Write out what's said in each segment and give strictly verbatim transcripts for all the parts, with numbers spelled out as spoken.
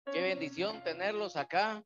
Qué bendición tenerlos acá.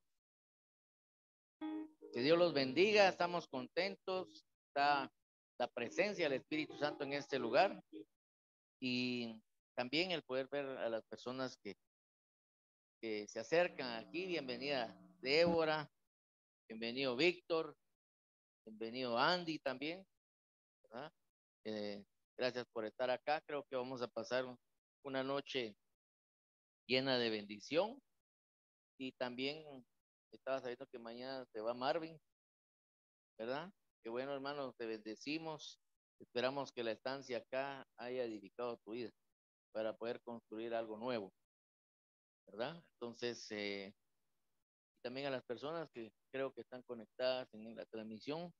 Que Dios los bendiga. Estamos contentos. Está la presencia del Espíritu Santo en este lugar. Y también el poder ver a las personas que, que se acercan aquí. Bienvenida Débora. Bienvenido Víctor. Bienvenido Andy también. ¿Verdad? Eh, gracias por estar acá. Creo que vamos a pasar una noche llena de bendición. Y también estaba sabiendo que mañana se va Marvin, ¿verdad? Qué bueno, hermano, te bendecimos. Esperamos que la estancia acá haya edificado tu vida para poder construir algo nuevo, ¿verdad? Entonces, eh, y también a las personas que creo que están conectadas en la transmisión.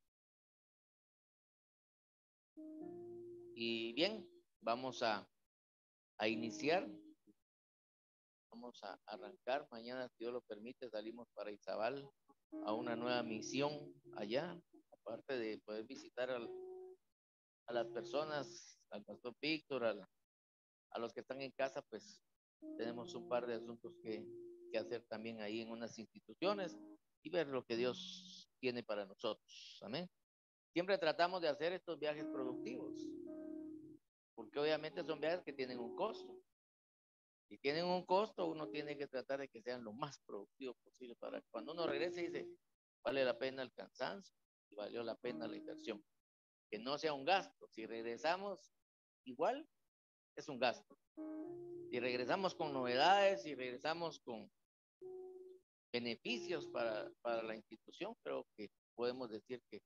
Y bien, vamos a, a iniciar, vamos a arrancar. Mañana, si Dios lo permite, salimos para Izabal a una nueva misión allá, aparte de poder visitar al, a las personas, al pastor Víctor, a, la, a los que están en casa, pues tenemos un par de asuntos que, que hacer también ahí en unas instituciones y ver lo que Dios tiene para nosotros. Amén. Siempre tratamos de hacer estos viajes productivos, porque obviamente son viajes que tienen un costo. Si tienen un costo, uno tiene que tratar de que sean lo más productivos posible para que cuando uno regrese dice, vale la pena el cansancio y valió la pena la inversión. Que no sea un gasto. Si regresamos igual, es un gasto. Si regresamos con novedades, si regresamos con beneficios para, para la institución, creo que podemos decir que,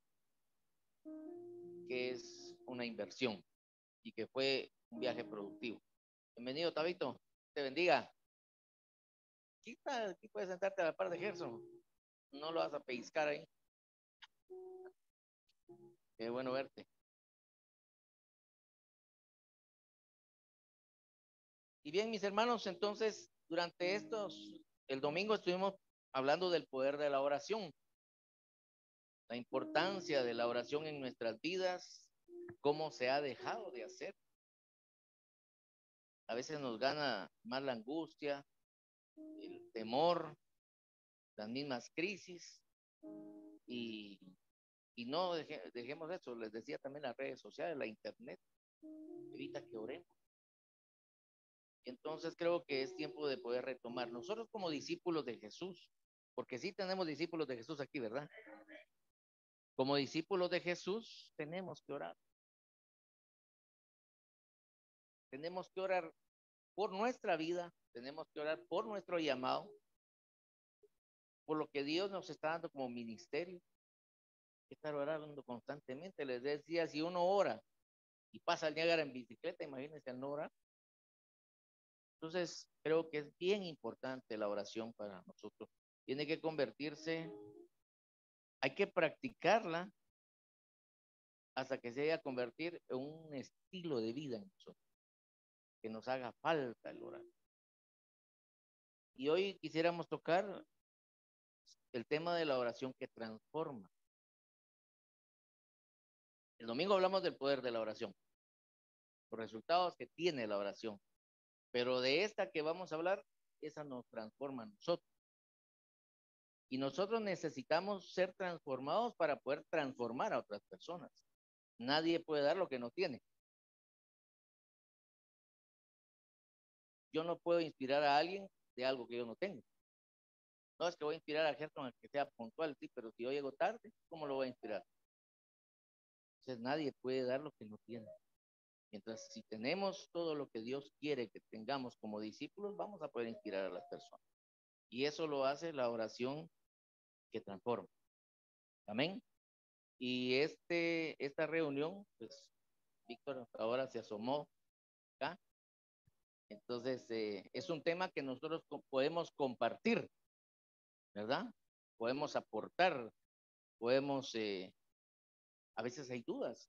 que es una inversión y que fue un viaje productivo. Bienvenido, Tabito. Te bendiga. Aquí, está, aquí puedes sentarte a la par de Gerson. No lo vas a pellizcar ahí. Qué bueno verte. Y bien, mis hermanos, entonces, durante estos, el domingo estuvimos hablando del poder de la oración, la importancia de la oración en nuestras vidas, cómo se ha dejado de hacer. A veces nos gana más la angustia, el temor, las mismas crisis y, y no deje, dejemos eso. Les decía también las redes sociales, la internet, evita que oremos. Entonces creo que es tiempo de poder retomar. Nosotros como discípulos de Jesús, porque sí tenemos discípulos de Jesús aquí, ¿verdad? Como discípulos de Jesús tenemos que orar. Tenemos que orar por nuestra vida, tenemos que orar por nuestro llamado, por lo que Dios nos está dando como ministerio. Hay que estar orando constantemente. Les decía, si uno ora y pasa el Niágara en bicicleta, imagínense al no orar. Entonces, creo que es bien importante la oración para nosotros. Tiene que convertirse, hay que practicarla hasta que se vaya a convertir en un estilo de vida en nosotros, que nos haga falta el orar. Y hoy quisiéramos tocar el tema de la oración que transforma. El domingo hablamos del poder de la oración, los resultados que tiene la oración, pero de esta que vamos a hablar, esa nos transforma a nosotros. Y nosotros necesitamos ser transformados para poder transformar a otras personas. Nadie puede dar lo que no tiene. Yo no puedo inspirar a alguien de algo que yo no tengo. No es que voy a inspirar a Gerson a que sea puntual, sí, pero si yo llego tarde, ¿cómo lo voy a inspirar? Entonces nadie puede dar lo que no tiene. Mientras si tenemos todo lo que Dios quiere que tengamos como discípulos, vamos a poder inspirar a las personas. Y eso lo hace la oración que transforma. Amén. Y este, esta reunión, pues Víctor ahora se asomó acá. Entonces, eh, es un tema que nosotros podemos compartir, ¿verdad? Podemos aportar, podemos, eh, a veces hay dudas.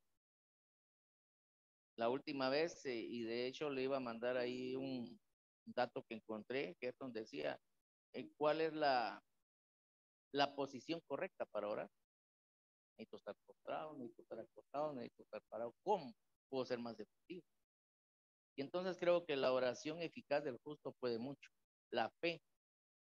La última vez, eh, y de hecho le iba a mandar ahí un dato que encontré, que es donde decía, eh, ¿cuál es la, la posición correcta para orar? Necesito estar postrado, necesito estar acostado, necesito estar parado. ¿Cómo puedo ser más efectivo? Y entonces creo que la oración eficaz del justo puede mucho. La fe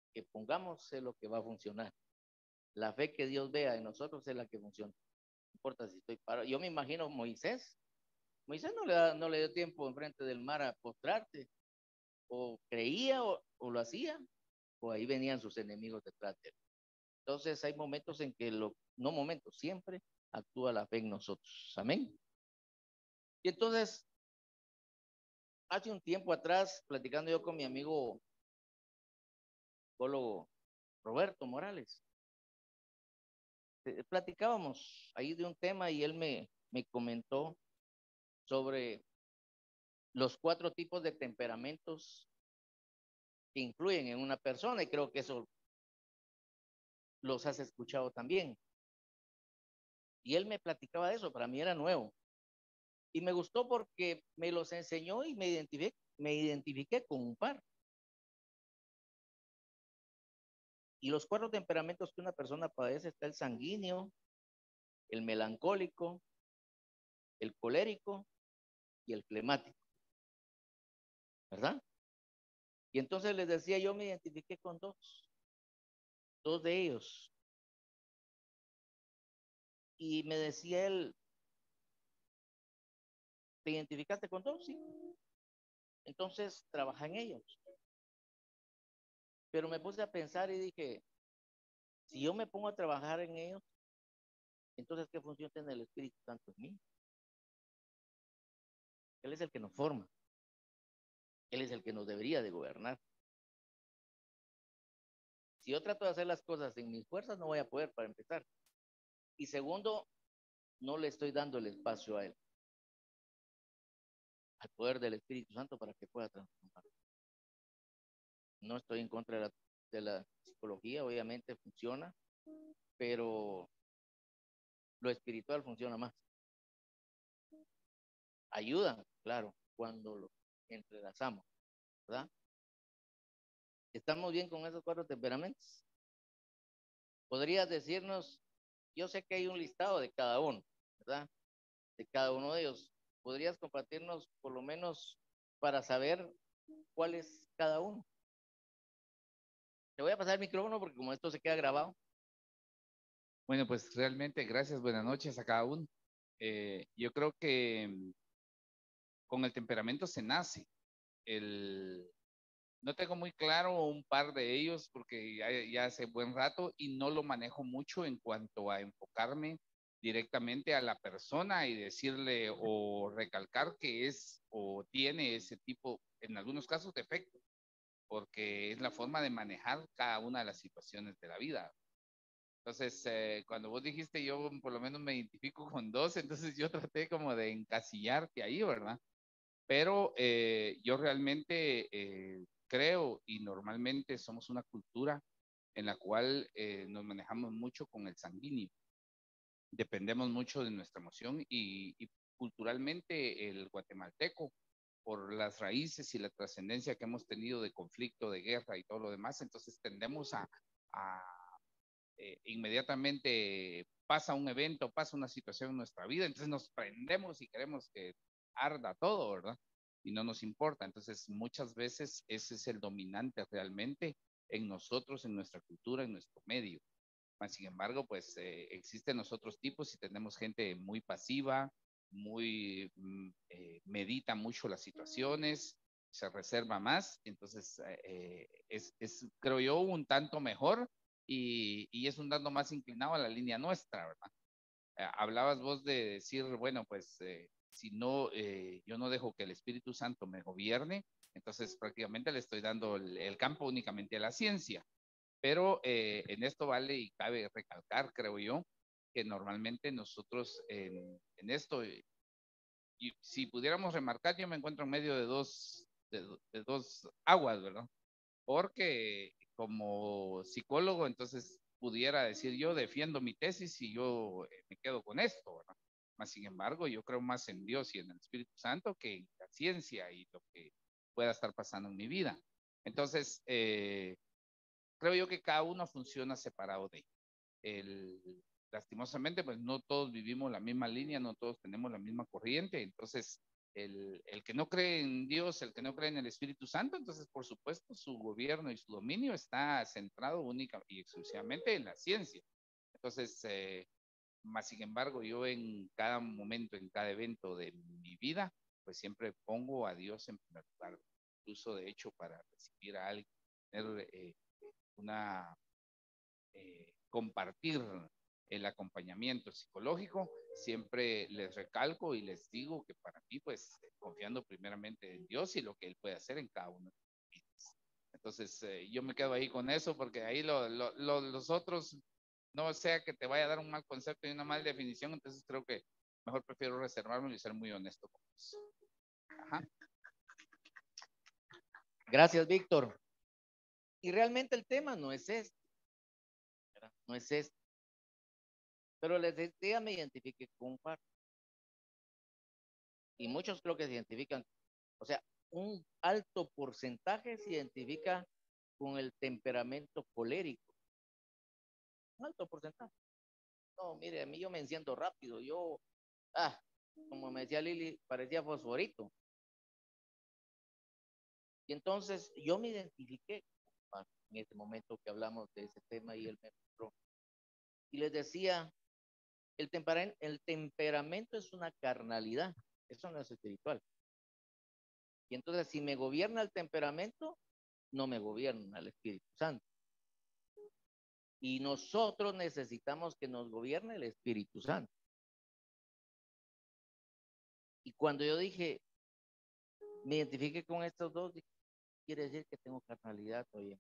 que pongamos es lo que va a funcionar. La fe que Dios vea en nosotros es la que funciona. No importa si estoy parado. Yo me imagino Moisés. Moisés no le, da, no le dio tiempo enfrente del mar a postrarte. O creía o, o lo hacía, o ahí venían sus enemigos detrás de él. Entonces hay momentos en que, lo, no momentos, siempre actúa la fe en nosotros. Amén. Y entonces, hace un tiempo atrás, platicando yo con mi amigo psicólogo Roberto Morales, eh, platicábamos ahí de un tema y él me, me comentó sobre los cuatro tipos de temperamentos que influyen en una persona, y creo que eso los has escuchado también. Y él me platicaba de eso, para mí era nuevo. Y me gustó porque me los enseñó y me identifiqué, me identifiqué con un par. Y los cuatro temperamentos que una persona padece está el sanguíneo, el melancólico, el colérico y el flemático, ¿verdad? Y entonces les decía, yo me identifiqué con dos, dos de ellos. Y me decía él, ¿te identificaste con dos? Sí. Entonces trabaja en ellos. Pero me puse a pensar y dije, si yo me pongo a trabajar en ellos, entonces ¿qué función tiene el Espíritu Santo en mí? Él es el que nos forma. Él es el que nos debería de gobernar. Si yo trato de hacer las cosas en mis fuerzas, no voy a poder, para empezar. Y segundo, no le estoy dando el espacio a él, al poder del Espíritu Santo para que pueda transformar. No estoy en contra de la, de la psicología, obviamente funciona, pero lo espiritual funciona más. Ayudan, claro, cuando lo entrelazamos, ¿verdad? ¿Estamos bien con esos cuatro temperamentos? ¿Podrías decirnos, yo sé que hay un listado de cada uno, ¿verdad? De cada uno de ellos. ¿Podrías compartirnos por lo menos para saber cuál es cada uno? Te voy a pasar el micrófono porque como esto se queda grabado. Bueno, pues realmente gracias, buenas noches a cada uno. Eh, yo creo que mm, con el temperamento se nace. El, no tengo muy claro un par de ellos porque ya, ya hace buen rato y no lo manejo mucho en cuanto a enfocarme directamente a la persona y decirle o recalcar que es o tiene ese tipo, en algunos casos, defecto, porque es la forma de manejar cada una de las situaciones de la vida. Entonces, eh, cuando vos dijiste yo por lo menos me identifico con dos, entonces yo traté como de encasillarte ahí, ¿verdad? Pero eh, yo realmente eh, creo y normalmente somos una cultura en la cual eh, nos manejamos mucho con el sanguíneo. Dependemos mucho de nuestra emoción y, y culturalmente el guatemalteco, por las raíces y la trascendencia que hemos tenido de conflicto, de guerra y todo lo demás, entonces tendemos a, a eh, inmediatamente pasa un evento, pasa una situación en nuestra vida, entonces nos prendemos y queremos que arda todo, ¿verdad? Y no nos importa. Entonces, muchas veces ese es el dominante realmente en nosotros, en nuestra cultura, en nuestro medio. Sin embargo, pues eh, existen los otros tipos y tenemos gente muy pasiva, muy mm, eh, medita mucho las situaciones, se reserva más, entonces eh, es, es, creo yo, un tanto mejor y, y es un tanto más inclinado a la línea nuestra, ¿verdad? Eh, hablabas vos de decir, bueno, pues eh, si no, eh, yo no dejo que el Espíritu Santo me gobierne, entonces prácticamente le estoy dando el, el campo únicamente a la ciencia. Pero eh, en esto vale y cabe recalcar, creo yo, que normalmente nosotros en, en esto, y si pudiéramos remarcar, yo me encuentro en medio de dos, de, de dos aguas, ¿verdad? Porque como psicólogo, entonces pudiera decir yo defiendo mi tesis y yo eh, me quedo con esto, ¿verdad? Mas, sin embargo, yo creo más en Dios y en el Espíritu Santo que en la ciencia y lo que pueda estar pasando en mi vida. Entonces, eh, creo yo que cada uno funciona separado de el, lastimosamente, pues no todos vivimos la misma línea, no todos tenemos la misma corriente, entonces el, el que no cree en Dios, el que no cree en el Espíritu Santo, entonces por supuesto su gobierno y su dominio está centrado única y exclusivamente en la ciencia. Entonces, eh, más sin embargo, yo en cada momento, en cada evento de mi vida, pues siempre pongo a Dios en primer lugar. Incluso, de hecho, para recibir a alguien, tener eh, una, eh, compartir el acompañamiento psicológico, siempre les recalco y les digo que para mí, pues, confiando primeramente en Dios y lo que Él puede hacer en cada uno de mis vidas. Entonces, eh, yo me quedo ahí con eso, porque ahí lo, lo, lo, los otros, no sea que te vaya a dar un mal concepto y una mala definición, entonces creo que mejor prefiero reservarme y ser muy honesto con vos. Ajá. Gracias, Víctor. Y realmente el tema no es este, ¿verdad? No es este. Pero les decía, me identifique con parte. Y muchos creo que se identifican, o sea, un alto porcentaje se identifica con el temperamento colérico. Un alto porcentaje. No, mire, a mí yo me enciendo rápido. Yo, ah, como me decía Lili, parecía fosforito. Y entonces yo me identifiqué en este momento que hablamos de ese tema y él me mostró. Y les decía, el, tempera- el temperamento es una carnalidad, eso no es espiritual. Y entonces si me gobierna el temperamento, no me gobierna el Espíritu Santo. Y nosotros necesitamos que nos gobierne el Espíritu Santo. Y cuando yo dije, me identifique con estos dos, quiere decir que tengo carnalidad todavía.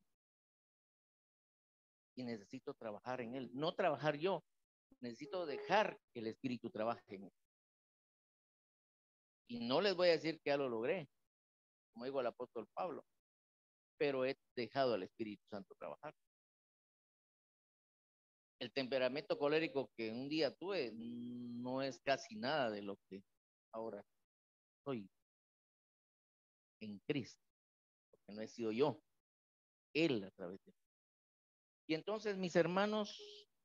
Y necesito trabajar en él. No trabajar yo, necesito dejar que el Espíritu trabaje en él. Y no les voy a decir que ya lo logré, como digo el apóstol Pablo, pero he dejado al Espíritu Santo trabajar. El temperamento colérico que un día tuve no es casi nada de lo que ahora soy en Cristo, porque no he sido yo, Él a través de mí. Y entonces, mis hermanos,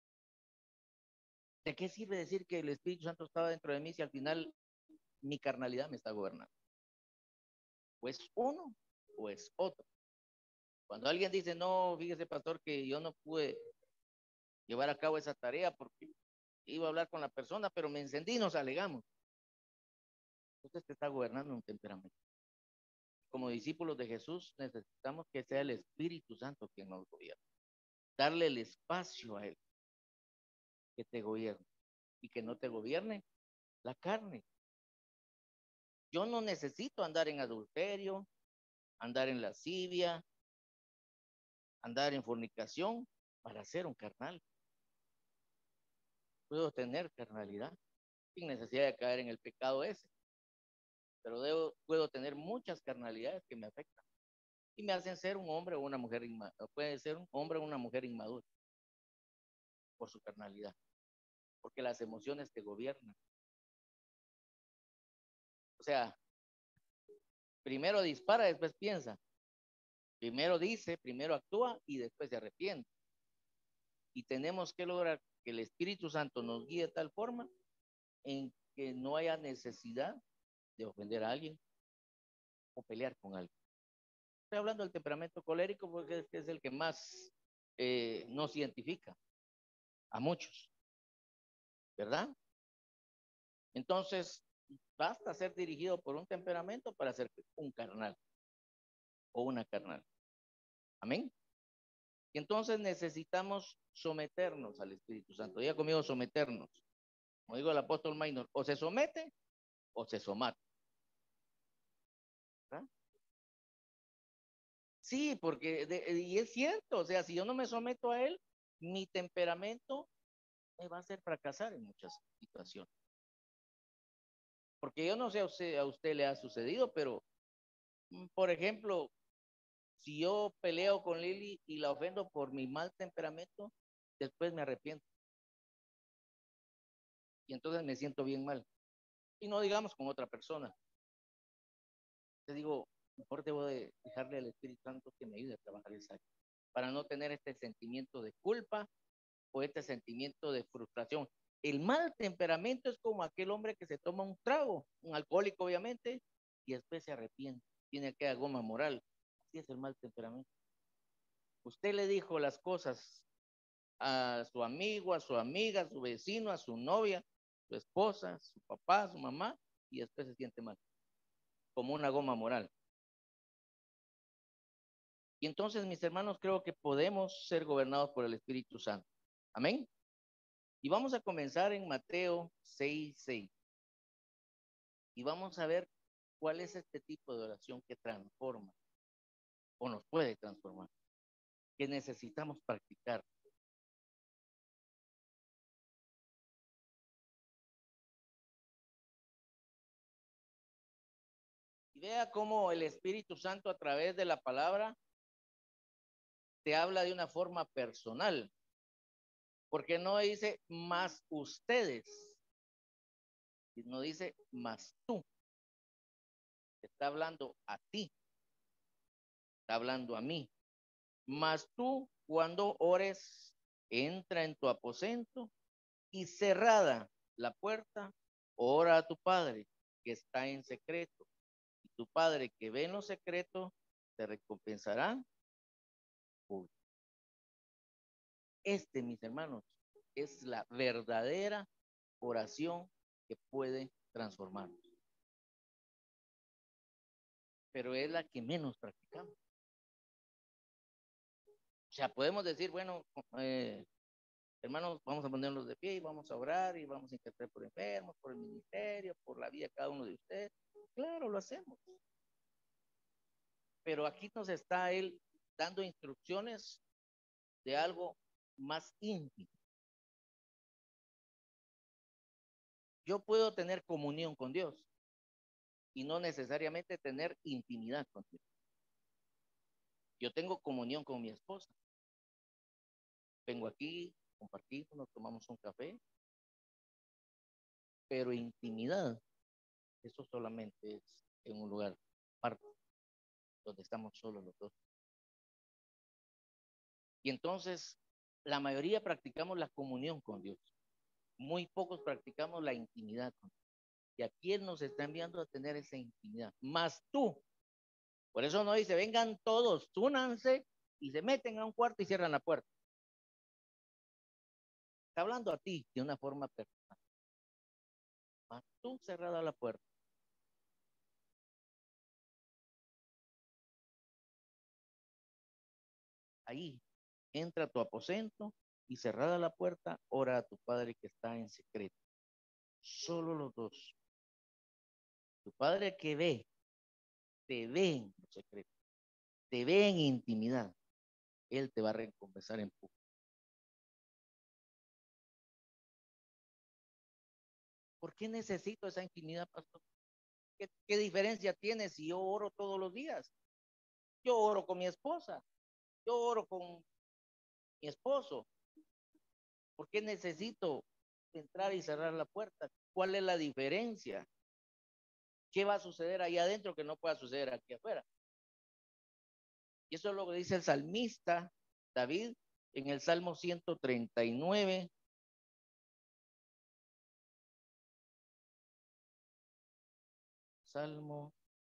¿de qué sirve decir que el Espíritu Santo estaba dentro de mí si al final mi carnalidad me está gobernando? O es uno o es otro. Cuando alguien dice, no, fíjese, pastor, que yo no pude llevar a cabo esa tarea porque iba a hablar con la persona, pero me encendí y nos alegamos. Entonces te está gobernando un temperamento. Como discípulos de Jesús necesitamos que sea el Espíritu Santo quien nos gobierne. Darle el espacio a Él que te gobierne y que no te gobierne la carne. Yo no necesito andar en adulterio, andar en lascivia, andar en fornicación para ser un carnal. Puedo tener carnalidad sin necesidad de caer en el pecado ese, pero debo, puedo tener muchas carnalidades que me afectan y me hacen ser un hombre o una mujer inmadura. Puede ser un hombre o una mujer inmadura por su carnalidad, porque las emociones te gobiernan. O sea, primero dispara, después piensa. Primero dice, primero actúa y después se arrepiente. Y tenemos que lograr que el Espíritu Santo nos guíe de tal forma en que no haya necesidad de ofender a alguien o pelear con alguien. Estoy hablando del temperamento colérico porque es el que más eh, nos identifica a muchos, ¿verdad? Entonces, basta ser dirigido por un temperamento para ser un carnal o una carnal. Amén. Y entonces necesitamos someternos al Espíritu Santo. Diga conmigo, someternos. Como digo el apóstol Minor, o se somete o se somata. ¿verdad? Sí, porque, de, y es cierto, o sea, si yo no me someto a él, mi temperamento me va a hacer fracasar en muchas situaciones. Porque yo no sé a usted, a usted le ha sucedido, pero, por ejemplo, si yo peleo con Lili y la ofendo por mi mal temperamento, después me arrepiento. Y entonces me siento bien mal. Y no digamos con otra persona. Te digo, mejor debo de dejarle al Espíritu Santo que me ayude a trabajar esa área, para no tener este sentimiento de culpa o este sentimiento de frustración. El mal temperamento es como aquel hombre que se toma un trago, un alcohólico obviamente, y después se arrepiente, tiene aquella goma moral. Así es el mal temperamento. Usted le dijo las cosas a su amigo, a su amiga, a su vecino, a su novia, su esposa, su papá, su mamá, y después se siente mal, como una goma moral. Y entonces, mis hermanos, creo que podemos ser gobernados por el Espíritu Santo. Amén. Y vamos a comenzar en Mateo seis, seis. Y vamos a ver cuál es este tipo de oración que transforma o nos puede transformar, que necesitamos practicar. Y vea cómo el Espíritu Santo a través de la palabra te habla de una forma personal, porque no dice más ustedes, no dice más tú, está hablando a ti, está hablando a mí. Mas tú, cuando ores, entra en tu aposento y cerrada la puerta, ora a tu Padre que está en secreto. Y tu Padre que ve en lo secreto te recompensará. Este, mis hermanos, es la verdadera oración que puede transformarnos. Pero es la que menos practicamos. O sea, podemos decir, bueno, eh, hermanos, vamos a ponernos de pie y vamos a orar y vamos a interceder por enfermos, por el ministerio, por la vida de cada uno de ustedes. Claro, lo hacemos. Pero aquí nos está él dando instrucciones de algo más íntimo. Yo puedo tener comunión con Dios y no necesariamente tener intimidad con Dios. Yo tengo comunión con mi esposa. Vengo aquí, compartimos, nos tomamos un café, pero intimidad, eso solamente es en un lugar aparte, donde estamos solos los dos. Y entonces, la mayoría practicamos la comunión con Dios. Muy pocos practicamos la intimidad con Dios. Y aquí Él nos está enviando a tener esa intimidad. Más tú. Por eso no dice, vengan todos, únanse y se meten a un cuarto y cierran la puerta. Está hablando a ti de una forma personal. Más tú cerrada la puerta. Ahí entra a tu aposento y cerrada la puerta, ora a tu Padre que está en secreto. Solo los dos. Tu Padre que ve, te ve en lo secreto, te ve en intimidad. Él te va a recompensar en público. ¿Por qué necesito esa intimidad, pastor? ¿Qué, ¿Qué diferencia tiene si yo oro todos los días? Yo oro con mi esposa, yo oro con mi esposo. ¿Por qué necesito entrar y cerrar la puerta? ¿Cuál es la diferencia? ¿Qué va a suceder ahí adentro que no pueda suceder aquí afuera? Y eso es lo que dice el salmista David en el Salmo ciento treinta y nueve. Salmo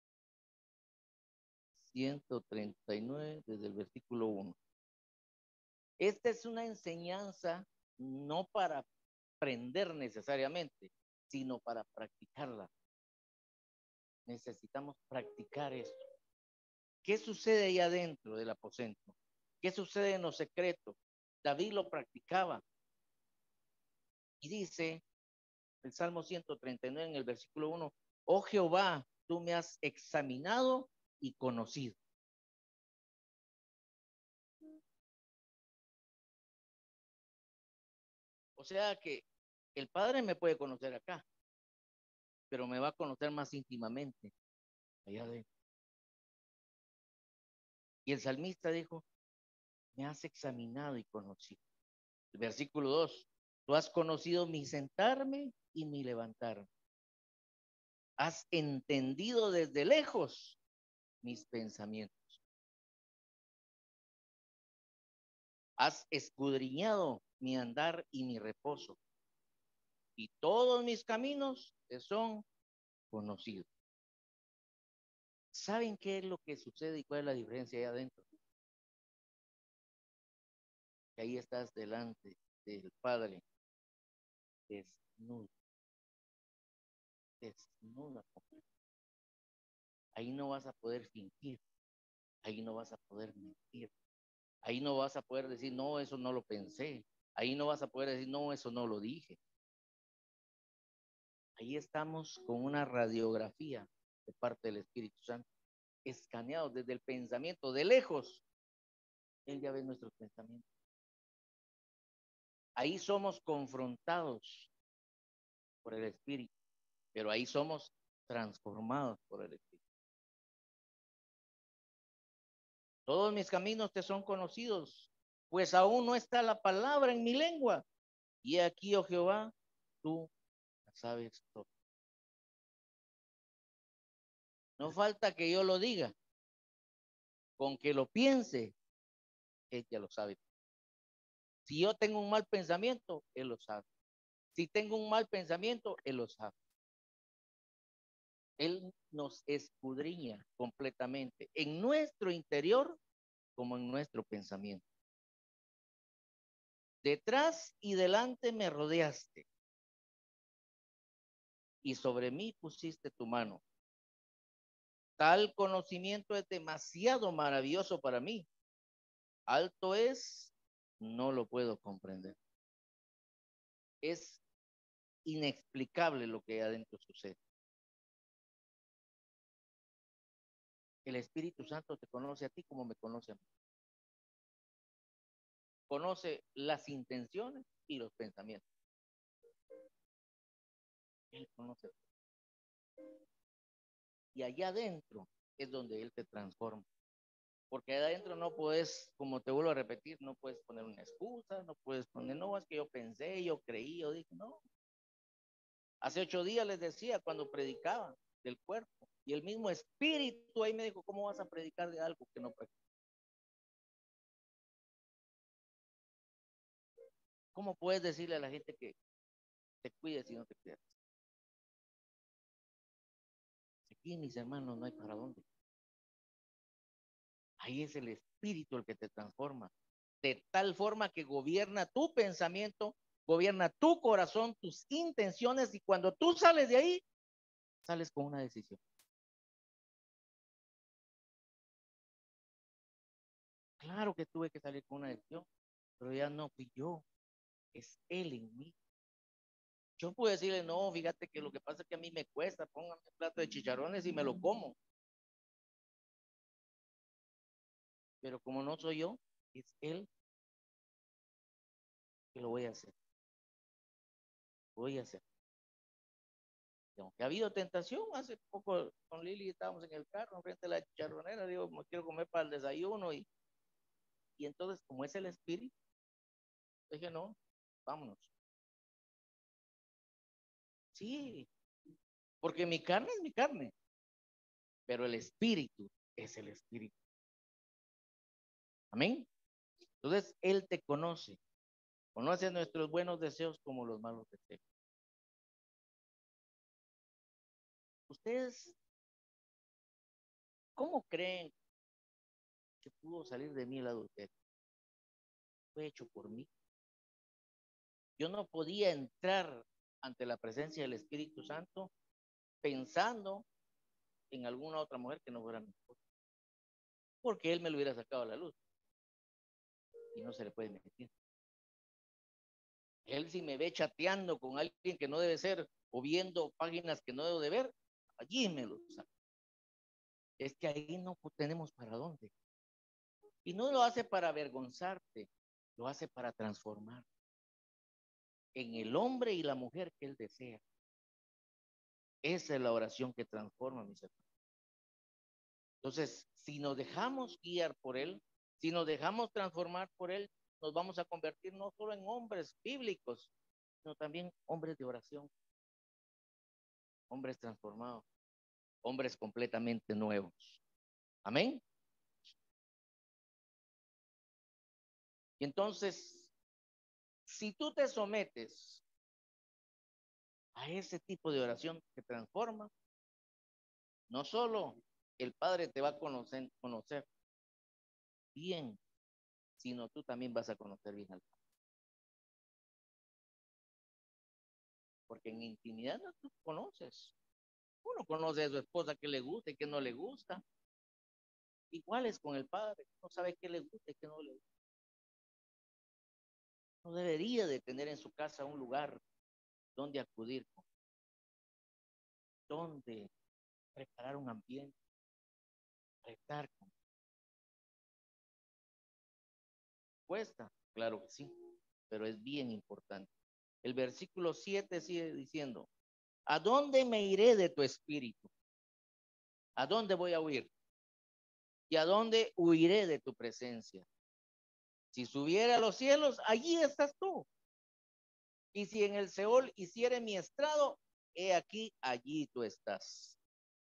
ciento treinta y nueve desde el versículo uno. Esta es una enseñanza no para aprender necesariamente, sino para practicarla. Necesitamos practicar esto. ¿Qué sucede ahí adentro del aposento? ¿Qué sucede en lo secreto? David lo practicaba. Y dice el Salmo ciento treinta y nueve en el versículo uno, oh Jehová, tú me has examinado y conocido. O sea que el Padre me puede conocer acá, pero me va a conocer más íntimamente allá adentro. Y el salmista dijo, me has examinado y conocido. El versículo dos, tú has conocido mi sentarme y mi levantarme. Has entendido desde lejos mis pensamientos. Has escudriñado mi andar y mi reposo. y todos mis caminos te son conocidos. ¿Saben qué es lo que sucede y cuál es la diferencia ahí adentro? Que ahí estás delante del Padre, desnudo, desnuda. Ahí no vas a poder fingir, ahí no vas a poder mentir, ahí no vas a poder decir, no, eso no lo pensé, ahí no vas a poder decir, no, eso no lo dije. Ahí estamos con una radiografía de parte del Espíritu Santo, escaneados desde el pensamiento, de lejos. Él ya ve nuestros pensamientos. Ahí somos confrontados por el Espíritu, pero ahí somos transformados por el Espíritu. Todos mis caminos te son conocidos, pues aún no está la palabra en mi lengua. Y aquí, oh Jehová, tú la sabes todo. No falta que yo lo diga, con que lo piense, él ya lo sabe. Si yo tengo un mal pensamiento, él lo sabe. Si tengo un mal pensamiento, él lo sabe. Él nos escudriña completamente en nuestro interior como en nuestro pensamiento. Detrás y delante me rodeaste y sobre mí pusiste tu mano. Tal conocimiento es demasiado maravilloso para mí. Alto es, no lo puedo comprender. Es inexplicable lo que adentro sucede. El Espíritu Santo te conoce a ti como me conoce a mí. Conoce las intenciones y los pensamientos. Él conoce. Y allá adentro es donde Él te transforma. Porque allá adentro no puedes, como te vuelvo a repetir, no puedes poner una excusa, no puedes poner, no, es que yo pensé, yo creí, yo dije, no. Hace ocho días les decía cuando predicaba del cuerpo. Y el mismo Espíritu ahí me dijo, ¿cómo vas a predicar de algo que no practicas? ¿Cómo puedes decirle a la gente que te cuides si no te cuidas? Aquí, mis hermanos, no hay para dónde. Ahí es el Espíritu el que te transforma. De tal forma que gobierna tu pensamiento, gobierna tu corazón, tus intenciones, y cuando tú sales de ahí, sales con una decisión. Claro que tuve que salir con una decisión, pero ya no fui yo, es Él en mí. Yo puedo decirle, no, fíjate que lo que pasa es que a mí me cuesta, póngame un plato de chicharrones y me lo como. Pero como no soy yo, es Él que lo voy a hacer. Voy a hacer. Y aunque ha habido tentación, hace poco con Lili estábamos en el carro, frente a la chicharronera, digo, me quiero comer para el desayuno, y, y entonces, como es el Espíritu, dije, no, vámonos. Sí, porque mi carne es mi carne, pero el Espíritu es el Espíritu. Amén. Entonces, Él te conoce, conoce nuestros buenos deseos como los malos deseos. ¿Ustedes cómo creen que pudo salir de mí el adulterio? Fue hecho por mí. Yo no podía entrar ante la presencia del Espíritu Santo pensando en alguna otra mujer que no fuera mi esposa, porque Él me lo hubiera sacado a la luz y no se le puede mentir. Él, si me ve chateando con alguien que no debe ser o viendo páginas que no debo de ver, allí me lo saca. Es que ahí no tenemos para dónde. Y no lo hace para avergonzarte, lo hace para transformar en el hombre y la mujer que Él desea. Esa es la oración que transforma, mis hermanos. Entonces, si nos dejamos guiar por Él, si nos dejamos transformar por Él, nos vamos a convertir no solo en hombres bíblicos, sino también hombres de oración, hombres transformados, hombres completamente nuevos. Amén. Y entonces, si tú te sometes a ese tipo de oración que transforma, no solo el Padre te va a conocer, conocer bien, sino tú también vas a conocer bien al Padre. Porque en intimidad no tú conoces. Uno conoce a su esposa que le gusta y que no le gusta. Igual es con el Padre. No sabe qué le gusta y qué no le gusta. No debería de tener en su casa un lugar donde acudir, donde preparar un ambiente, estar con. ¿Cuesta? Claro que sí, pero es bien importante. El versículo siete sigue diciendo, ¿a dónde me iré de tu espíritu? ¿A dónde voy a huir? ¿Y a dónde huiré de tu presencia? Si subiera a los cielos, allí estás tú. Y si en el Seol hiciere mi estrado, he aquí, allí tú estás.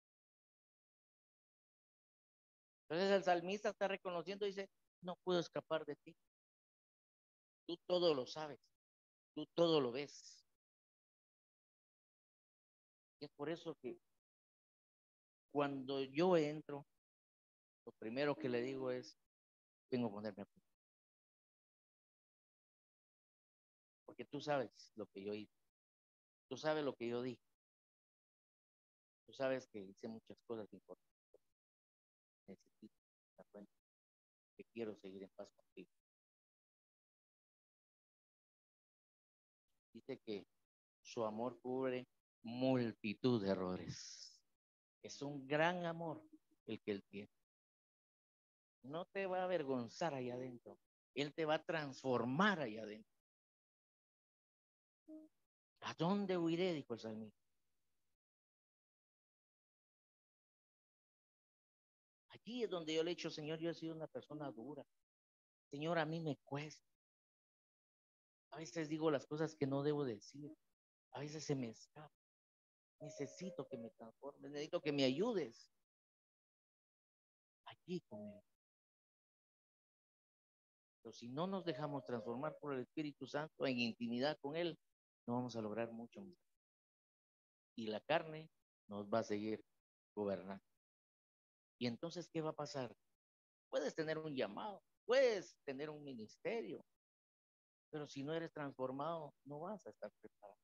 Entonces el salmista está reconociendo y dice, no puedo escapar de ti. Tú todo lo sabes, tú todo lo ves. Y es por eso que cuando yo entro, lo primero que le digo es, vengo a ponerme a punto. Porque tú sabes lo que yo hice, tú sabes lo que yo dije, tú sabes que hice muchas cosas importantes. Necesito dar cuenta que quiero seguir en paz contigo. Dice que su amor cubre multitud de errores. Es un gran amor el que él tiene. No te va a avergonzar allá adentro. Él te va a transformar allá adentro. ¿A dónde huiré? Dijo el salmista. Allí es donde yo le he dicho, Señor, yo he sido una persona dura. Señor, a mí me cuesta. A veces digo las cosas que no debo decir. A veces se me escapa. Necesito que me transformes. Necesito que me ayudes. Allí con él. Pero si no nos dejamos transformar por el Espíritu Santo en intimidad con él, no vamos a lograr mucho. Y la carne nos va a seguir gobernando. Y entonces, ¿qué va a pasar? Puedes tener un llamado, puedes tener un ministerio, pero si no eres transformado, no vas a estar preparado.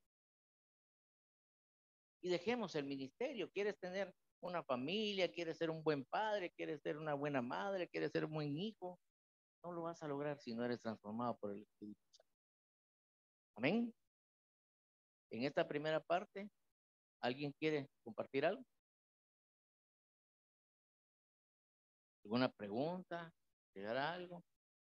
Y dejemos el ministerio. Quieres tener una familia, quieres ser un buen padre, quieres ser una buena madre, quieres ser un buen hijo. No lo vas a lograr si no eres transformado por el Espíritu Santo. Amén. En esta primera parte, ¿alguien quiere compartir algo? ¿Alguna pregunta? ¿Llegar a algo?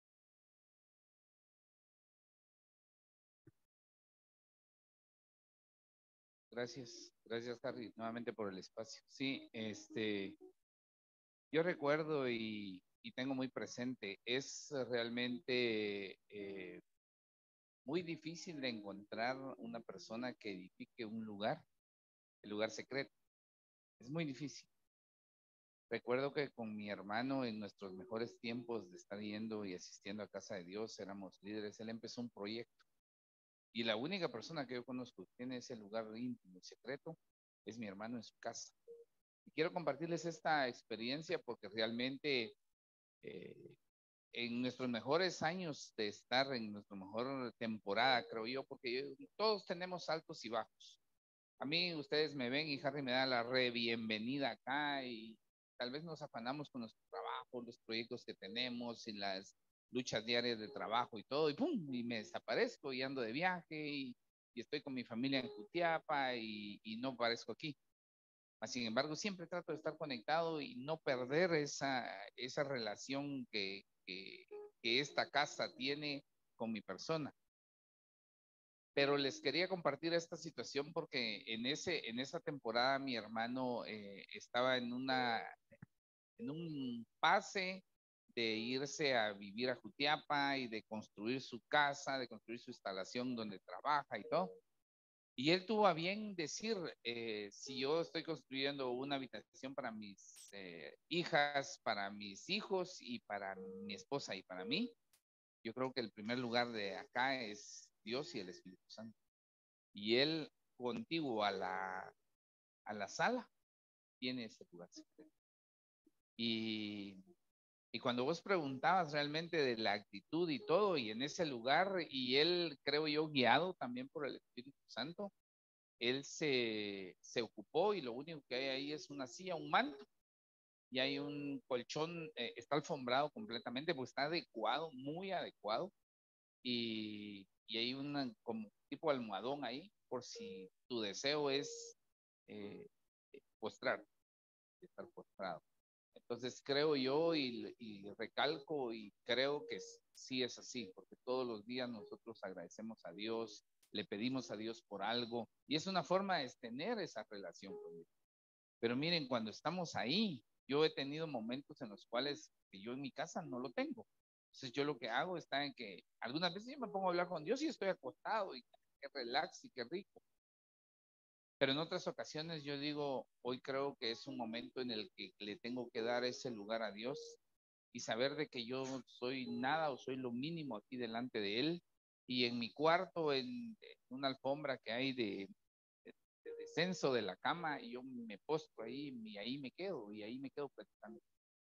Gracias, gracias Harry, nuevamente por el espacio. Sí, este, yo recuerdo y, y tengo muy presente, es realmente eh, muy difícil de encontrar una persona que edifique un lugar, el lugar secreto. Es muy difícil. Recuerdo que con mi hermano en nuestros mejores tiempos de estar yendo y asistiendo a Casa de Dios, éramos líderes, él empezó un proyecto. Y la única persona que yo conozco que tiene ese lugar íntimo y secreto es mi hermano en su casa. Y quiero compartirles esta experiencia porque realmente eh, en nuestros mejores años de estar en nuestra mejor temporada, creo yo, porque yo, todos tenemos altos y bajos. A mí ustedes me ven y Harry me da la re bienvenida acá y tal vez nos afanamos con nuestro trabajo, los proyectos que tenemos y las luchas diarias de trabajo y todo, y pum, y me desaparezco y ando de viaje y, y estoy con mi familia en Jutiapa y, y no aparezco aquí. Sin embargo, siempre trato de estar conectado y no perder esa, esa relación que, que, que esta casa tiene con mi persona. Pero les quería compartir esta situación porque en, ese, en esa temporada mi hermano eh, estaba en, una, en un pase de irse a vivir a Jutiapa y de construir su casa, de construir su instalación donde trabaja y todo. Y él tuvo a bien decir, eh, si yo estoy construyendo una habitación para mis eh, hijas, para mis hijos y para mi esposa y para mí, yo creo que el primer lugar de acá es Dios y el Espíritu Santo. Y él contiguo a la, a la sala, tiene ese lugar secreto. Y, y cuando vos preguntabas realmente de la actitud y todo, y en ese lugar, y él, creo yo, guiado también por el Espíritu Santo, él se, se ocupó y lo único que hay ahí es una silla, un manto, y hay un colchón, eh, está alfombrado completamente, pues está adecuado, muy adecuado, y, y hay un como tipo almohadón ahí, por si tu deseo es eh, postrar, estar postrado. Entonces creo yo y, y recalco y creo que sí es así, porque todos los días nosotros agradecemos a Dios, le pedimos a Dios por algo, y es una forma de tener esa relación con Dios. Pero miren, cuando estamos ahí, yo he tenido momentos en los cuales que yo en mi casa no lo tengo. Entonces yo lo que hago está en que algunas veces yo me pongo a hablar con Dios y estoy acostado y qué relax y qué rico. Pero en otras ocasiones yo digo, hoy creo que es un momento en el que le tengo que dar ese lugar a Dios y saber de que yo soy nada o soy lo mínimo aquí delante de Él. Y en mi cuarto, en, en una alfombra que hay de, de, de, descenso de la cama, y yo me postro ahí y ahí me quedo y ahí me quedo platicando.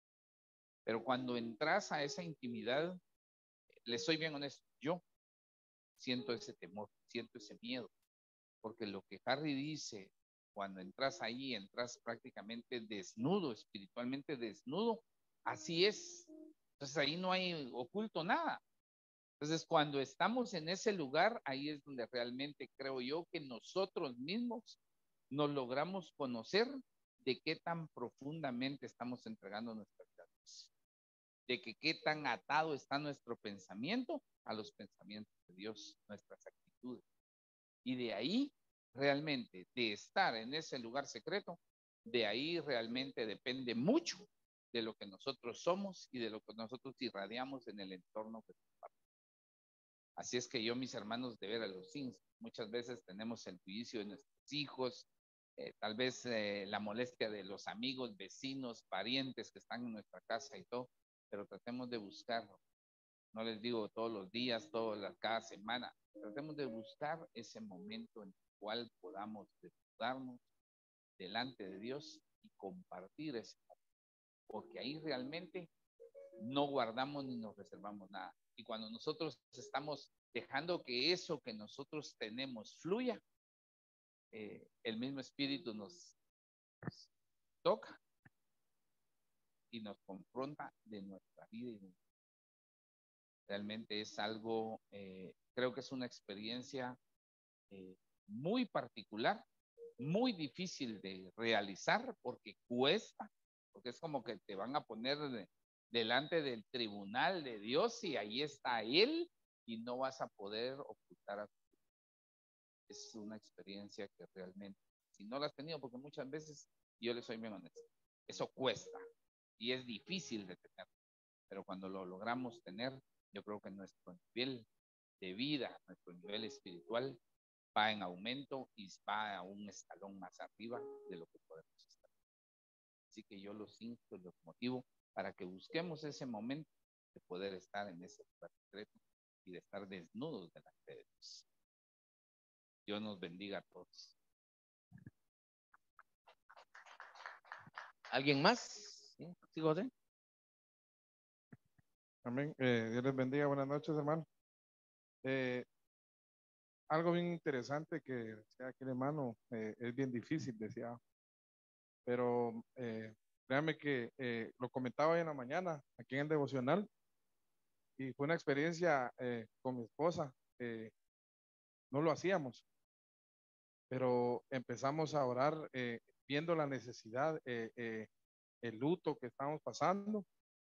Pero cuando entras a esa intimidad, le soy bien honesto, yo siento ese temor, siento ese miedo, porque lo que Harry dice, cuando entras ahí, entras prácticamente desnudo, espiritualmente desnudo, así es. Entonces ahí no hay oculto nada. Entonces cuando estamos en ese lugar, ahí es donde realmente creo yo que nosotros mismos nos logramos conocer de qué tan profundamente estamos entregando nuestras vidas, de que qué tan atado está nuestro pensamiento a los pensamientos de Dios, nuestras actitudes. Y de ahí, realmente, de estar en ese lugar secreto, de ahí realmente depende mucho de lo que nosotros somos y de lo que nosotros irradiamos en el entorno que compartimos. Así es que yo, mis hermanos, de ver a los sims, muchas veces tenemos el juicio de nuestros hijos, eh, tal vez eh, la molestia de los amigos, vecinos, parientes que están en nuestra casa y todo, pero tratemos de buscarlo. No les digo todos los días, todas las, cada semana. Tratemos de buscar ese momento en el cual podamos desnudarnos delante de Dios y compartir ese momento, porque ahí realmente no guardamos ni nos reservamos nada. Y cuando nosotros estamos dejando que eso que nosotros tenemos fluya, eh, el mismo Espíritu nos, nos toca y nos confronta de nuestra vida y de nuestra realmente es algo, eh, creo que es una experiencia eh, muy particular, muy difícil de realizar porque cuesta, porque es como que te van a poner de, delante del tribunal de Dios y ahí está Él y no vas a poder ocultar a tu. Es una experiencia que realmente, si no la has tenido, porque muchas veces, yo le soy bien honesto, eso cuesta y es difícil de tener, pero cuando lo logramos tener, yo creo que nuestro nivel de vida, nuestro nivel espiritual va en aumento y va a un escalón más arriba de lo que podemos estar. Así que yo los insto y los motivo para que busquemos ese momento de poder estar en ese lugar secreto y de estar desnudos delante de Dios. Dios nos bendiga a todos. ¿Alguien más? ¿Sí? ¿Sí, José? Amén. Eh, Dios les bendiga. Buenas noches, hermano. Eh, algo bien interesante que decía aquí el hermano, eh, es bien difícil, decía, pero eh, créanme que eh, lo comentaba hoy en la mañana, aquí en el devocional, y fue una experiencia eh, con mi esposa. Eh, no lo hacíamos, pero empezamos a orar eh, viendo la necesidad, eh, eh, el luto que estamos pasando.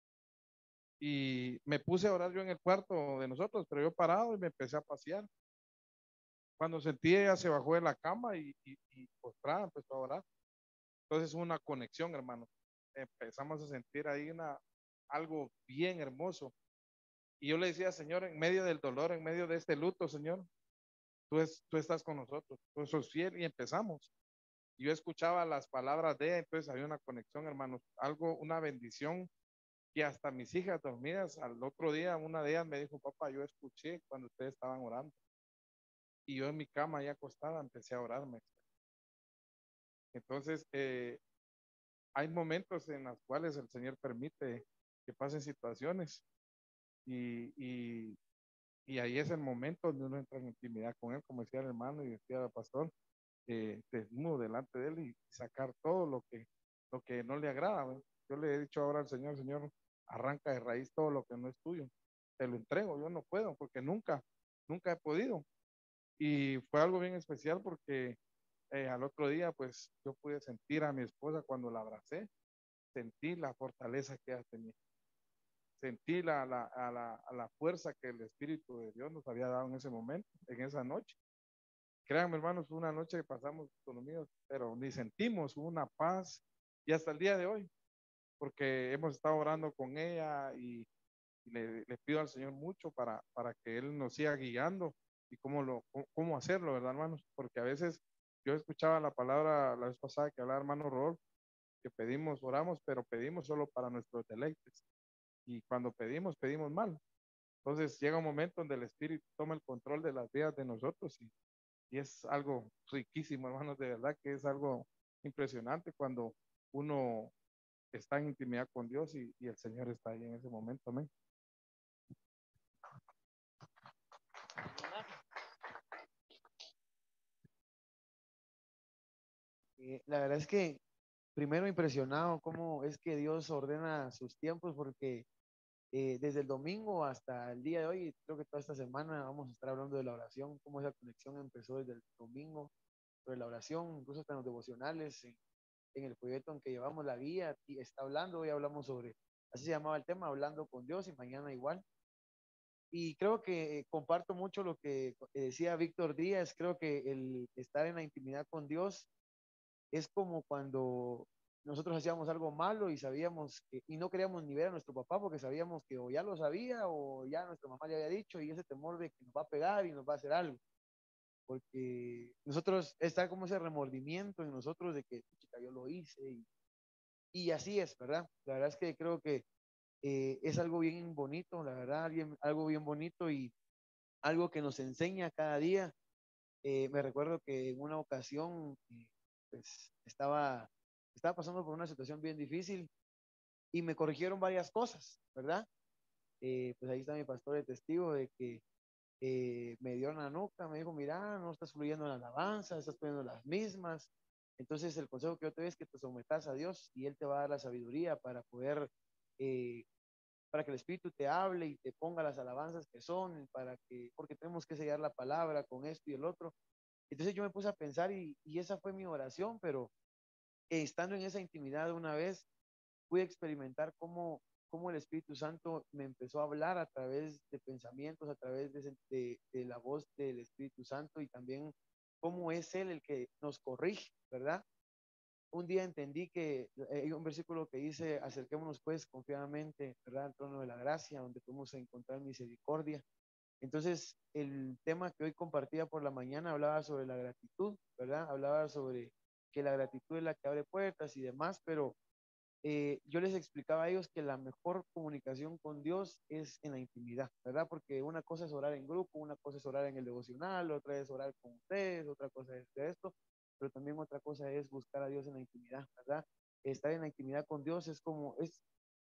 Y me puse a orar yo en el cuarto de nosotros, pero yo parado y me empecé a pasear. Cuando sentí, ella se bajó de la cama y, y, y postrada empezó a orar. Entonces una conexión, hermano. Empezamos a sentir ahí una, algo bien hermoso. Y yo le decía, Señor, en medio del dolor, en medio de este luto, Señor, tú, es, tú estás con nosotros, tú sos fiel. Y empezamos. Yo escuchaba las palabras de ella, entonces había una conexión, hermanos, algo, una bendición. Y hasta mis hijas dormidas, al otro día, una de ellas me dijo, papá, yo escuché cuando ustedes estaban orando. y yo en mi cama ya acostada empecé a orarme. Entonces, eh, hay momentos en los cuales el Señor permite que pasen situaciones y, y, y ahí es el momento donde uno entra en intimidad con Él, como decía el hermano y decía el pastor, eh, desnudo delante de Él y sacar todo lo que, lo que no le agrada, ¿verdad? Yo le he dicho ahora al Señor, Señor, arranca de raíz todo lo que no es tuyo, te lo entrego, yo no puedo, porque nunca, nunca he podido. Y fue algo bien especial porque eh, al otro día, pues yo pude sentir a mi esposa cuando la abracé, sentí la fortaleza que ella tenía, sentí la, la, a la, a la fuerza que el Espíritu de Dios nos había dado en ese momento, en esa noche. Créanme, hermanos, fue una noche que pasamos con los míos, pero ni sentimos una paz y hasta el día de hoy, porque hemos estado orando con ella y, y le, le, pido al Señor mucho para, para que Él nos siga guiando y cómo, lo, cómo, cómo hacerlo, ¿verdad, hermanos? Porque a veces yo escuchaba la palabra la vez pasada que hablaba hermano Rodolfo, que pedimos, oramos, pero pedimos solo para nuestros deleites. Y cuando pedimos, pedimos mal. Entonces llega un momento donde el Espíritu toma el control de las vidas de nosotros y, y es algo riquísimo, hermanos, de verdad que es algo impresionante cuando uno está en intimidad con Dios y, y el Señor está ahí en ese momento. Amén. Eh, la verdad es que primero impresionado cómo es que Dios ordena sus tiempos, porque eh, desde el domingo hasta el día de hoy, creo que toda esta semana vamos a estar hablando de la oración, cómo esa conexión empezó desde el domingo, sobre la oración, incluso hasta en los devocionales, en, en el proyecto en que llevamos la guía, y está hablando, hoy hablamos sobre, así se llamaba el tema, hablando con Dios, y mañana igual. Y creo que eh, comparto mucho lo que decía Víctor Díaz, creo que el estar en la intimidad con Dios es como cuando nosotros hacíamos algo malo y sabíamos que, y no queríamos ni ver a nuestro papá porque sabíamos que o ya lo sabía o ya nuestra mamá le había dicho, y ese temor de que nos va a pegar y nos va a hacer algo. Porque nosotros, está como ese remordimiento en nosotros de que, chica, yo lo hice y, y así es, ¿verdad? La verdad es que creo que eh, es algo bien bonito, la verdad, bien, algo bien bonito y algo que nos enseña cada día. Eh, me recuerdo que en una ocasión, eh, pues estaba, estaba pasando por una situación bien difícil y me corrigieron varias cosas, ¿verdad? Eh, pues ahí está mi pastor de testigo de que eh, me dio en la nuca, me dijo, mira, no estás fluyendo en la alabanza, estás poniendo las mismas. Entonces el consejo que yo te doy es que te sometas a Dios y Él te va a dar la sabiduría para poder, eh, para que el Espíritu te hable y te ponga las alabanzas que son, para que, porque tenemos que sellar la palabra con esto y el otro. Entonces yo me puse a pensar y, y esa fue mi oración, pero eh, estando en esa intimidad una vez, pude experimentar cómo, cómo el Espíritu Santo me empezó a hablar a través de pensamientos, a través de, de, de la voz del Espíritu Santo, y también cómo es Él el que nos corrige, ¿verdad? Un día entendí que hay un versículo que dice, acerquémonos pues confiadamente, ¿verdad?, al trono de la gracia, donde podemos encontrar misericordia. Entonces, el tema que hoy compartía por la mañana hablaba sobre la gratitud, ¿verdad? Hablaba sobre que la gratitud es la que abre puertas y demás, pero eh, yo les explicaba a ellos que la mejor comunicación con Dios es en la intimidad, ¿verdad? Porque una cosa es orar en grupo, una cosa es orar en el devocional, otra es orar con ustedes, otra cosa es de esto, pero también otra cosa es buscar a Dios en la intimidad, ¿verdad? Estar en la intimidad con Dios es como, es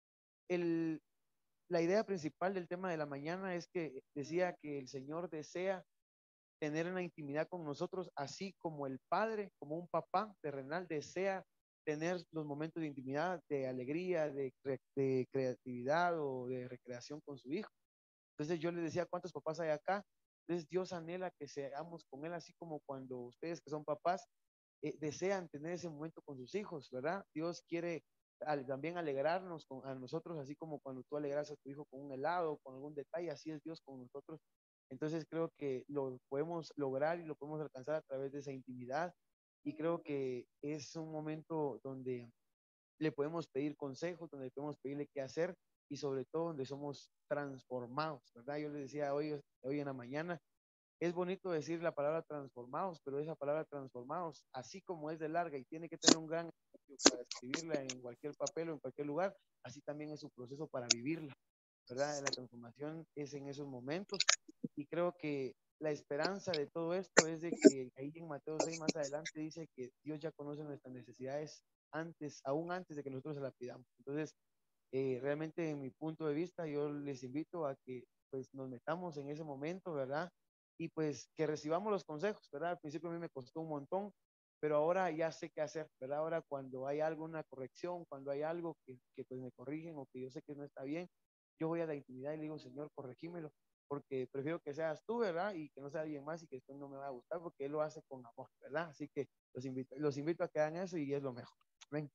el, la idea principal del tema de la mañana es que decía que el Señor desea tener una intimidad con nosotros, así como el Padre, como un papá terrenal, desea tener los momentos de intimidad, de alegría, de, de creatividad o de recreación con su hijo. Entonces yo les decía, ¿cuántos papás hay acá? Entonces Dios anhela que seamos con Él, así como cuando ustedes que son papás eh, desean tener ese momento con sus hijos, ¿verdad? Dios quiere al, también alegrarnos con, a nosotros, así como cuando tú alegras a tu hijo con un helado, con algún detalle, así es Dios con nosotros. Entonces creo que lo podemos lograr y lo podemos alcanzar a través de esa intimidad, y creo que es un momento donde le podemos pedir consejos, donde podemos pedirle qué hacer y sobre todo donde somos transformados, ¿verdad? Yo les decía hoy, hoy en la mañana, es bonito decir la palabra transformados, pero esa palabra transformados, así como es de larga y tiene que tener un gran espacio para escribirla en cualquier papel o en cualquier lugar, así también es su proceso para vivirla, ¿verdad? La transformación es en esos momentos, y creo que la esperanza de todo esto es de que ahí en Mateo seis más adelante dice que Dios ya conoce nuestras necesidades antes, aún antes de que nosotros se las pidamos. Entonces, eh, realmente en mi punto de vista, yo les invito a que pues nos metamos en ese momento, ¿verdad? Y pues que recibamos los consejos, ¿verdad? Al principio a mí me costó un montón, pero ahora ya sé qué hacer, ¿verdad? Ahora cuando hay alguna corrección, cuando hay algo que, que pues me corrigen o que yo sé que no está bien, yo voy a la intimidad y le digo, Señor, corregímelo, porque prefiero que seas tú, ¿verdad? Y que no sea alguien más y que esto no me va a gustar, porque Él lo hace con amor, ¿verdad? Así que los invito, los invito a que hagan eso y es lo mejor. Ven.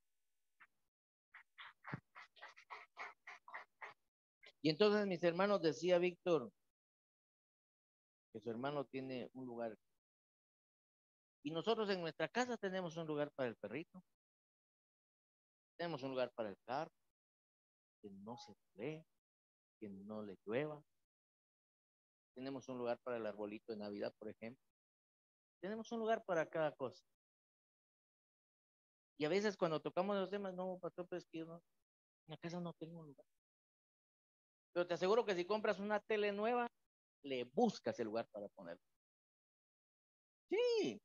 Y entonces, mis hermanos, decía Víctor que su hermano tiene un lugar. Y nosotros en nuestra casa tenemos un lugar para el perrito, tenemos un lugar para el carro, que no se ve, que no le llueva. Tenemos un lugar para el arbolito de Navidad, por ejemplo. Tenemos un lugar para cada cosa. Y a veces cuando tocamos los temas, no, pastor, pues que yo no, en la casa no tengo un lugar. Pero te aseguro que si compras una tele nueva, le buscas el lugar para ponerlo. Sí.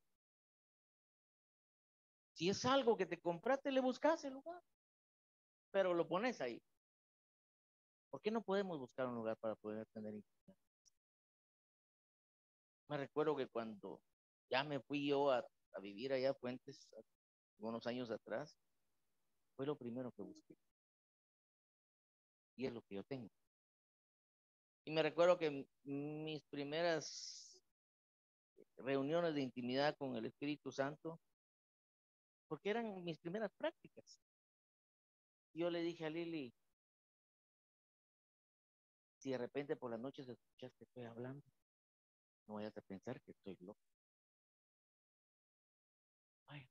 Si es algo que te compraste, le buscas el lugar. Pero lo pones ahí. ¿Por qué no podemos buscar un lugar para poder tener intimidad? Me recuerdo que cuando ya me fui yo a, a vivir allá a Fuentes, unos años atrás, fue lo primero que busqué. Y es lo que yo tengo. Y me recuerdo que mis primeras reuniones de intimidad con el Espíritu Santo, porque eran mis primeras prácticas. Yo le dije a Lili, si de repente por las noches escuchas que estoy hablando, no vayas a pensar que estoy loco. Ay,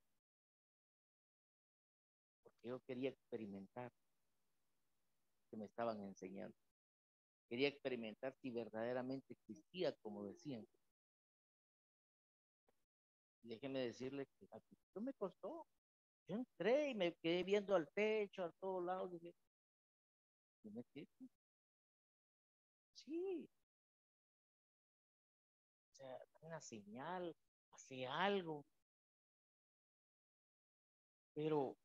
porque yo quería experimentar lo que me estaban enseñando. Quería experimentar si verdaderamente existía como decían. Y déjeme decirle que a mí me costó. Yo entré y me quedé viendo al techo, a todos lados. Dije, ¿no existe? Sí. O sea, una señal, hace algo. Pero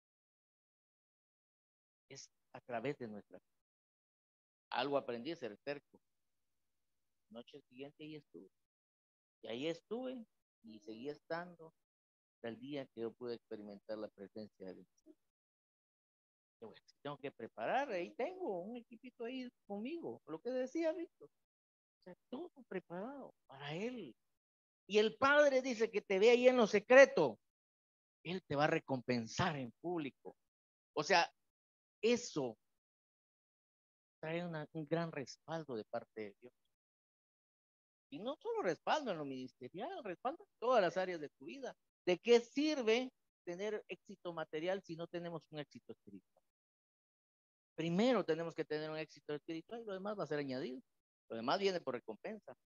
es a través de nuestra. Algo aprendí a ser terco. Noche siguiente ahí estuve. Y ahí estuve y seguí estando hasta el día que yo pude experimentar la presencia de Dios. Bueno, si tengo que preparar, ahí tengo un equipito ahí conmigo, lo que decía Víctor. O sea, todo preparado para Él. Y el Padre dice que te ve ahí en lo secreto. Él te va a recompensar en público. O sea, eso trae una, un gran respaldo de parte de Dios. Y no solo respaldo en lo ministerial, respaldo en todas las áreas de tu vida. ¿De qué sirve tener éxito material si no tenemos un éxito espiritual? Primero tenemos que tener un éxito espiritual y lo demás va a ser añadido. Lo demás viene por recompensa.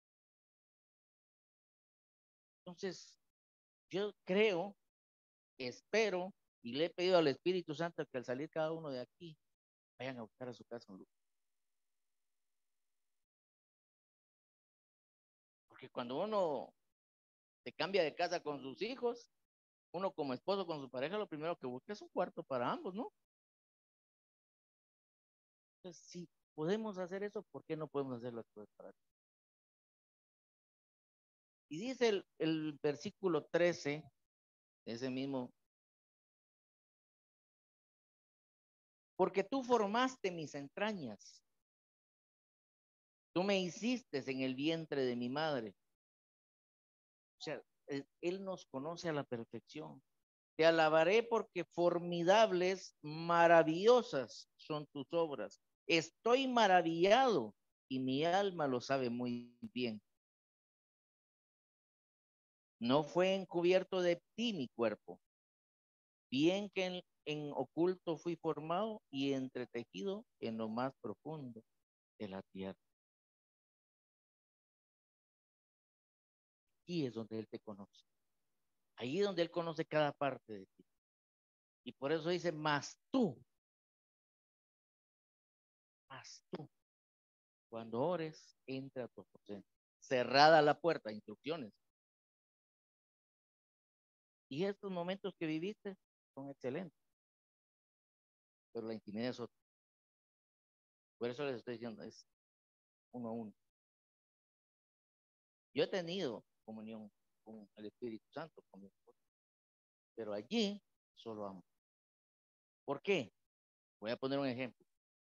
Entonces, yo creo, espero y le he pedido al Espíritu Santo que al salir cada uno de aquí, vayan a buscar a su casa un lugar. Porque cuando uno se cambia de casa con sus hijos, uno como esposo con su pareja, lo primero que busca es un cuarto para ambos, ¿no? Entonces, si podemos hacer eso, ¿por qué no podemos hacer las cosas para ti? Y dice el, el versículo trece, ese mismo, porque tú formaste mis entrañas, tú me hiciste en el vientre de mi madre. O sea, Él nos conoce a la perfección. Te alabaré porque formidables, maravillosas son tus obras. Estoy maravillado y mi alma lo sabe muy bien. No fue encubierto de ti mi cuerpo. Bien que en, en oculto fui formado y entretejido en lo más profundo de la tierra. Aquí es donde Él te conoce. Ahí es donde Él conoce cada parte de ti. Y por eso dice, más tú, más tú, cuando ores, entra a tu aposento. cerrada la puerta, instrucciones. Y estos momentos que viviste son excelentes, pero la intimidad es otra. Por eso les estoy diciendo, es uno a uno. Yo he tenido comunión con el Espíritu Santo, con mi esposa, pero allí solo amo. ¿Por qué? Voy a poner un ejemplo.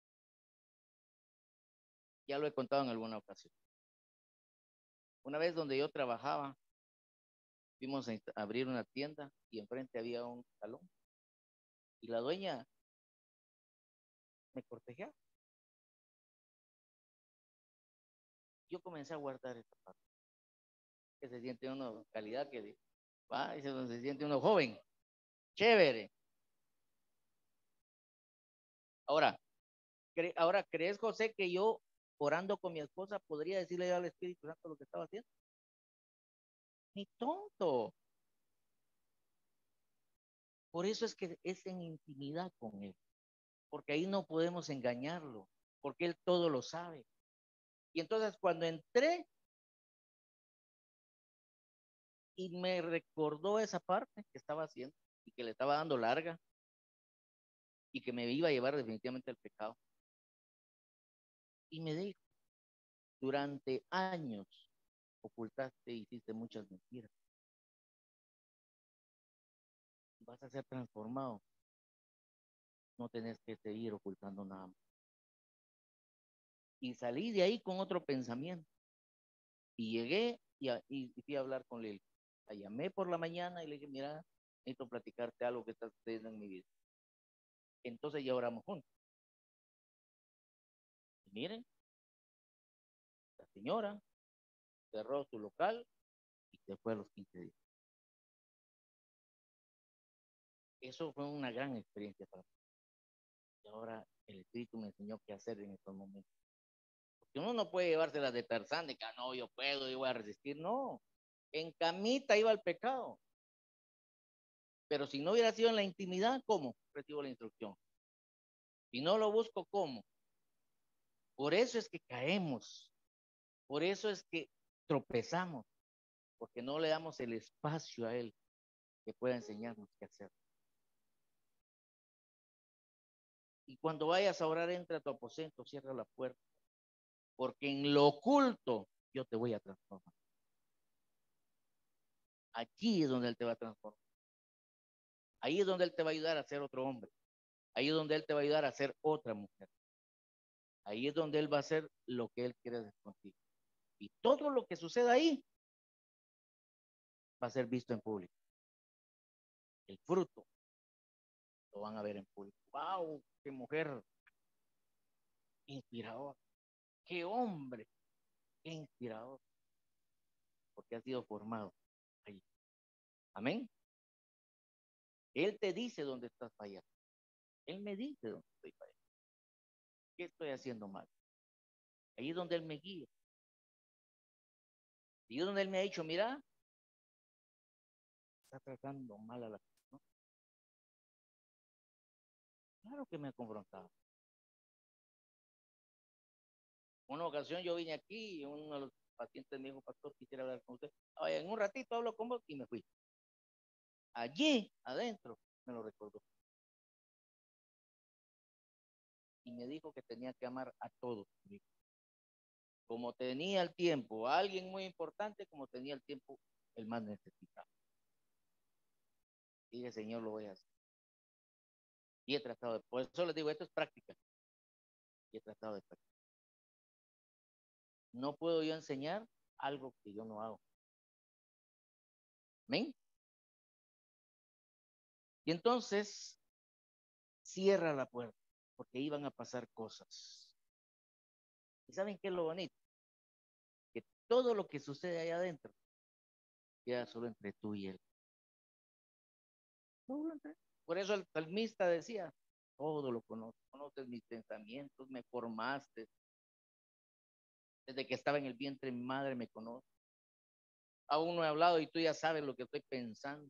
Ya lo he contado en alguna ocasión. Una vez donde yo trabajaba, fuimos a abrir una tienda y enfrente había un salón. Y la dueña me cortejaba. Yo comencé a guardar esta parte. Que se siente uno, calidad que va, y se, se siente uno joven. Chévere. Ahora, cre, ahora, ¿crees, José, que yo, orando con mi esposa, podría decirle yo al Espíritu Santo lo que estaba haciendo? Ni tonto. Por eso es que es en intimidad con Él. Porque ahí no podemos engañarlo. Porque Él todo lo sabe. Y entonces cuando entré y me recordó esa parte que estaba haciendo y que le estaba dando larga y que me iba a llevar definitivamente al pecado. Y me dijo, durante años ocultaste y hiciste muchas mentiras. Vas a ser transformado. No tenés que seguir ocultando nada más. Y salí de ahí con otro pensamiento. Y llegué y, a, y fui a hablar con él. La llamé por la mañana y le dije, mira, necesito platicarte algo que está sucediendo en mi vida. Entonces ya oramos juntos. Y miren, la señora cerró su local y se fue a los quince días. Eso fue una gran experiencia para mí. Y ahora el Espíritu me enseñó qué hacer en estos momentos. Porque uno no puede llevárselas de Tarzán, de que ah, no, yo puedo, yo voy a resistir. No, en camita iba al pecado. Pero si no hubiera sido en la intimidad, ¿cómo recibo la instrucción? Si no lo busco, ¿cómo? Por eso es que caemos. Por eso es que tropezamos. Porque no le damos el espacio a Él que pueda enseñarnos qué hacer. Y cuando vayas a orar, entra a tu aposento, cierra la puerta. Porque en lo oculto yo te voy a transformar. Aquí es donde Él te va a transformar. Ahí es donde Él te va a ayudar a ser otro hombre. Ahí es donde Él te va a ayudar a ser otra mujer. Ahí es donde Él va a hacer lo que Él quiere hacer contigo. Y todo lo que suceda ahí va a ser visto en público. El fruto lo van a ver en público. ¡Wow! ¡Qué mujer! Inspirador. ¡Qué hombre! ¡Qué inspirador! Porque ha sido formado ahí. Amén. Él te dice dónde estás fallando. Él me dice dónde estoy fallando. ¿Qué estoy haciendo mal? Ahí es donde Él me guía. Ahí es donde Él me ha dicho, mira, está tratando mal a la persona. Claro que me ha confrontado. Una ocasión yo vine aquí y uno de los pacientes me dijo, pastor, quisiera hablar con usted. Oye, en un ratito hablo con vos y me fui. Allí, adentro, me lo recordó. Y me dijo que tenía que amar a todos. Como tenía el tiempo, a alguien muy importante, como tenía el tiempo, el más necesitado. Y dije, Señor, lo voy a hacer. Y he tratado de, por eso les digo, esto es práctica. Y he tratado de practicar. No puedo yo enseñar algo que yo no hago. ¿Amén? Y entonces, cierra la puerta, porque iban a pasar cosas. ¿Y saben qué es lo bonito? Que todo lo que sucede allá adentro queda solo entre tú y Él. Por eso el salmista decía, todo lo conoces, conoces mis pensamientos, me formaste. Desde que estaba en el vientre de mi madre me conoces. Aún no he hablado y tú ya sabes lo que estoy pensando.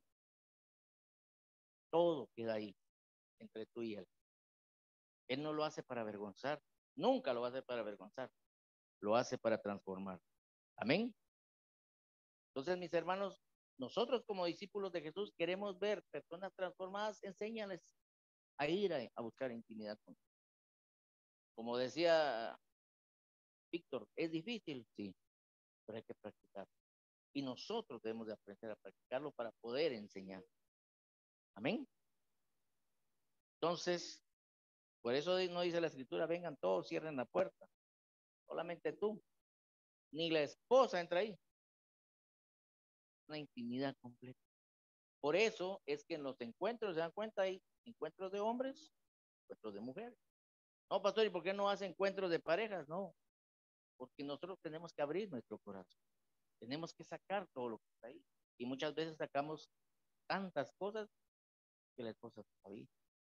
Todo queda ahí, entre tú y Él. Él no lo hace para avergonzar, nunca lo va a hacer para avergonzar, lo hace para transformar. Amén. Entonces, mis hermanos, nosotros como discípulos de Jesús queremos ver personas transformadas, enséñales a ir a, a buscar intimidad con Dios. Como decía Víctor, ¿es difícil? Sí, pero hay que practicar. Y nosotros debemos de aprender a practicarlo para poder enseñar. Amén. Entonces, por eso no dice la escritura, vengan todos, cierren la puerta. Solamente tú. Ni la esposa entra ahí. Una intimidad completa. Por eso es que en los encuentros, se dan cuenta, hay encuentros de hombres, encuentros de mujeres. No, pastor, ¿y por qué no hace encuentros de parejas? No, porque nosotros tenemos que abrir nuestro corazón. Tenemos que sacar todo lo que está ahí. Y muchas veces sacamos tantas cosas que la esposa no sabía.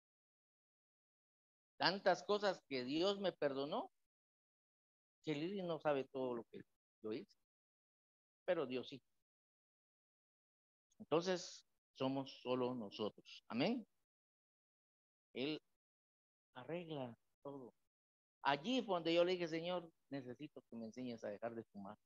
Tantas cosas que Dios me perdonó, que Lili no sabe todo lo que yo hice, pero Dios sí. Entonces, somos solo nosotros. Amén. Él arregla todo. Allí fue donde yo le dije, Señor, necesito que me enseñes a dejar de fumar.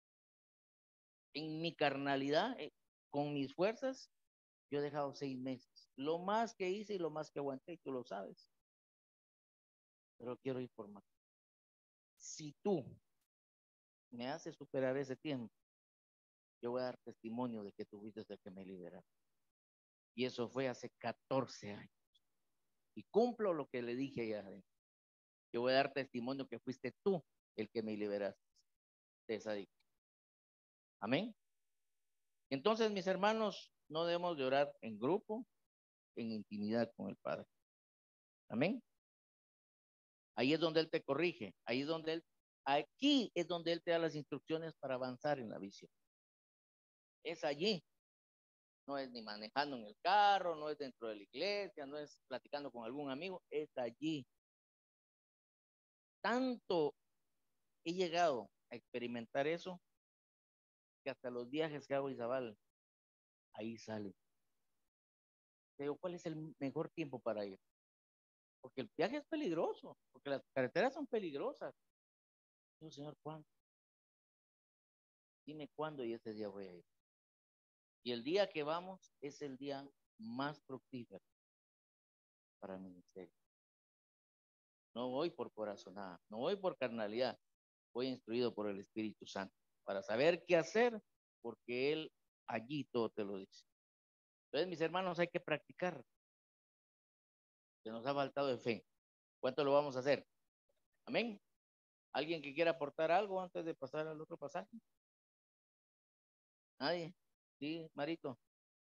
En mi carnalidad, eh, con mis fuerzas, yo he dejado seis meses. Lo más que hice y lo más que aguanté, y tú lo sabes. Pero quiero informar. Si tú me haces superar ese tiempo, yo voy a dar testimonio de que tú fuiste el que me liberaste. Y eso fue hace catorce años. Y cumplo lo que le dije allá adentro. Yo voy a dar testimonio que fuiste tú el que me liberaste de esa adicción. Amén. Entonces, mis hermanos, no debemos de orar en grupo, en intimidad con el Padre. Amén. Ahí es donde Él te corrige. Ahí es donde Él, aquí es donde Él te da las instrucciones para avanzar en la visión. Es allí. No es ni manejando en el carro, no es dentro de la iglesia, no es platicando con algún amigo, es allí. Tanto he llegado a experimentar eso que hasta los viajes que hago a Izabal, ahí sale. Te digo, ¿cuál es el mejor tiempo para ir? Porque el viaje es peligroso, porque las carreteras son peligrosas. Digo, Señor, ¿cuándo? Dime cuándo y ese día voy a ir. Y el día que vamos es el día más fructífero para el ministerio. No voy por corazonada, no voy por carnalidad, voy instruido por el Espíritu Santo para saber qué hacer, porque Él allí todo te lo dice. Entonces, mis hermanos, hay que practicar. Se nos ha faltado de fe. ¿Cuánto lo vamos a hacer? Amén. ¿Alguien que quiera aportar algo antes de pasar al otro pasaje? ¿Nadie? Sí, Marito.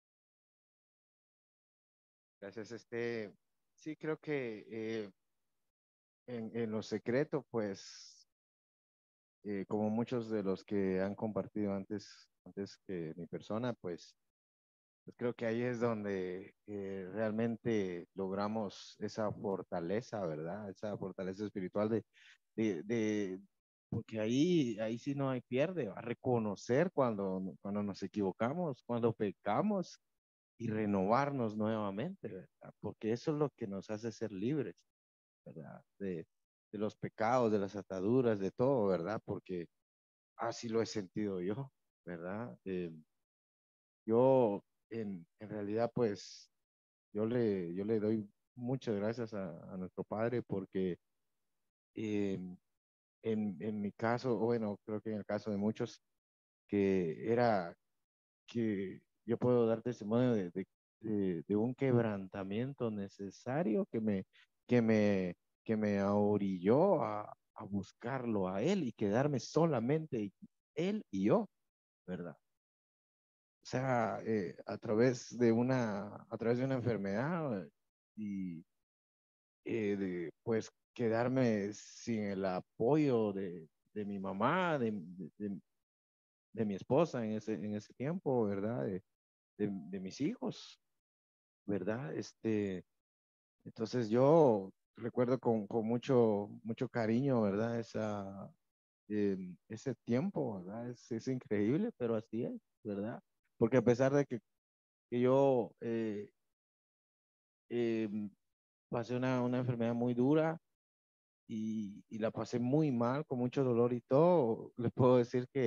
Gracias, este, sí creo que eh, en, en lo secreto, pues, eh, como muchos de los que han compartido antes, antes que mi persona, pues, pues creo que ahí es donde eh, realmente logramos esa fortaleza, ¿verdad? Esa fortaleza espiritual de, de, de- porque ahí, ahí sí no hay pierde, a reconocer cuando, cuando nos equivocamos, cuando pecamos y renovarnos nuevamente, ¿verdad? Porque eso es lo que nos hace ser libres, ¿verdad? De, de los pecados, de las ataduras, de todo, ¿verdad? Porque así lo he sentido yo, ¿verdad? Eh, yo, en, en realidad, pues, yo le, yo le doy muchas gracias a, a nuestro Padre porque eh, en, en mi caso, o bueno, creo que en el caso de muchos, que era que yo puedo dar testimonio de, de, de- de un quebrantamiento necesario que me, que me, que me orilló a, a buscarlo a Él y quedarme solamente Él y yo, ¿verdad? O sea, eh, a través de una, a través de una enfermedad y eh, de, pues quedarme sin el apoyo de, de mi mamá, de, de, de- de mi esposa en ese, en ese tiempo, ¿verdad? De, de, de mis hijos, ¿verdad? Este, entonces yo recuerdo con, con mucho, mucho cariño, ¿verdad? Esa, eh, ese tiempo, ¿verdad? Es, es increíble, pero así es, ¿verdad? Porque a pesar de que, que yo eh, eh, pasé una, una enfermedad muy dura y, y la pasé muy mal, con mucho dolor y todo, les puedo decir que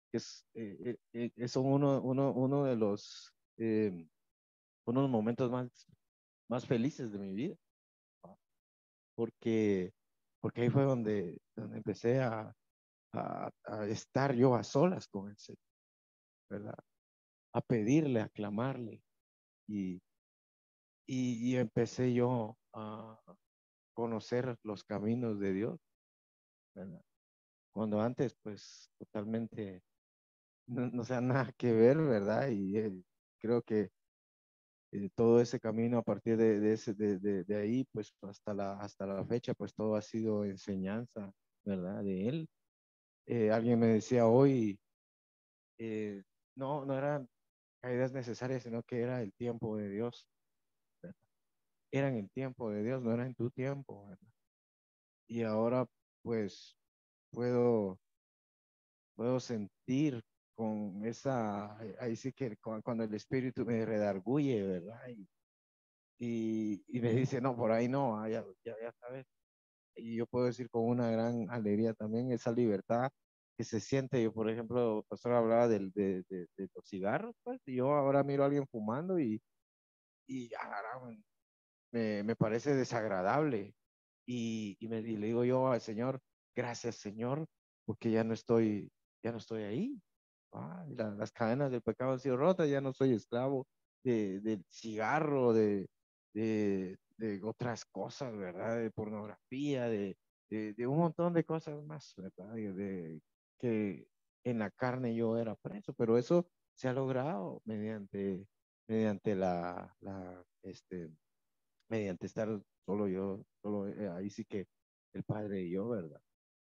que es, eh, eh, eh, son uno, uno, uno de los, eh, uno de los momentos más, más felices de mi vida, ¿va? Porque, porque ahí fue donde, donde empecé a, a, a estar yo a solas con el Señor, ¿verdad? A pedirle, a clamarle. Y, y, y empecé yo a conocer los caminos de Dios, ¿verdad? Cuando antes, pues, totalmente, no, no sea nada que ver, ¿verdad? Y eh, creo que eh, todo ese camino a partir de, de, ese, de, de, de ahí, pues, hasta la, hasta la fecha, pues, todo ha sido enseñanza, ¿verdad? De Él. Eh, alguien me decía hoy, eh, no, no eran caídas necesarias, sino que era el tiempo de Dios, ¿verdad? Eran el tiempo de Dios, no era en tu tiempo, ¿verdad? Y ahora, pues, puedo, puedo sentir con esa, ahí sí que cu- cuando el Espíritu me redarguye, ¿verdad? Y, y, y me dice, no, por ahí no, ah, ya, ya, ya sabes. Y yo puedo decir con una gran alegría también esa libertad que se siente. Yo, por ejemplo, el pastor hablaba del, de, de, de los cigarros, pues, y yo ahora miro a alguien fumando y, y ah, caramba, me, me parece desagradable. Y, y, me, y le digo yo al Señor, gracias Señor, porque ya no estoy, ya no estoy ahí. Ah, y la- las cadenas del pecado han sido rotas, ya no soy esclavo de, del cigarro, de, de, de otras cosas, ¿verdad? De pornografía, de, de, de un montón de cosas más, ¿verdad? De, de- que en la carne yo era preso, pero eso se ha logrado mediante, mediante la, la, este, mediante estar solo yo, solo eh, ahí sí que el Padre y yo, ¿verdad?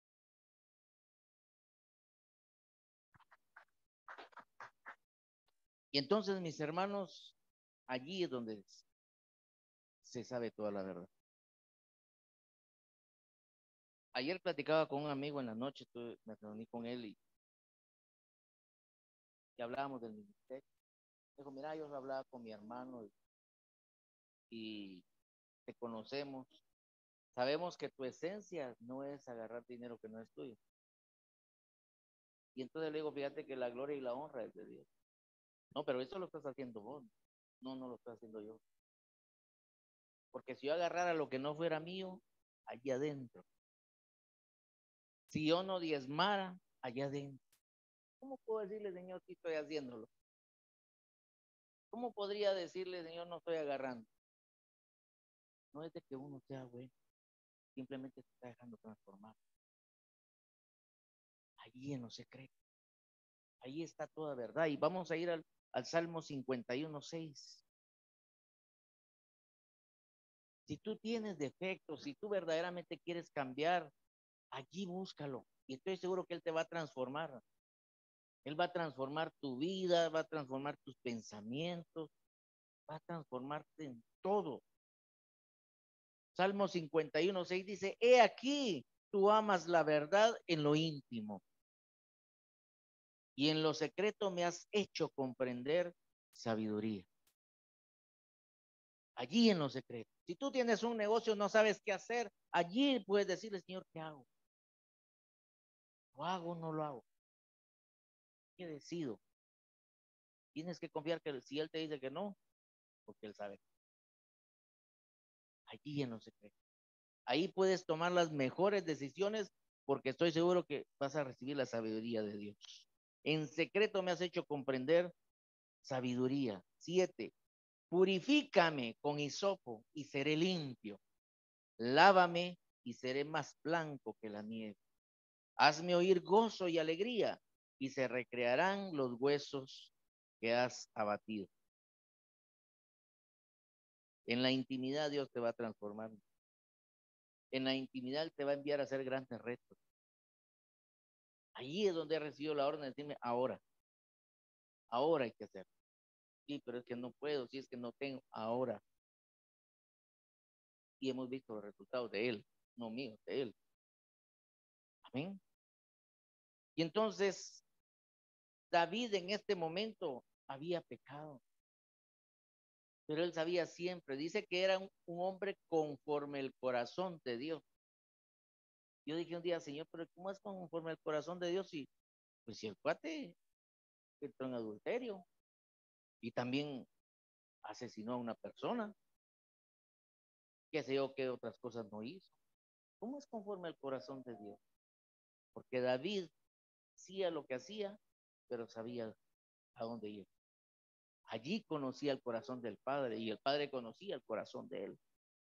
Y entonces, mis hermanos, allí es donde se sabe toda la verdad. Ayer platicaba con un amigo en la noche, tuve- me reuní con él y, y hablábamos del ministerio. Dijo, mira, yo hablaba con mi hermano y, y te conocemos. Sabemos que tu esencia no es agarrar dinero que no es tuyo. Y entonces le digo, fíjate que la gloria y la honra es de Dios. No, pero eso lo estás haciendo vos. No, no lo estoy haciendo yo. Porque si yo agarrara lo que no fuera mío, allí adentro. Si yo no diezmara, allá adentro. ¿Cómo puedo decirle, Señor, que estoy haciéndolo? ¿Cómo podría decirle, Señor, no estoy agarrando? No es de que uno sea bueno, simplemente se está dejando transformar. Allí en lo secreto. Ahí está toda verdad. Y vamos a ir al, al Salmo cincuenta y uno, seis. Si tú tienes defectos, si tú verdaderamente quieres cambiar, allí búscalo. Y estoy seguro que Él te va a transformar. Él va a transformar tu vida, va a transformar tus pensamientos, va a transformarte en todo. Salmo cincuenta y uno, seis dice, he aquí, tú amas la verdad en lo íntimo y en lo secreto me has hecho comprender sabiduría. Allí en lo secreto. Si tú tienes un negocio, no sabes qué hacer, allí puedes decirle, Señor, ¿qué hago? ¿Lo hago o no lo hago? ¿Qué decido? Tienes que confiar que si Él te dice que no, porque Él sabe. Allí en lo secreto. Ahí puedes tomar las mejores decisiones porque estoy seguro que vas a recibir la sabiduría de Dios. En secreto me has hecho comprender sabiduría. Siete, purifícame con hisopo y seré limpio. Lávame y seré más blanco que la nieve. Hazme oír gozo y alegría y se recrearán los huesos que has abatido. En la intimidad Dios te va a transformar. En la intimidad te va a enviar a hacer grandes retos. Allí es donde he recibido la orden de decirme, ahora, ahora hay que hacer. Sí, pero es que no puedo, si es que no tengo, ahora. Y hemos visto los resultados de Él, no míos, de Él. Amén. Y entonces, David en este momento había pecado, pero él sabía siempre, dice que era un, un hombre conforme el corazón de Dios. Yo dije un día, Señor, pero ¿cómo es conforme el corazón de Dios si Pues si el cuate entró en adulterio y también asesinó a una persona, qué sé yo, qué otras cosas no hizo. ¿Cómo es conforme al corazón de Dios? Porque David hacía lo que hacía, pero sabía a dónde ir. Allí conocía el corazón del Padre y el Padre conocía el corazón de él.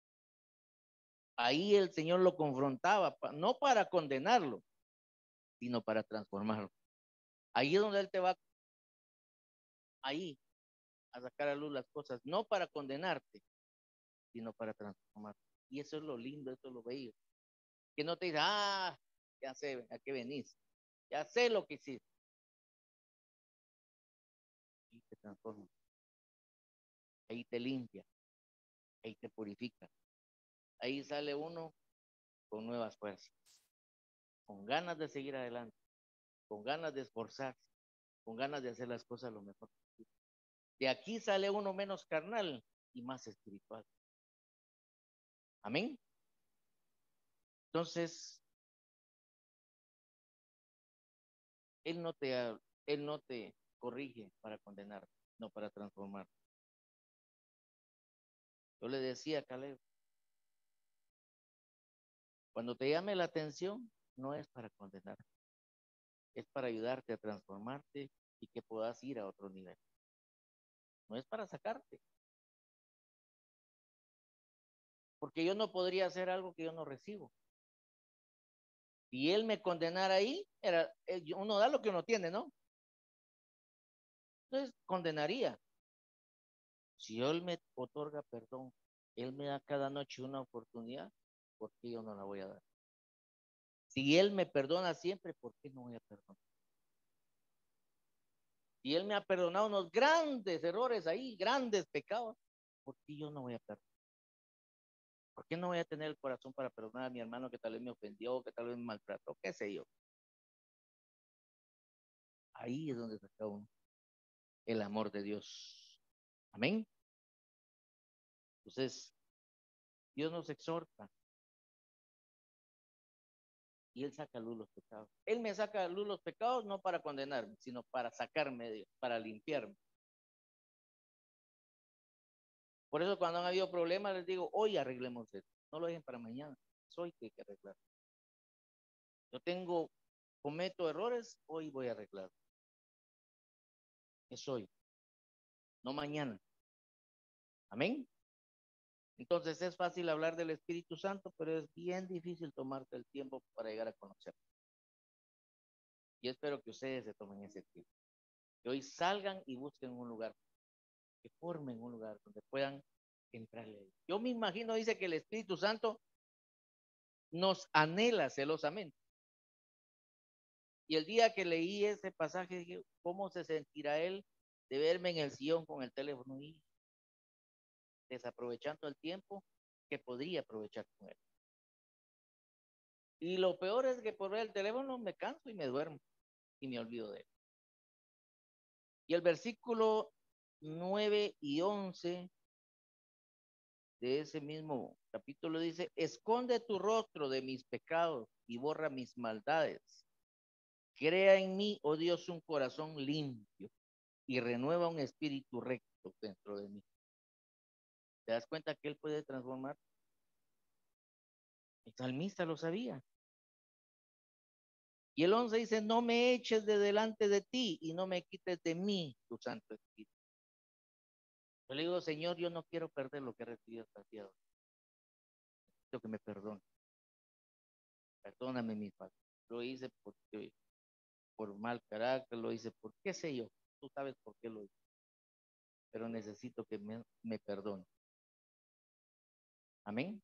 Ahí el Señor lo confrontaba, no para condenarlo, sino para transformarlo. Ahí es donde Él te va ahí a sacar a luz las cosas, no para condenarte, sino para transformarte. Y eso es lo lindo, eso es lo bello. Que no te diga, ah, ya sé a qué venís, ya sé lo que hiciste. Y te transforma. Ahí te limpia, ahí te purifica. Ahí sale uno con nuevas fuerzas, con ganas de seguir adelante, con ganas de esforzarse, con ganas de hacer las cosas lo mejor posible. De aquí sale uno menos carnal y más espiritual. Amén. Entonces, Él no te, él no te corrige para condenar, no para transformar. Yo le decía a Caleb, cuando te llame la atención, no es para condenar, es para ayudarte a transformarte y que puedas ir a otro nivel. No es para sacarte. Porque yo no podría hacer algo que yo no recibo. Si él me condenara ahí, era, uno da lo que uno tiene, ¿no? Entonces, condenaría. Si él me otorga perdón, él me da cada noche una oportunidad, ¿por qué yo no la voy a dar? Si él me perdona siempre, ¿por qué no voy a perdonar? Si él me ha perdonado unos grandes errores ahí, grandes pecados, ¿por qué yo no voy a perdonar? ¿Por qué no voy a tener el corazón para perdonar a mi hermano que tal vez me ofendió, que tal vez me maltrató, qué sé yo? Ahí es donde saca uno el amor de Dios. Amén. Entonces, Dios nos exhorta y Él saca a luz los pecados. Él me saca a luz los pecados no para condenarme, sino para sacarme de Dios, para limpiarme. Por eso cuando han habido problemas les digo, hoy arreglemos esto. No lo dejen para mañana. Es hoy que hay que arreglar. Yo tengo, cometo errores, hoy voy a arreglar. Es hoy, no mañana. Amén. Entonces es fácil hablar del Espíritu Santo, pero es bien difícil tomarte el tiempo para llegar a conocerlo. Y espero que ustedes se tomen ese tiempo. Que hoy salgan y busquen un lugar, que formen un lugar donde puedan entrarle. Yo me imagino, dice que el Espíritu Santo nos anhela celosamente. Y el día que leí ese pasaje, dije, ¿cómo se sentirá él de verme en el sillón con el teléfono y desaprovechando el tiempo que podría aprovechar con él? Y lo peor es que por ver el teléfono me canso y me duermo y me olvido de él. Y el versículo nueve y once de ese mismo capítulo dice, esconde tu rostro de mis pecados y borra mis maldades. Crea en mí, oh Dios, un corazón limpio y renueva un espíritu recto dentro de mí. ¿Te das cuenta que Él puede transformar? El salmista lo sabía. Y el once dice, no me eches de delante de ti y no me quites de mí tu Santo Espíritu. Yo le digo, Señor, yo no quiero perder lo que he recibido hasta el día de hoy. Quiero que me perdone. Perdóname mis faltas. Lo hice porque, por mal carácter, lo hice por qué sé yo. Tú sabes por qué lo hice. Pero necesito que me, me perdone. Amén.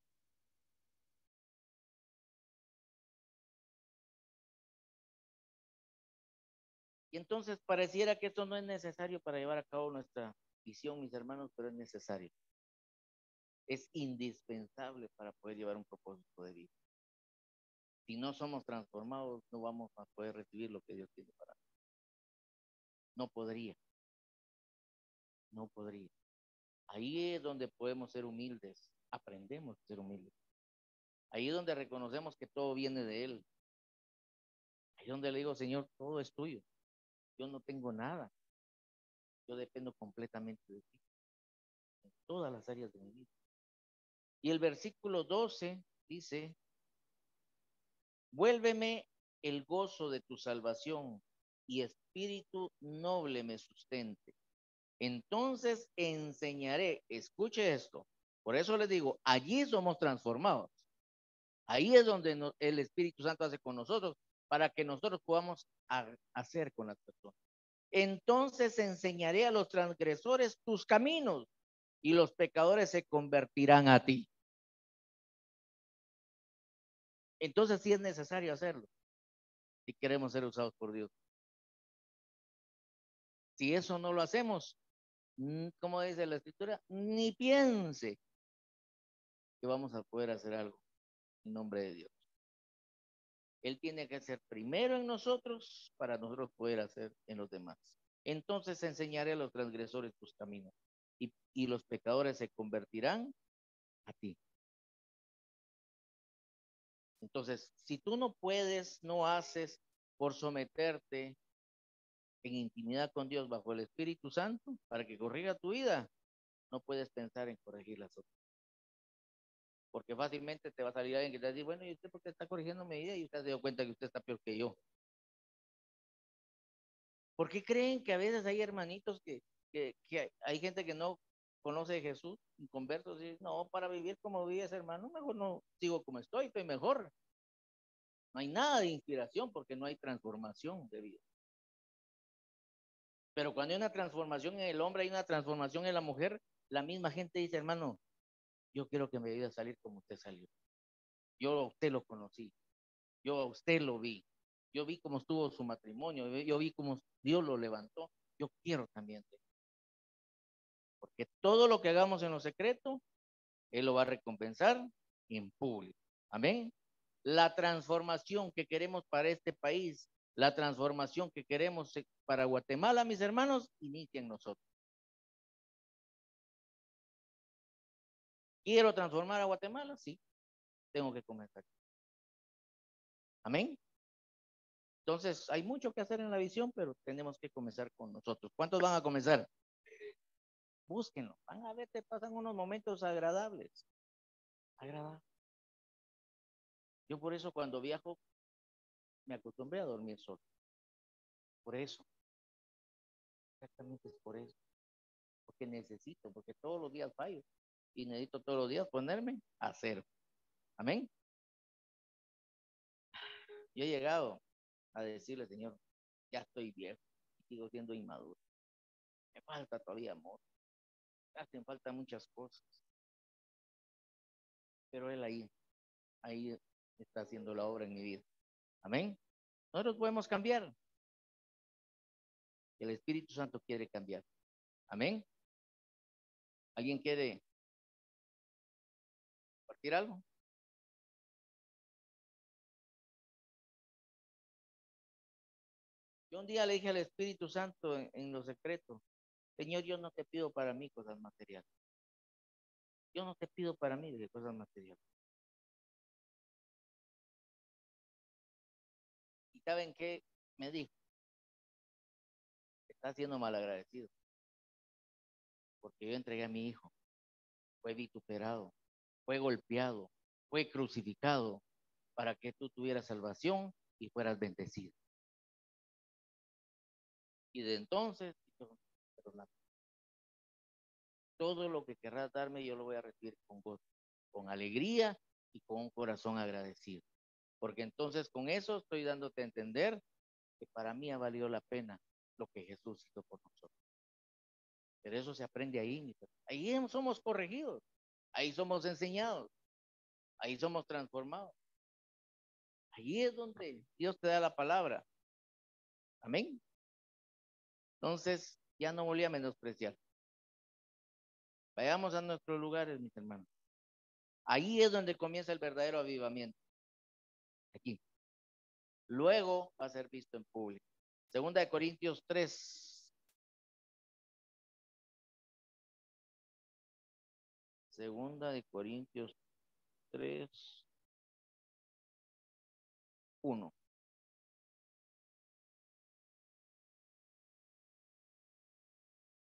Y entonces pareciera que esto no es necesario para llevar a cabo nuestra visión, mis hermanos, pero es necesario. Es indispensable para poder llevar un propósito de vida. Si no somos transformados, no vamos a poder recibir lo que Dios tiene para nosotros. No podría. No podría. Ahí es donde podemos ser humildes. Aprendemos a ser humildes. Ahí es donde reconocemos que todo viene de Él. Ahí es donde le digo, Señor, todo es tuyo. Yo no tengo nada. Yo dependo completamente de ti. En todas las áreas de mi vida. Y el versículo doce dice, vuélveme el gozo de tu salvación y espíritu noble me sustente. Entonces enseñaré, escuche esto, por eso les digo, allí somos transformados. Ahí es donde no, el Espíritu Santo hace con nosotros para que nosotros podamos a, hacer con las personas. Entonces enseñaré a los transgresores tus caminos y los pecadores se convertirán a ti. Entonces sí es necesario hacerlo si queremos ser usados por Dios. Si eso no lo hacemos, como dice la Escritura, ni piense que vamos a poder hacer algo en nombre de Dios. Él tiene que ser primero en nosotros para nosotros poder hacer en los demás. Entonces enseñaré a los transgresores tus caminos y, y los pecadores se convertirán a ti. Entonces, si tú no puedes, no haces por someterte en intimidad con Dios bajo el Espíritu Santo para que corrija tu vida, no puedes pensar en corregir las otras. Porque fácilmente te va a salir alguien que te va a decir, bueno, ¿y usted por qué está corrigiendo mi vida? Y usted se dio cuenta que usted está peor que yo. ¿Por qué creen que a veces hay hermanitos que, que, que hay, hay gente que no conoce a Jesús, inconversos, y no, para vivir como vive ese hermano, mejor no sigo como estoy, estoy mejor. No hay nada de inspiración porque no hay transformación de vida. Pero cuando hay una transformación en el hombre, hay una transformación en la mujer, la misma gente dice, hermano, yo quiero que me ayude a salir como usted salió. Yo a usted lo conocí, yo a usted lo vi, yo vi cómo estuvo su matrimonio, yo vi cómo Dios lo levantó, yo quiero también. Porque todo lo que hagamos en lo secreto, Él lo va a recompensar en público. Amén. La transformación que queremos para este país, la transformación que queremos para Guatemala, mis hermanos, inicia en nosotros. ¿Quiero transformar a Guatemala? Sí, tengo que comenzar. Amén. Entonces, hay mucho que hacer en la visión, pero tenemos que comenzar con nosotros. ¿Cuántos van a comenzar? Búsquenlo. Van a ver, te pasan unos momentos agradables. Agradables. Yo por eso cuando viajo me acostumbré a dormir solo. Por eso. Exactamente es por eso. Porque necesito, porque todos los días fallo. Y necesito todos los días ponerme a cero. Amén. Yo he llegado a decirle, Señor, ya estoy viejo. Sigo siendo inmaduro. Me falta todavía amor. Me hacen falta muchas cosas. Pero Él ahí, ahí está haciendo la obra en mi vida. Amén. Nosotros podemos cambiar. El Espíritu Santo quiere cambiar. Amén. ¿Alguien quiere compartir algo? Yo un día le dije al Espíritu Santo en, en lo secreto, Señor, yo no te pido para mí cosas materiales. Yo no te pido para mí de cosas materiales. ¿Y saben qué me dijo? Está siendo malagradecido. Porque yo entregué a mi hijo. Fue vituperado, fue golpeado, fue crucificado para que tú tuvieras salvación y fueras bendecido. Y de entonces, todo lo que querrás darme, yo lo voy a recibir con gozo, con alegría y con un corazón agradecido. Porque entonces con eso estoy dándote a entender que para mí ha valido la pena lo que Jesús hizo por nosotros. Pero eso se aprende ahí. Ahí somos corregidos, ahí somos enseñados, ahí somos transformados. Ahí es donde Dios te da la palabra. Amén. Entonces, ya no volví a menospreciar. Vayamos a nuestros lugares, mis hermanos. Ahí es donde comienza el verdadero avivamiento. Aquí. Luego va a ser visto en público. Segunda de Corintios tres. Segunda de Corintios tres. uno.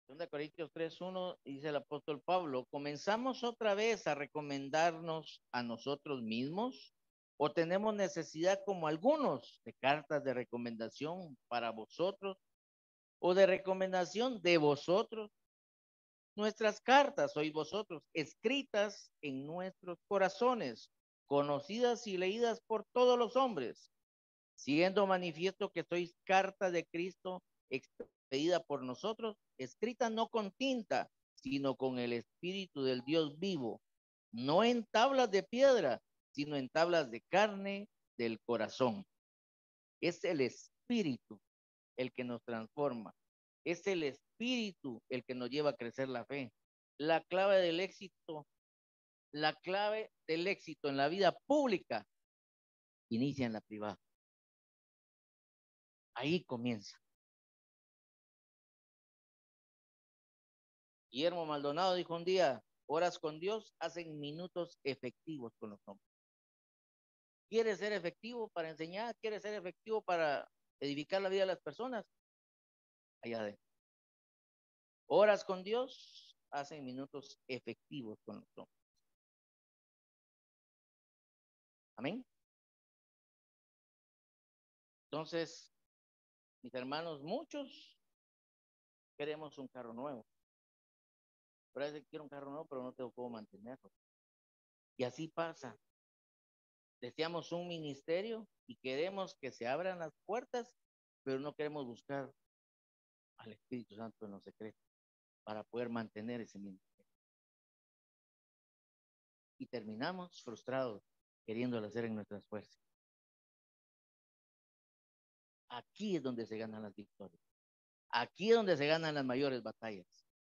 segunda Corintios tres uno dice el apóstol Pablo, ¿comenzamos otra vez a recomendarnos a nosotros mismos? ¿O tenemos necesidad como algunos de cartas de recomendación para vosotros o de recomendación de vosotros? Nuestras cartas sois vosotros, escritas en nuestros corazones, conocidas y leídas por todos los hombres, siendo manifiesto que sois carta de Cristo expedida por nosotros, escrita no con tinta, sino con el Espíritu del Dios vivo, no en tablas de piedra, sino en tablas de carne del corazón. Es el Espíritu el que nos transforma. Es el Espíritu el que nos lleva a crecer la fe. La clave del éxito, la clave del éxito en la vida pública inicia en la privada. Ahí comienza. Guillermo Maldonado dijo un día, horas con Dios hacen minutos efectivos con los hombres. ¿Quieres ser efectivo para enseñar? ¿Quieres ser efectivo para edificar la vida de las personas? Allá adentro. Horas con Dios hacen minutos efectivos con los hombres. Amén. Entonces, mis hermanos, muchos queremos un carro nuevo. Parece que quiero un carro nuevo, pero no tengo cómo mantenerlo. Y así pasa. Deseamos un ministerio y queremos que se abran las puertas, pero no queremos buscar al Espíritu Santo en los secretos para poder mantener ese ministerio. Y terminamos frustrados queriéndolo hacer en nuestras fuerzas. Aquí es donde se ganan las victorias. Aquí es donde se ganan las mayores batallas.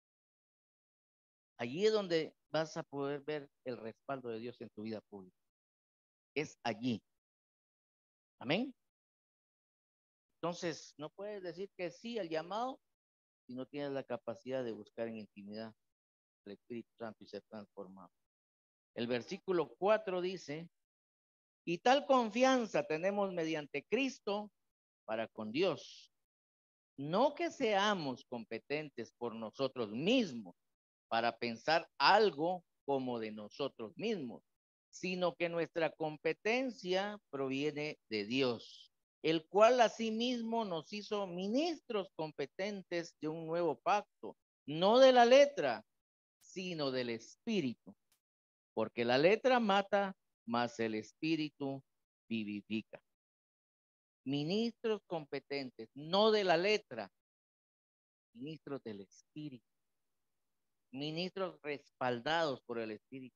Allí es donde vas a poder ver el respaldo de Dios en tu vida pública. Es allí. Amén. Entonces, no puedes decir que sí al llamado si no tienes la capacidad de buscar en intimidad al Espíritu Santo y ser transformado. El versículo cuatro dice, y tal confianza tenemos mediante Cristo para con Dios. No que seamos competentes por nosotros mismos para pensar algo como de nosotros mismos, sino que nuestra competencia proviene de Dios, el cual asimismo nos hizo ministros competentes de un nuevo pacto, no de la letra, sino del Espíritu, porque la letra mata, mas el Espíritu vivifica. Ministros competentes, no de la letra, ministros del Espíritu, ministros respaldados por el Espíritu.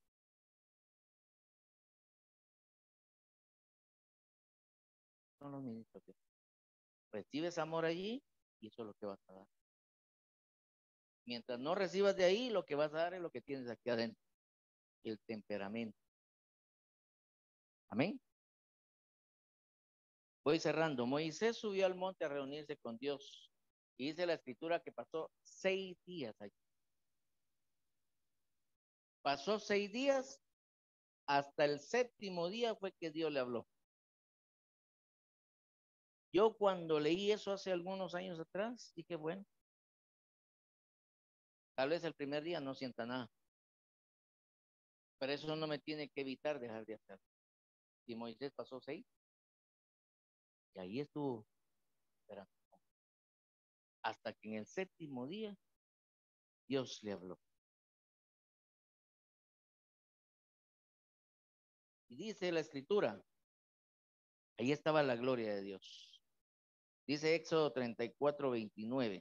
Son los ministros que recibes amor allí y eso es lo que vas a dar. Mientras no recibas de ahí, lo que vas a dar es lo que tienes aquí adentro, el temperamento. Amén. Voy cerrando. Moisés subió al monte a reunirse con Dios y dice la escritura que pasó seis días allí. Pasó seis días, hasta el séptimo día fue que Dios le habló. Yo cuando leí eso hace algunos años atrás, dije, bueno, tal vez el primer día no sienta nada, pero eso no me tiene que evitar dejar de hacer. Y Moisés pasó seis, y ahí estuvo esperando. Hasta que en el séptimo día, Dios le habló. Y dice la escritura, ahí estaba la gloria de Dios. Dice Éxodo treinta y cuatro, veintinueve.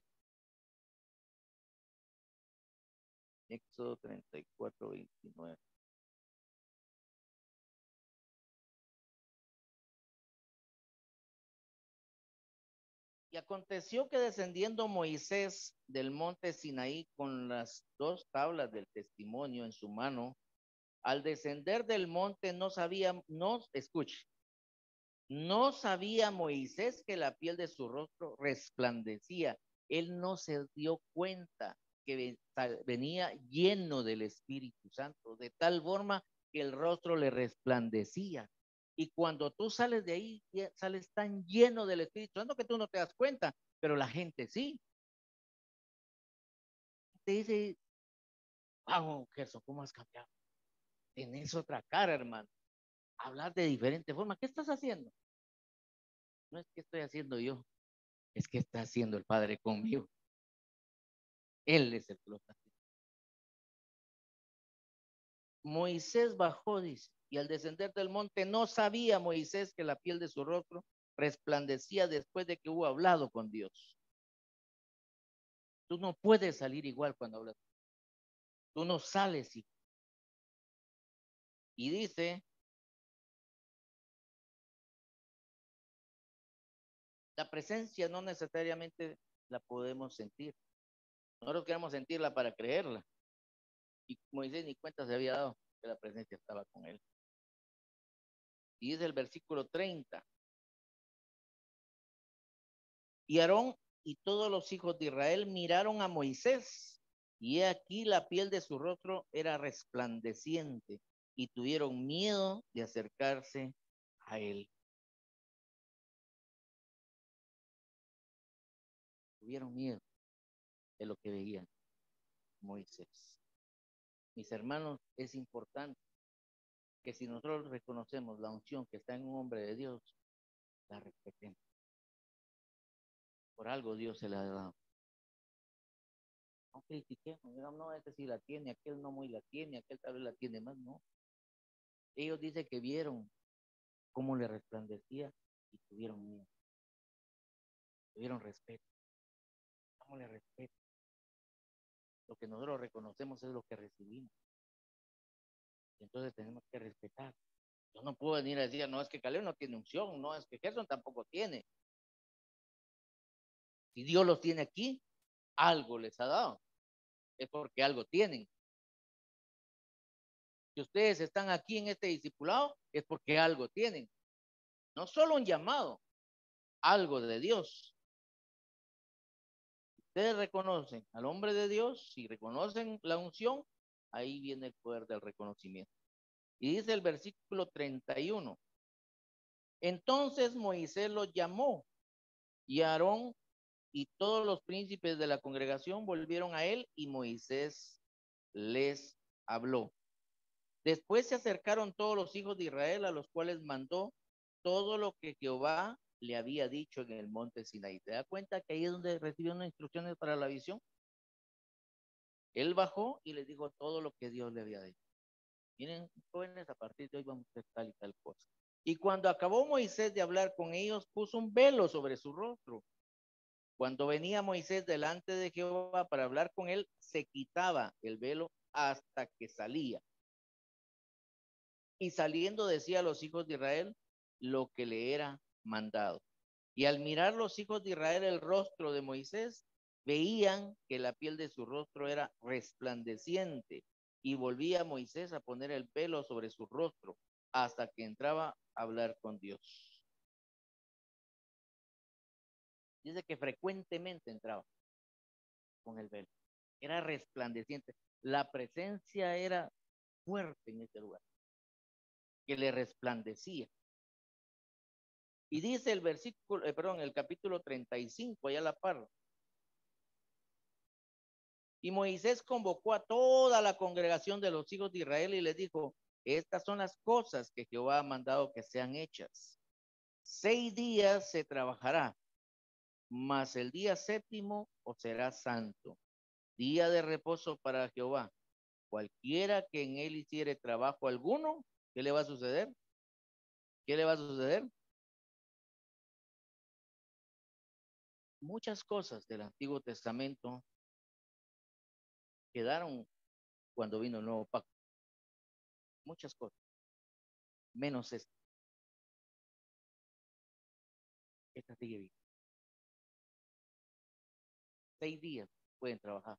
Éxodo treinta y cuatro, veintinueve. Y aconteció que descendiendo Moisés del monte Sinaí con las dos tablas del testimonio en su mano, al descender del monte no sabía, no, escuche, no sabía Moisés que la piel de su rostro resplandecía. Él no se dio cuenta que venía lleno del Espíritu Santo, de tal forma que el rostro le resplandecía. Y cuando tú sales de ahí, sales tan lleno del Espíritu Santo que tú no te das cuenta, pero la gente sí. te dice, wow, Gerson, ¿cómo has cambiado? Tenés otra cara, hermano. Hablar de diferente forma. ¿Qué estás haciendo? No es que estoy haciendo yo, es que está haciendo el Padre conmigo. Él es el que lo está haciendo. Moisés bajó, dice, y al descender del monte no sabía Moisés que la piel de su rostro resplandecía después de que hubo hablado con Dios. Tú no puedes salir igual cuando hablas. Tú no sales igual. Y dice, la presencia no necesariamente la podemos sentir. Nosotros queremos sentirla para creerla. Y Moisés ni cuenta se había dado que la presencia estaba con él. Y dice el versículo treinta. Y Aarón y todos los hijos de Israel miraron a Moisés, y he aquí la piel de su rostro era resplandeciente, y tuvieron miedo de acercarse a él. Tuvieron miedo de lo que veían Moisés. Mis hermanos, es importante que si nosotros reconocemos la unción que está en un hombre de Dios, la respetemos. Por algo Dios se la ha dado. No critiquemos, digamos, no, este sí la tiene, aquel no muy la tiene, aquel tal vez la tiene más, no. Ellos dicen que vieron cómo le resplandecía y tuvieron miedo, tuvieron respeto. ¿Cómo le respeto? Lo que nosotros reconocemos es lo que recibimos. Entonces tenemos que respetar. Yo no puedo venir a decir, no, es que Caleb no tiene unción, no, es que Gerson tampoco tiene. Si Dios los tiene aquí, algo les ha dado. Es porque algo tienen. Si ustedes están aquí en este discipulado, es porque algo tienen. No solo un llamado, algo de Dios. Ustedes reconocen al hombre de Dios, si reconocen la unción, ahí viene el poder del reconocimiento. Y dice el versículo treinta y uno. Entonces Moisés los llamó, y Aarón y todos los príncipes de la congregación volvieron a él, y Moisés les habló. Después se acercaron todos los hijos de Israel, a los cuales mandó todo lo que Jehová le había dicho en el monte Sinaí. ¿Te das cuenta que ahí es donde recibió unas instrucciones para la visión? Él bajó y les dijo todo lo que Dios le había dicho. Miren, jóvenes, a partir de hoy vamos a hacer tal y tal cosa. Y cuando acabó Moisés de hablar con ellos, puso un velo sobre su rostro. Cuando venía Moisés delante de Jehová para hablar con él, se quitaba el velo hasta que salía. Y saliendo decía a los hijos de Israel lo que le era mandado. Y al mirar los hijos de Israel el rostro de Moisés, veían que la piel de su rostro era resplandeciente, y volvía Moisés a poner el velo sobre su rostro hasta que entraba a hablar con Dios. Dice que frecuentemente entraba con el velo. Era resplandeciente. La presencia era fuerte en ese lugar, que le resplandecía. Y dice el versículo, eh, perdón, el capítulo treinta y cinco, allá a la par. Y Moisés convocó a toda la congregación de los hijos de Israel y les dijo, estas son las cosas que Jehová ha mandado que sean hechas. Seis días se trabajará, mas el día séptimo os será santo, día de reposo para Jehová. Cualquiera que en él hiciere trabajo alguno, ¿qué le va a suceder? ¿Qué le va a suceder? Muchas cosas del Antiguo Testamento quedaron cuando vino el nuevo pacto. Muchas cosas, menos esta. Esta sigue viva. Seis días pueden trabajar.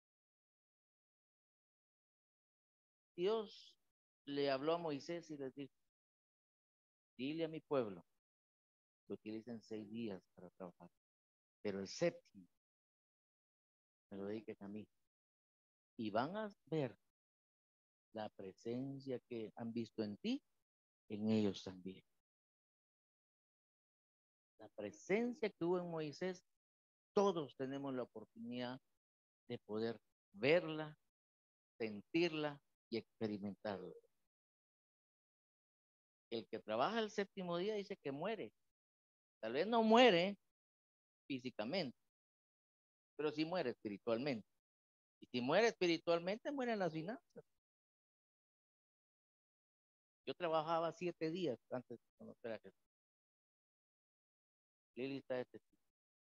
Dios le habló a Moisés y les dijo, dile a mi pueblo que utilicen seis días para trabajar, pero el séptimo me lo dediquen a mí. Y van a ver la presencia que han visto en ti, en ellos también. La presencia que hubo en Moisés, todos tenemos la oportunidad de poder verla, sentirla y experimentarla. El que trabaja el séptimo día dice que muere. Tal vez no muere físicamente, pero sí muere espiritualmente. Y si muere espiritualmente, mueren las finanzas. Yo trabajaba siete días antes de conocer a Jesús. Lili está de testigo.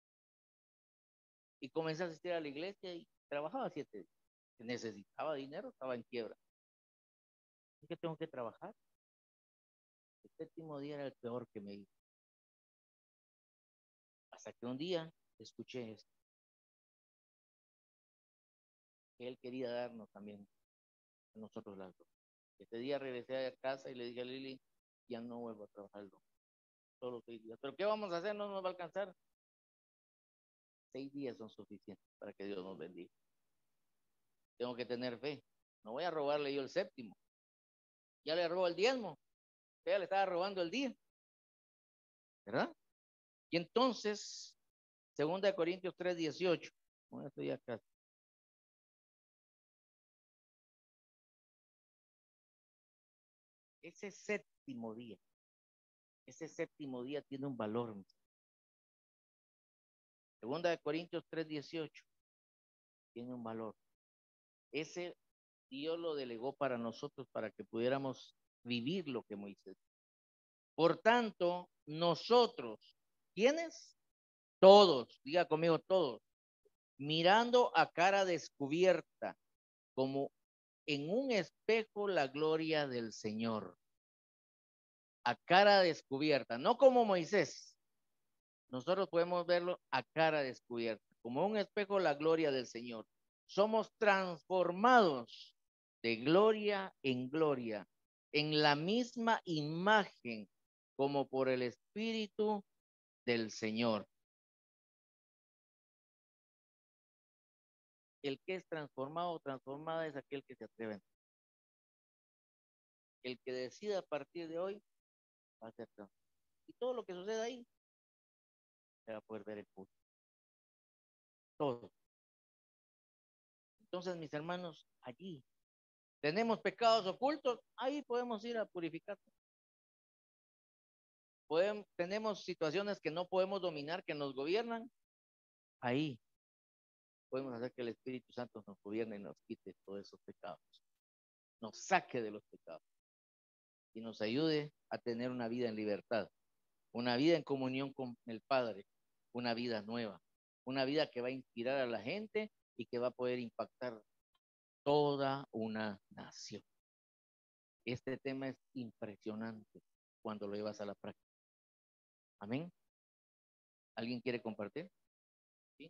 Y comencé a asistir a la iglesia y trabajaba siete días. Necesitaba dinero, estaba en quiebra. Es que tengo que trabajar. El séptimo día era el peor que me hizo. Hasta que un día escuché esto. Que Él quería darnos también a nosotros las dos. Este día regresé a casa y le dije a Lili, ya no vuelvo a trabajar el domingo. Solo seis días. ¿Pero qué vamos a hacer? No nos va a alcanzar. Seis días son suficientes para que Dios nos bendiga. Tengo que tener fe. No voy a robarle yo el séptimo. Ya le robó el diezmo. Ya le estaba robando el día. ¿Verdad? Y entonces, segunda de Corintios tres, dieciocho. Bueno, estoy acá. Ese séptimo día, ese séptimo día tiene un valor. Segunda de Corintios tres, dieciocho. Tiene un valor. Ese Dios lo delegó para nosotros para que pudiéramos vivir lo que Moisés. Por tanto, nosotros, ¿quiénes? Todos, diga conmigo todos, mirando a cara descubierta, como en un espejo la gloria del Señor. A cara descubierta, no como Moisés. Nosotros podemos verlo a cara descubierta, como un espejo la gloria del Señor. Somos transformados de gloria en gloria, en la misma imagen, como por el Espíritu del Señor. El que es transformado o transformada es aquel que se atreve. El que decida a partir de hoy va a ser transformado. Y todo lo que suceda ahí se va a poder ver el punto. Todo. Entonces, mis hermanos, allí tenemos pecados ocultos, ahí podemos ir a purificar. Podemos, tenemos situaciones que no podemos dominar, que nos gobiernan, ahí podemos hacer que el Espíritu Santo nos gobierne y nos quite todos esos pecados, nos saque de los pecados y nos ayude a tener una vida en libertad, una vida en comunión con el Padre, una vida nueva, una vida que va a inspirar a la gente y que va a poder impactar toda una nación. Este tema es impresionante cuando lo llevas a la práctica. Amén. ¿Alguien quiere compartir? ¿Sí?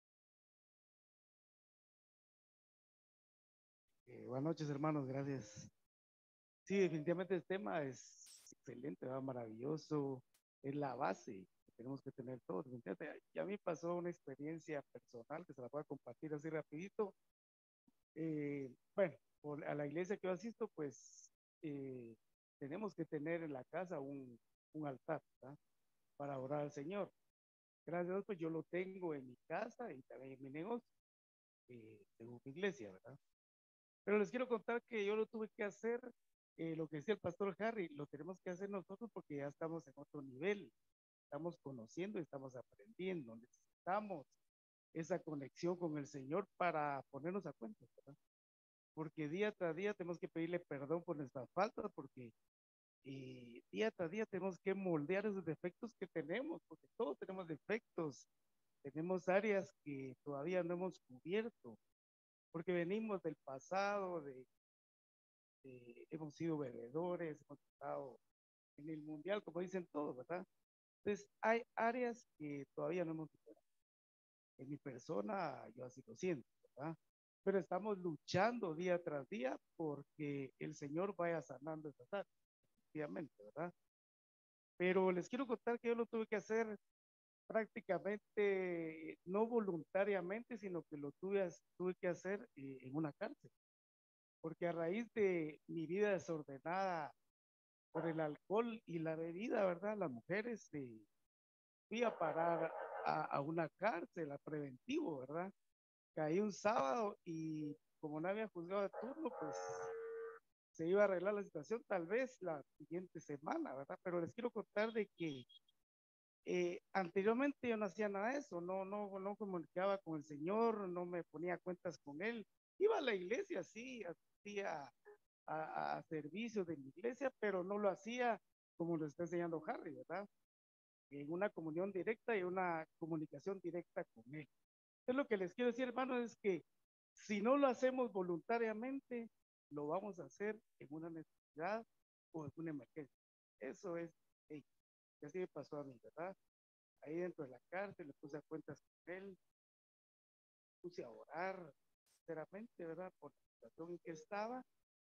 Eh, buenas noches, hermanos, gracias. Sí, definitivamente el tema es excelente, ¿verdad? Maravilloso, es la base que tenemos que tener todos. Y a mí pasó una experiencia personal que se la voy a compartir así rapidito. Eh, bueno, por, a la iglesia que yo asisto, pues eh, tenemos que tener en la casa un, un altar, ¿verdad? Para orar al Señor. Gracias a Dios, pues yo lo tengo en mi casa y también en mi negocio, eh, tengo mi iglesia, ¿verdad? Pero les quiero contar que yo lo tuve que hacer, eh, lo que decía el pastor Harry, lo tenemos que hacer nosotros porque ya estamos en otro nivel, estamos conociendo y estamos aprendiendo, necesitamos esa conexión con el Señor para ponernos a cuenta, ¿verdad? Porque día tras día tenemos que pedirle perdón por nuestras faltas, porque eh, día tras día tenemos que moldear esos defectos que tenemos, porque todos tenemos defectos, tenemos áreas que todavía no hemos cubierto, porque venimos del pasado, de Eh, hemos sido bebedores, hemos estado en el mundial, como dicen todos, ¿verdad? Entonces, hay áreas que todavía no hemos superado. En mi persona, yo así lo siento, ¿verdad? Pero estamos luchando día tras día porque el Señor vaya sanando esas áreas, efectivamente, ¿verdad? Pero les quiero contar que yo lo tuve que hacer prácticamente, no voluntariamente, sino que lo tuve, tuve que hacer eh, en una cárcel. Porque a raíz de mi vida desordenada por el alcohol y la bebida, ¿verdad? Las mujeres, eh, fui a parar a, a una cárcel, a preventivo, ¿verdad? caí un sábado y como no había juzgado de turno, pues se iba a arreglar la situación tal vez la siguiente semana, ¿verdad? Pero les quiero contar de que eh, anteriormente yo no hacía nada de eso, no, no, no comunicaba con el Señor, no me ponía cuentas con Él. Iba a la iglesia, sí, hacía a, a servicios de la iglesia, pero no lo hacía como lo está enseñando Harry, ¿verdad? En una comunión directa y una comunicación directa con Él. Es lo que les quiero decir, hermanos, es que si no lo hacemos voluntariamente, lo vamos a hacer en una necesidad o en una emergencia. Eso es, hey, y así me pasó a mí, ¿verdad? Ahí dentro de la cárcel, le puse a cuentas con Él, puse a orar, sinceramente, ¿verdad? Por la situación en que estaba,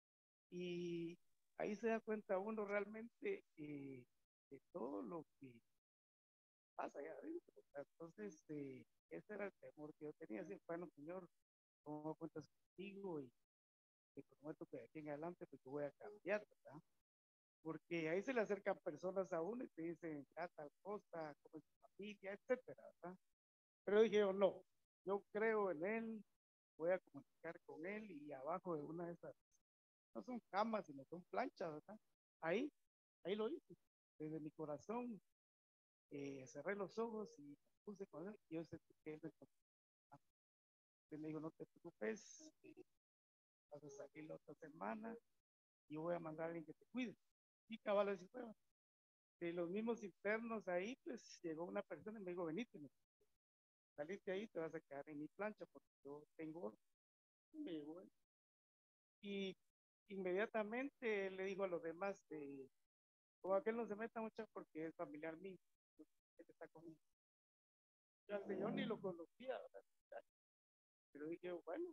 y ahí se da cuenta uno realmente eh, de todo lo que pasa allá adentro. Entonces, eh, ese era el temor que yo tenía, decir, bueno, Señor, tomo cuentas contigo y te prometo que de aquí en adelante pues yo voy a cambiar, ¿verdad? Porque ahí se le acercan personas a uno y te dicen, ah, tal cosa, cómo es tu familia, etcétera, ¿verdad? Pero dije yo, no, yo creo en Él, voy a comunicar con Él y abajo de una de esas, no son camas, sino son planchas, ¿verdad? Ahí, ahí lo hice, desde mi corazón, eh, cerré los ojos y puse con Él y yo sentí que Él me contestaba. Él me dijo, no te preocupes, eh, vas a salir la otra semana y yo voy a mandar a alguien que te cuide. Y cabal, así fue. De los mismos internos ahí, pues llegó una persona y me dijo, venite, saliste ahí, te vas a quedar en mi plancha porque yo tengo, me llegó él. Y inmediatamente le dijo a los demás, eh, o aquel no se meta mucho porque es familiar mío, él está conmigo. Yo al señor ni lo conocía, ¿verdad? Pero dije, bueno,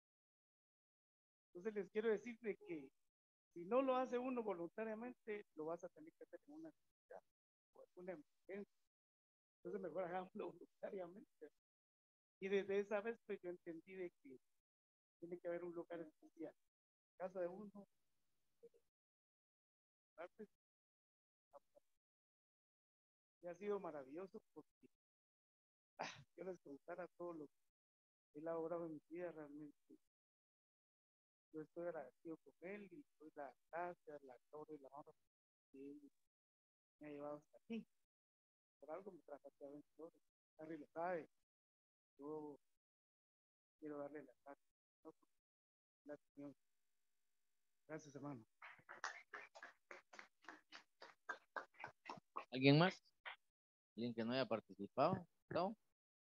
entonces les quiero decir de que si no lo hace uno voluntariamente, lo vas a tener que hacer en una necesidad o en una emergencia. Entonces mejor hagámoslo voluntariamente. Y desde esa vez pues yo entendí de que tiene que haber un lugar especial. En casa de uno, antes, y ha sido maravilloso porque ah, yo les contara todo lo que él ha obrado en mi vida realmente. Yo estoy agradecido con él y doy la gracia, la gloria y la honra que él me ha llevado hasta aquí. Por algo me trajo aquí adentro. Harry lo sabe. Yo quiero darle la gracia, ¿no? Gracias, gracias, hermano. ¿Alguien más? ¿Alguien que no haya participado? ¿No?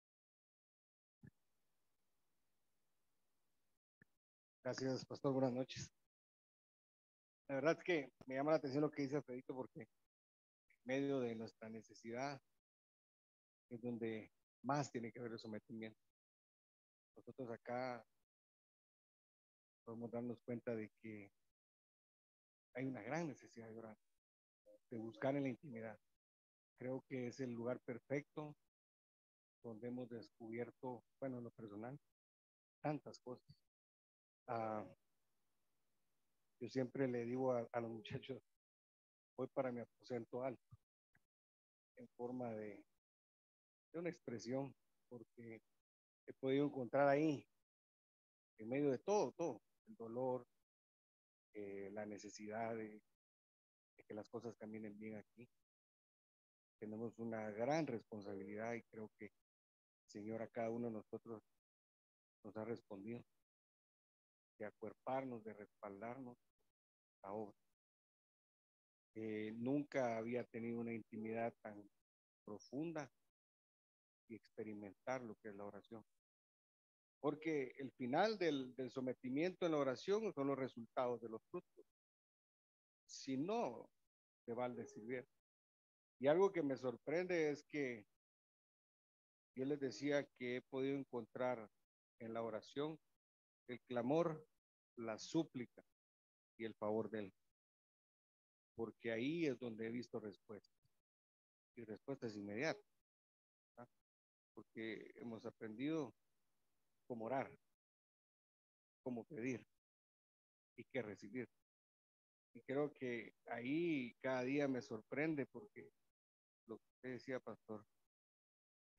Gracias, pastor. Buenas noches. La verdad es que me llama la atención lo que dice Alfredito porque en medio de nuestra necesidad es donde más tiene que haber el sometimiento. Nosotros acá podemos darnos cuenta de que hay una gran necesidad de orar, de buscar en la intimidad. Creo que es el lugar perfecto donde hemos descubierto, bueno, en lo personal, tantas cosas. Ah, yo siempre le digo a, a los muchachos, voy para mi aposento alto, en forma de, de una expresión, porque he podido encontrar ahí, en medio de todo, todo, el dolor, eh, la necesidad de, de que las cosas caminen bien aquí. Tenemos una gran responsabilidad y creo que el Señor a cada uno de nosotros nos ha respondido de acuerparnos, de respaldarnos a la obra. Eh, nunca había tenido una intimidad tan profunda y experimentar lo que es la oración. Porque el final del, del sometimiento en la oración son los resultados de los frutos. Si no, te va a servir. Y algo que me sorprende es que yo les decía que he podido encontrar en la oración el clamor, la súplica y el favor de Él. Porque ahí es donde he visto respuestas. Y respuestas inmediatas. ¿Ah? Porque hemos aprendido cómo orar, cómo pedir y qué recibir. Y creo que ahí cada día me sorprende porque lo que usted decía, pastor,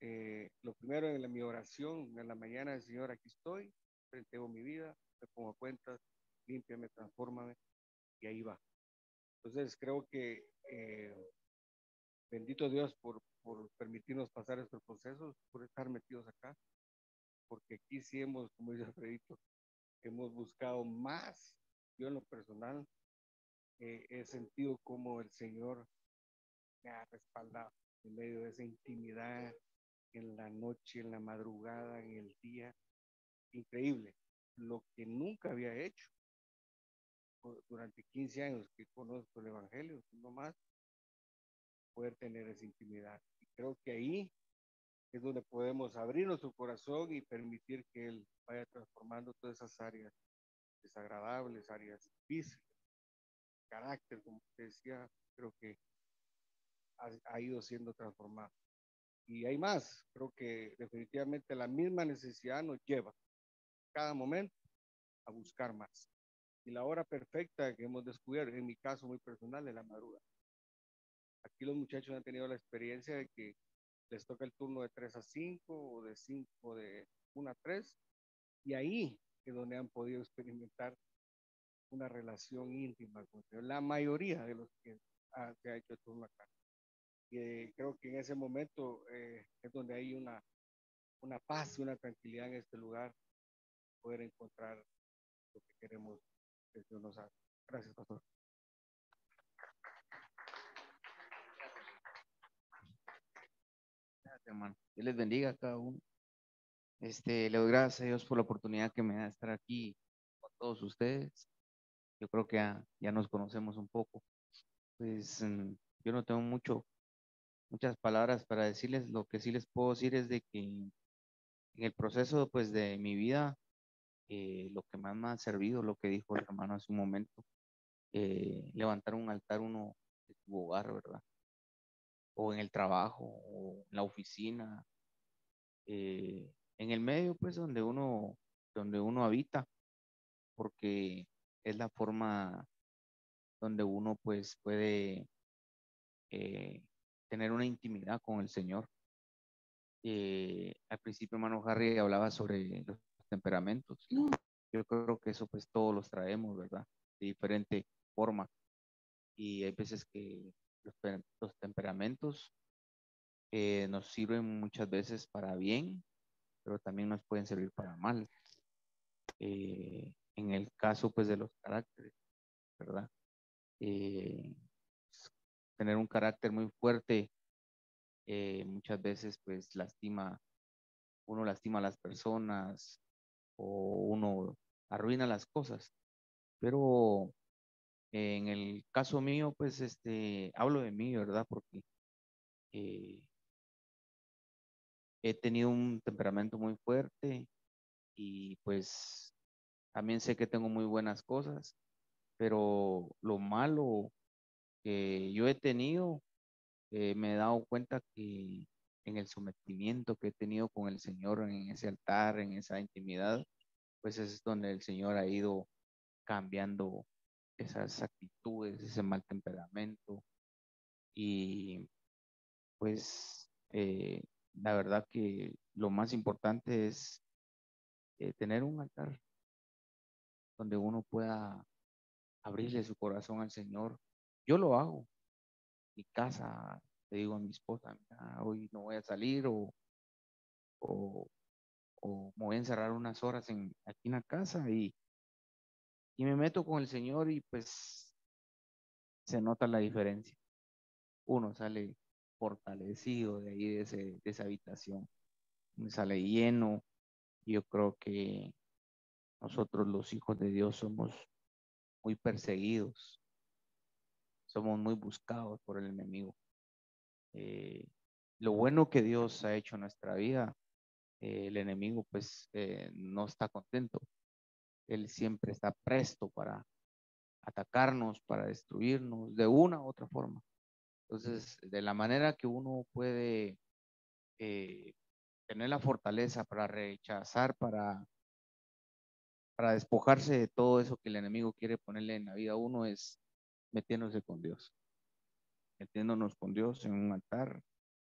Eh, lo primero en la, mi oración en la mañana es, Señor, aquí estoy, entrego mi vida, me pongo a cuentas, límpiame, transfórmame, y ahí va. Entonces creo que eh, bendito Dios por, por permitirnos pasar estos procesos, por estar metidos acá, porque aquí sí hemos, como dice Alfredito, hemos buscado más. Yo en lo personal eh, he sentido como el Señor me ha respaldado en medio de esa intimidad, en la noche, en la madrugada, en el día. Increíble. Lo que nunca había hecho durante quince años que conozco el Evangelio, no más, poder tener esa intimidad. Y creo que ahí es donde podemos abrir nuestro corazón y permitir que Él vaya transformando todas esas áreas desagradables, áreas difíciles, carácter, como te decía, creo que ha, ha ido siendo transformado. Y hay más, creo que definitivamente la misma necesidad nos lleva cada momento a buscar más. Y la hora perfecta que hemos descubierto, en mi caso muy personal, es la madrugada. Aquí los muchachos han tenido la experiencia de que les toca el turno de tres a cinco o de cinco de una a tres, y ahí es donde han podido experimentar una relación íntima con Dios. La mayoría de los que ha, se ha hecho el turno acá. Y eh, creo que en ese momento eh, es donde hay una, una paz y una tranquilidad en este lugar, poder encontrar lo que queremos que Dios nos haga. Gracias, pastor. Gracias, hermano. Dios les bendiga a cada uno. Este, le doy gracias a Dios por la oportunidad que me da de estar aquí con todos ustedes. Yo creo que ya, ya nos conocemos un poco. Pues mm, yo no tengo mucho, muchas palabras para decirles. Lo que sí les puedo decir es de que en el proceso pues de mi vida, eh, lo que más me ha servido, lo que dijo el hermano hace un momento, eh, levantar un altar uno de tu hogar, ¿verdad? O en el trabajo, o en la oficina, eh, en el medio pues donde uno, donde uno habita, porque es la forma donde uno pues puede eh, tener una intimidad con el Señor. Eh, al principio, hermano Harry hablaba sobre los temperamentos. Yo creo que eso pues todos los traemos, ¿verdad? De diferente forma. Y hay veces que los, los temperamentos eh, nos sirven muchas veces para bien, pero también nos pueden servir para mal. Eh, en el caso pues de los caracteres, ¿verdad? Eh, tener un carácter muy fuerte eh, muchas veces pues lastima, uno lastima a las personas o uno arruina las cosas, pero eh, en el caso mío pues este, hablo de mí, ¿verdad? Porque eh, he tenido un temperamento muy fuerte y pues también sé que tengo muy buenas cosas, pero lo malo que yo he tenido, eh, me he dado cuenta que en el sometimiento que he tenido con el Señor en ese altar, en esa intimidad, pues es donde el Señor ha ido cambiando esas actitudes, ese mal temperamento. Y pues eh, la verdad que lo más importante es eh, tener un altar donde uno pueda abrirle su corazón al Señor. Yo lo hago. Mi casa, le digo a mi esposa, mira, hoy no voy a salir o, o, o me voy a encerrar unas horas en, aquí en la casa y, y me meto con el Señor y pues se nota la diferencia. Uno sale fortalecido de ahí, de, ese, de esa habitación, sale lleno. Yo creo que nosotros los hijos de Dios somos muy perseguidos, somos muy buscados por el enemigo. Eh, lo bueno que Dios ha hecho en nuestra vida, eh, el enemigo pues eh, no está contento. Él siempre está presto para atacarnos, para destruirnos de una u otra forma. Entonces, de la manera que uno puede eh, tener la fortaleza para rechazar, para, para despojarse de todo eso que el enemigo quiere ponerle en la vida a uno, es metiéndose con Dios, metiéndonos con Dios en un altar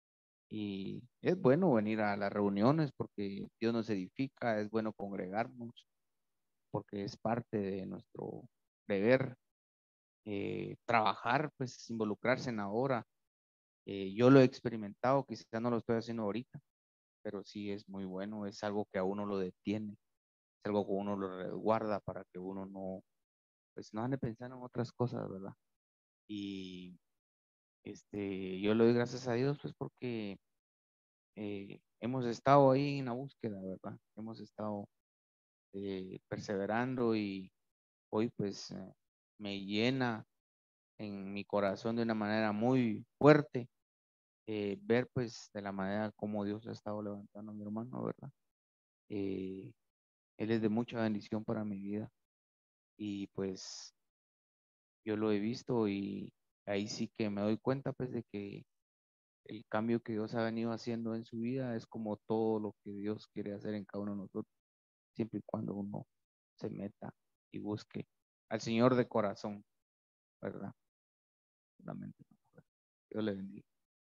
Y es bueno venir a las reuniones porque Dios nos edifica, es bueno congregarnos porque es parte de nuestro deber. Eh, trabajar, pues involucrarse en la obra. Eh, yo lo he experimentado, quizá no lo estoy haciendo ahorita, pero sí es muy bueno, es algo que a uno lo detiene, es algo que uno lo resguarda para que uno no, pues no ande pensando en otras cosas, ¿verdad? Y este, yo le doy gracias a Dios, pues porque eh, hemos estado ahí en la búsqueda, ¿verdad? Hemos estado eh, perseverando y hoy pues eh, me llena en mi corazón de una manera muy fuerte eh, ver pues de la manera como Dios ha estado levantando a mi hermano, ¿verdad? Eh, él es de mucha bendición para mi vida y pues yo lo he visto y ahí sí que me doy cuenta pues de que el cambio que Dios ha venido haciendo en su vida es como todo lo que Dios quiere hacer en cada uno de nosotros, siempre y cuando uno se meta y busque al Señor de corazón, ¿verdad? Solamente. Dios le bendiga.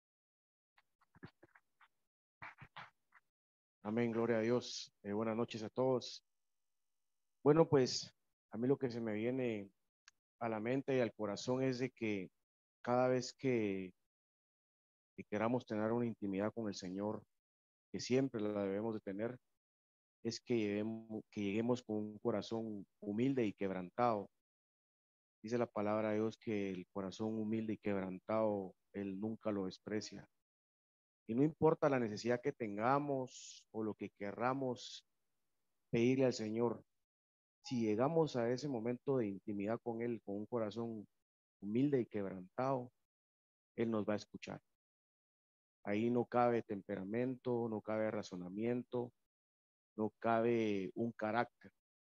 Amén, gloria a Dios. Eh, buenas noches a todos. Bueno, pues a mí lo que se me viene a la mente y al corazón es de que cada vez que, que queramos tener una intimidad con el Señor, que siempre la debemos de tener, es que lleguemos, que lleguemos con un corazón humilde y quebrantado. Dice la palabra de Dios que el corazón humilde y quebrantado, Él nunca lo desprecia. Y no importa la necesidad que tengamos o lo que querramos pedirle al Señor, si llegamos a ese momento de intimidad con Él, con un corazón humilde y quebrantado, Él nos va a escuchar. Ahí no cabe temperamento, no cabe razonamiento, no cabe un carácter.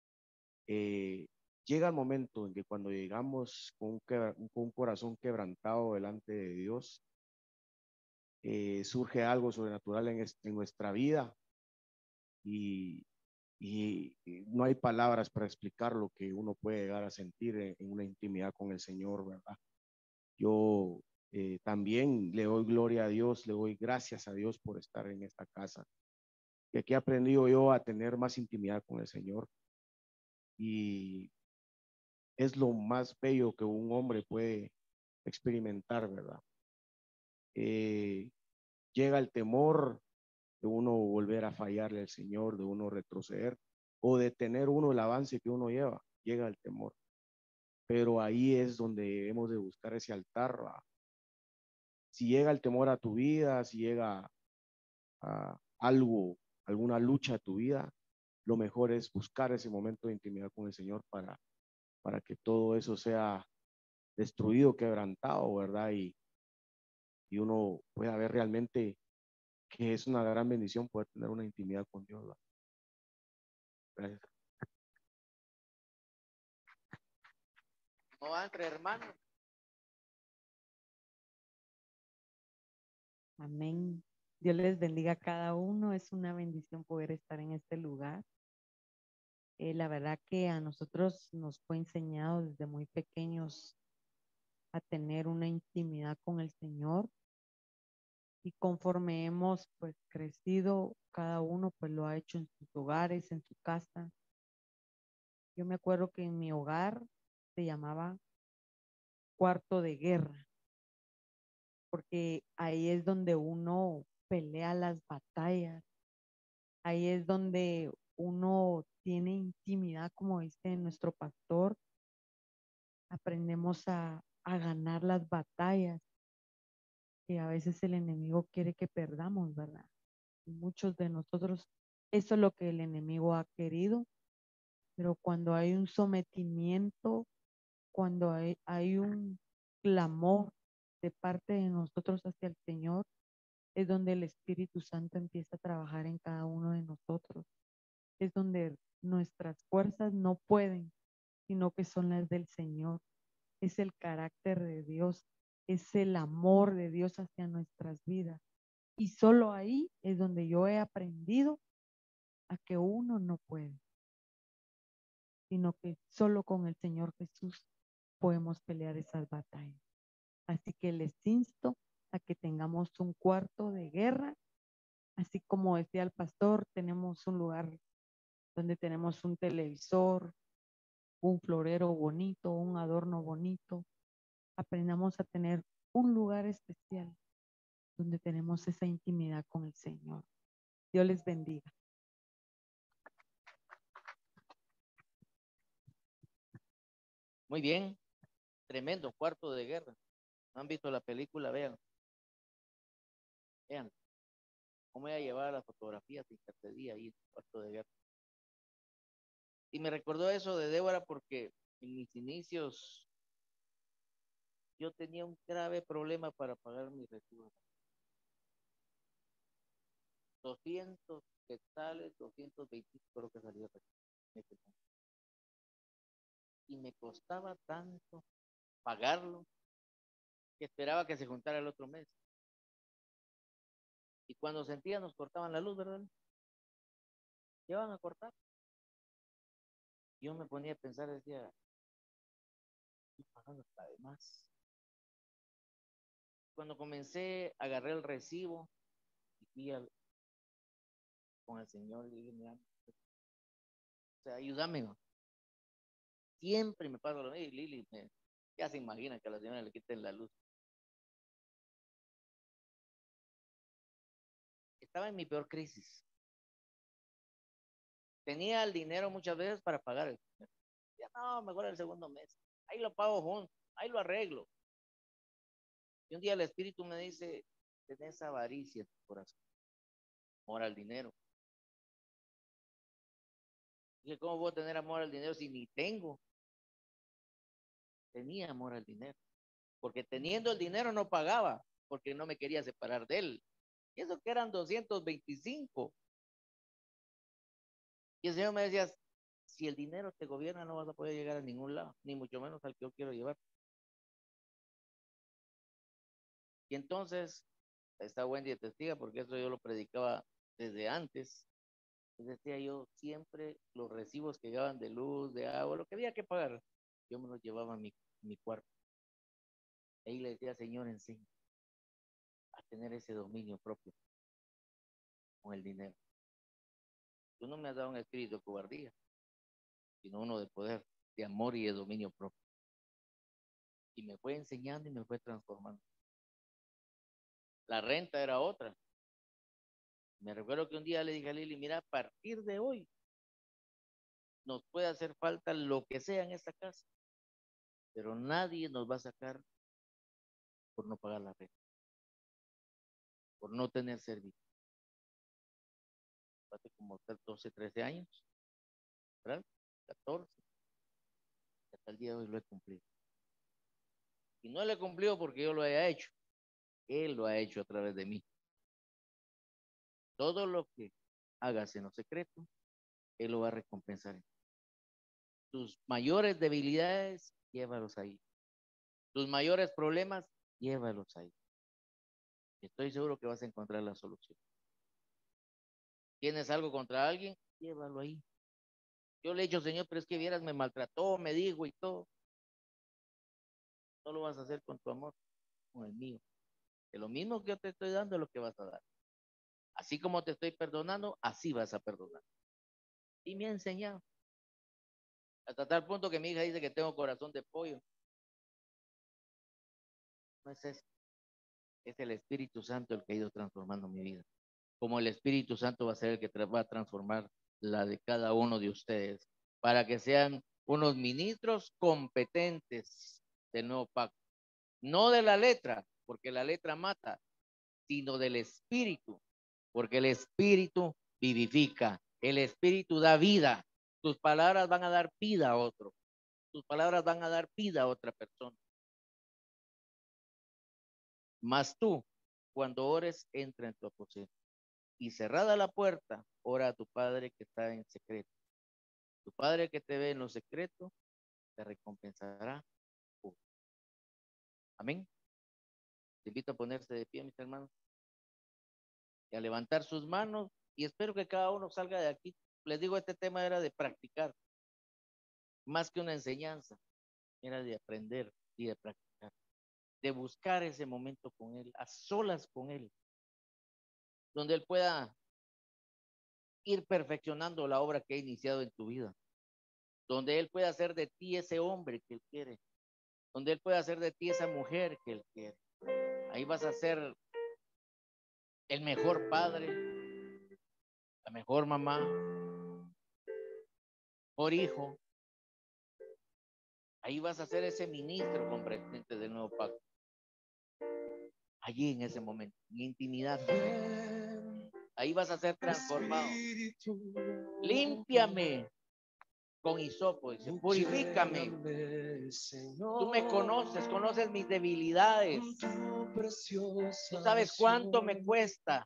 Eh, llega el momento en que cuando llegamos con un, quebra, con un corazón quebrantado delante de Dios, eh, surge algo sobrenatural en, es, en nuestra vida y, y, y no hay palabras para explicar lo que uno puede llegar a sentir en, en una intimidad con el Señor, ¿verdad? Yo eh, también le doy gloria a Dios, le doy gracias a Dios por estar en esta casa. Y aquí he aprendido yo a tener más intimidad con el Señor. Y es lo más bello que un hombre puede experimentar, ¿verdad? Eh, llega el temor de uno volver a fallarle al Señor, de uno retroceder o de tener uno el avance que uno lleva. Llega el temor. Pero ahí es donde hemos de buscar ese altar, ¿verdad? Si llega el temor a tu vida, si llega a algo, alguna lucha a tu vida, lo mejor es buscar ese momento de intimidad con el Señor para, para que todo eso sea destruido, quebrantado, ¿verdad? Y, y uno pueda ver realmente que es una gran bendición poder tener una intimidad con Dios, ¿verdad? Gracias. ¿Cómo va entre hermanos? Amén. Dios les bendiga a cada uno. Es una bendición poder estar en este lugar. Eh, la verdad que a nosotros nos fue enseñado desde muy pequeños a tener una intimidad con el Señor y conforme hemos pues crecido, cada uno pues lo ha hecho en sus hogares, en su casa. Yo me acuerdo que en mi hogar se llamaba cuarto de guerra, porque ahí es donde uno pelea las batallas, ahí es donde uno tiene intimidad, como dice nuestro pastor, aprendemos a, a ganar las batallas que a veces el enemigo quiere que perdamos, ¿verdad? Y muchos de nosotros, eso es lo que el enemigo ha querido, pero cuando hay un sometimiento, cuando hay, hay un clamor de parte de nosotros hacia el Señor, es donde el Espíritu Santo empieza a trabajar en cada uno de nosotros. Es donde nuestras fuerzas no pueden, sino que son las del Señor. Es el carácter de Dios, es el amor de Dios hacia nuestras vidas. Y solo ahí es donde yo he aprendido a que uno no puede, sino que solo con el Señor Jesús podemos pelear esas batallas. Así que les insto a que tengamos un cuarto de guerra, así como decía el pastor, tenemos un lugar donde tenemos un televisor, un florero bonito, un adorno bonito. Aprendamos a tener un lugar especial donde tenemos esa intimidad con el Señor. Dios les bendiga. Muy bien, tremendo cuarto de guerra. ¿No han visto la película? Vean, vean. ¿Cómo ella llevaba las fotografías de intercedía ahí en el cuarto de guerra? Y me recordó eso de Débora porque en mis inicios yo tenía un grave problema para pagar mi recibo. doscientos quetzales, doscientos veinte, creo que salía. Y me costaba tanto pagarlo que esperaba que se juntara el otro mes. Y cuando sentía nos cortaban la luz, ¿verdad? ¿Qué van a cortar? Yo me ponía a pensar, decía, estoy pagando hasta de más. Cuando comencé, agarré el recibo y fui al, con el Señor y dije, mira, o sea, ayúdame, ¿no? Siempre me pasa lo mismo. Y Lili, me, ya se imagina que a la señora le quiten la luz. Estaba en mi peor crisis. Tenía el dinero muchas veces para pagar el primero. Ya no, mejor el segundo mes. Ahí lo pago junto, ahí lo arreglo. Y un día el Espíritu me dice, tenés avaricia en tu corazón, amor al dinero. Dije, ¿cómo voy a tener amor al dinero si ni tengo? Tenía amor al dinero. Porque teniendo el dinero no pagaba, porque no me quería separar de él. Y eso que eran doscientos veinticinco. Y el Señor me decía, si el dinero te gobierna no vas a poder llegar a ningún lado, ni mucho menos al que yo quiero llevar. Y entonces, está Wendy de testiga, porque eso yo lo predicaba desde antes. Les decía yo, siempre los recibos que llegaban de luz, de agua, lo que había que pagar, yo me los llevaba a mi, mi cuarto. Ahí le decía, Señor, enseña a tener ese dominio propio con el dinero. Tú no me has dado un espíritu de cobardía, sino uno de poder, de amor y de dominio propio. Y me fue enseñando y me fue transformando. La renta era otra. Me recuerdo que un día le dije a Lili, mira, a partir de hoy nos puede hacer falta lo que sea en esta casa, pero nadie nos va a sacar por no pagar la renta, por no tener servicio. Hace como doce, trece años, ¿verdad? catorce. Hasta el día de hoy lo he cumplido. Y no lo he cumplido porque yo lo haya hecho. Él lo ha hecho a través de mí. Todo lo que hagas en lo secreto, Él lo va a recompensar. Tus mayores debilidades, llévalos ahí. Tus mayores problemas, llévalos ahí. Estoy seguro que vas a encontrar la solución. ¿Tienes algo contra alguien? Llévalo ahí. Yo le he dicho, Señor, pero es que vieras, me maltrató, me dijo y todo. No lo vas a hacer con tu amor, con el mío. Que lo mismo que yo te estoy dando es lo que vas a dar. Así como te estoy perdonando, así vas a perdonar. Y me ha enseñado. Hasta tal punto que mi hija dice que tengo corazón de pollo. No es eso. Es el Espíritu Santo el que ha ido transformando mi vida. Como el Espíritu Santo va a ser el que va a transformar la de cada uno de ustedes. Para que sean unos ministros competentes del nuevo pacto. No de la letra, porque la letra mata, sino del Espíritu. Porque el Espíritu vivifica. El Espíritu da vida. Tus palabras van a dar vida a otro. Tus palabras van a dar vida a otra persona. Mas tú, cuando ores, entra en tu aposento. Y cerrada la puerta, ora a tu Padre que está en secreto. Tu Padre que te ve en lo secreto, te recompensará. Amén. Te invito a ponerse de pie, mis hermanos, y a levantar sus manos. Y espero que cada uno salga de aquí. Les digo, este tema era de practicar. Más que una enseñanza, era de aprender y de practicar. de buscar ese momento con Él, a solas con Él, donde Él pueda ir perfeccionando la obra que ha iniciado en tu vida, donde Él pueda hacer de ti ese hombre que Él quiere, donde Él pueda hacer de ti esa mujer que Él quiere. Ahí vas a ser el mejor padre, la mejor mamá, mejor hijo. Ahí vas a ser ese ministro comprendiente del nuevo pacto. Allí en ese momento, en intimidad. Ahí vas a ser transformado. Límpiame con hisopo, dice, purifícame. Tú me conoces, conoces mis debilidades. Tú sabes cuánto me cuesta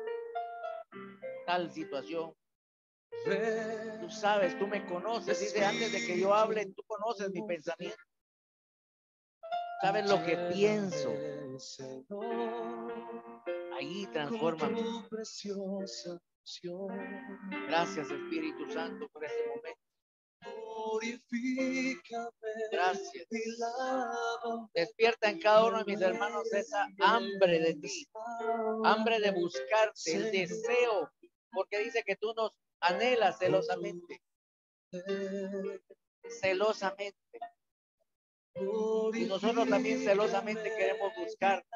tal situación. Tú sabes, tú me conoces. Dice, antes de que yo hable, tú conoces mi pensamiento. Sabes lo que pienso. Ahí transfórmame. Gracias, Espíritu Santo, por este momento. Gracias. Despierta en cada uno de mis hermanos esa hambre de ti, hambre de buscarte, el deseo, porque dice que tú nos anhelas celosamente, celosamente. Y nosotros también celosamente queremos buscarte.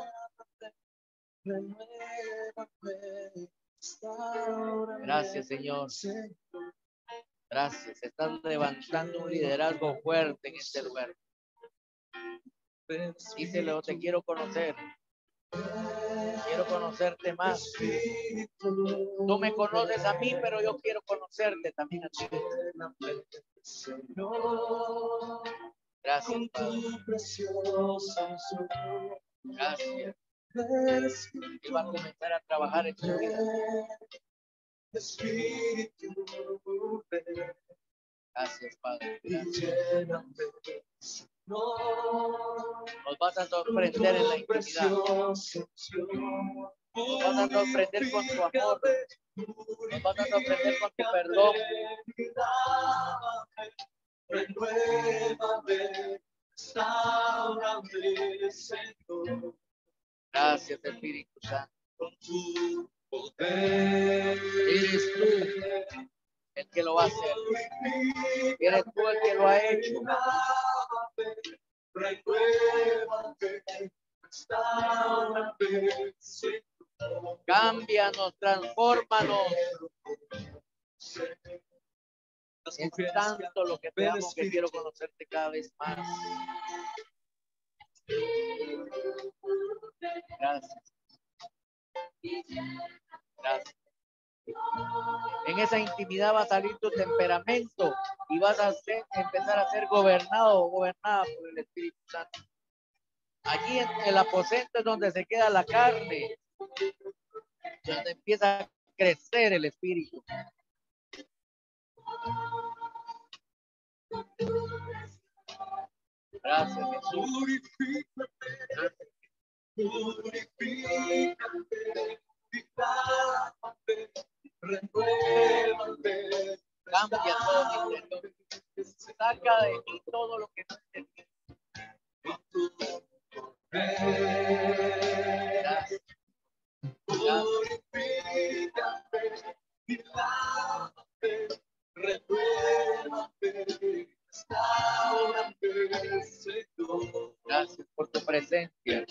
Gracias, Señor. Gracias. Estás levantando un liderazgo fuerte en este lugar. Díselo, te quiero conocer. Quiero conocerte más. Tú me conoces a mí, pero yo quiero conocerte también a ti. Gracias, Padre. Gracias. Él va a comenzar a trabajar en tu vida. Gracias, Padre. Gracias. Nos vas a sorprender en la intimidad. Nos vas a sorprender con tu amor. Nos vas a sorprender con tu perdón. Gracias, Espíritu Santo. Eres tú el que lo va a hacer. Eres tú el que lo ha hecho. Cámbianos, transfórmanos. Es tanto lo que te amo que quiero conocerte cada vez más. Gracias. Gracias. En esa intimidad va a salir tu temperamento y vas a ser, empezar a ser gobernado o gobernada por el Espíritu Santo. Allí en el aposento es donde se queda la carne, donde empieza a crecer el Espíritu. Gracias, Jesús. Cambia todo mi interior. Saca de mí todo lo que no es de ti. Gracias. Gracias por tu presencia.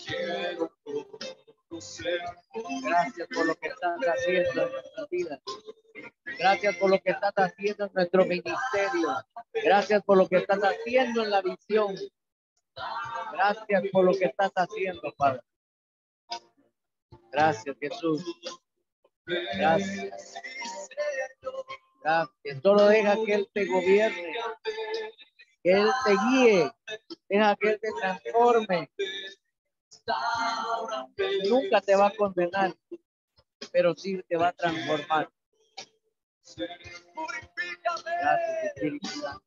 Gracias por lo que estás haciendo en nuestra vida. Gracias por lo que estás haciendo en nuestro ministerio. Gracias por lo que estás haciendo en la visión. Gracias por lo que estás haciendo, Padre. Gracias, Jesús. Gracias. Gracias. Solo deja que Él te gobierne, que Él te guíe, deja que Él te transforme. Nunca te va a condenar, pero sí te va a transformar. Gracias, Espíritu Santo.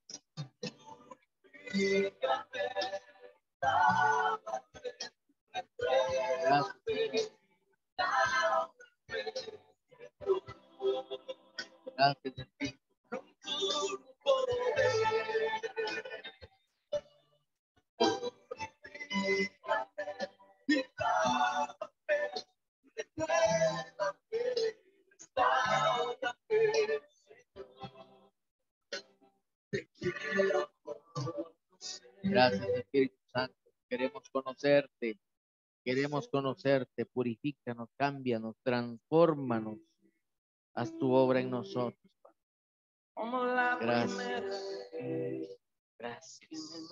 Gracias. Gracias, Espíritu. Gracias, Espíritu Santo. Queremos conocerte. Queremos conocerte. Purifícanos, cámbianos, transfórmanos. Haz tu obra en nosotros. Gracias. Gracias.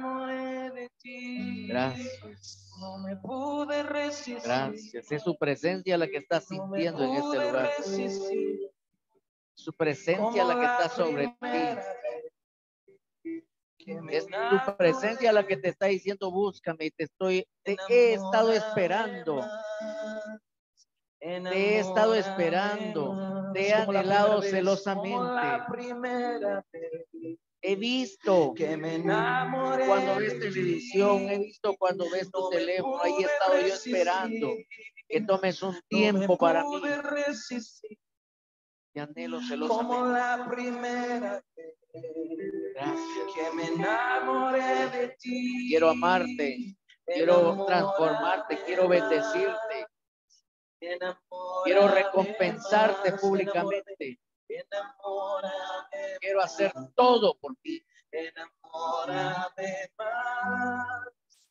Gracias. No me pude resistir. Gracias. Es su presencia la que está sintiendo en este lugar. Su presencia la que está sobre ti. Es tu presencia la que te está diciendo búscame y te estoy, te he estado esperando. Te he estado esperando. Te he anhelado celosamente. He visto que me enamoré cuando ves televisión, he visto cuando ves tu teléfono, ahí he estado yo esperando que tomes un tiempo para mí. Te anhelo celosamente. Como la primera vez Gracias. que me enamoré de ti. Quiero amarte, quiero transformarte, quiero bendecirte. Quiero recompensarte públicamente. Quiero hacer todo por ti. Enamórame más.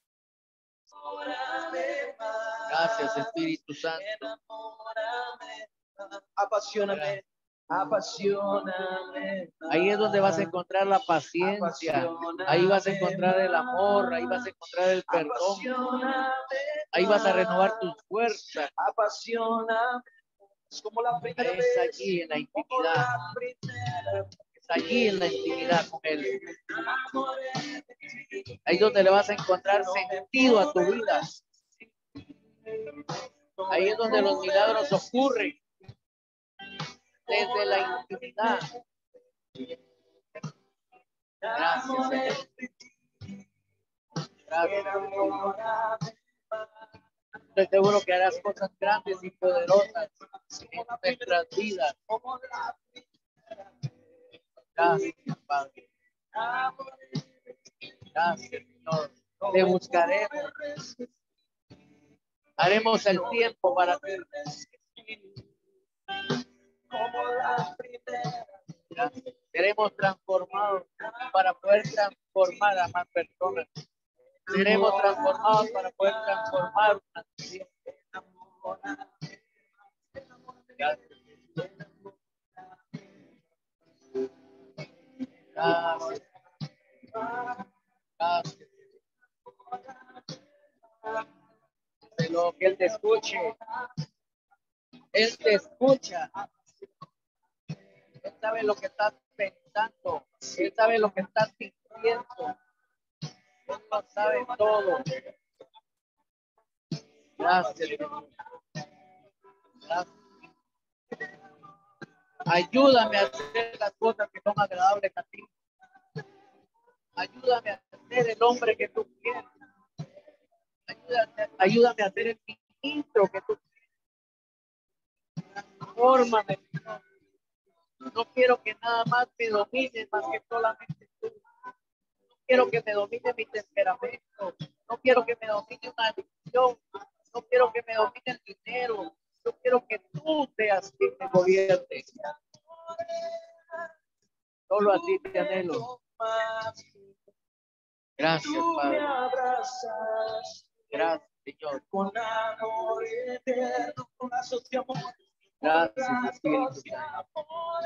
Enamórame más. Gracias, Espíritu Santo. Enamórame más. Apasioname. Apasioname más. Ahí es donde vas a encontrar la paciencia. Ahí vas a encontrar el amor. Ahí vas a encontrar el perdón. Ahí vas a renovar tus fuerzas. Apasioname. Es como la primera es vez. allí en la intimidad. Es allí en la intimidad con Él. Ahí es donde le vas a encontrar sentido a tu vida. Ahí es donde los milagros ocurren. Desde la intimidad. Gracias, Señor. Gracias. Estoy seguro que harás cosas grandes y poderosas en nuestras vidas. Gracias, Padre. Gracias, Señor. Te buscaremos. Haremos el tiempo para ti. Gracias. Seremos transformados para poder transformar a más personas. Seremos transformados para poder transformar una nación. Gracias. Gracias. Gracias. De lo que Él te escuche. Él te escucha. Él sabe lo que estás pensando. Él sabe lo que estás sintiendo. Él lo sabe todo. Gracias, Señor. Gracias. Ayúdame a hacer las cosas que son agradables a ti. Ayúdame a ser el hombre que tú quieres. Ayúdame, ayúdame a ser el ministro que tú quieres. Transfórmame, Señor. No quiero que nada más me domine más que solamente tú. No quiero que me domine mi temperamento. No quiero que me domine una adicción. No quiero que me domine el dinero. Yo quiero que tú seas quien me gobierne. Solo así te anhelo. Gracias, Padre. Gracias, Señor. Con amor eterno, con lazos de amor. Gracias, Espíritu Santo.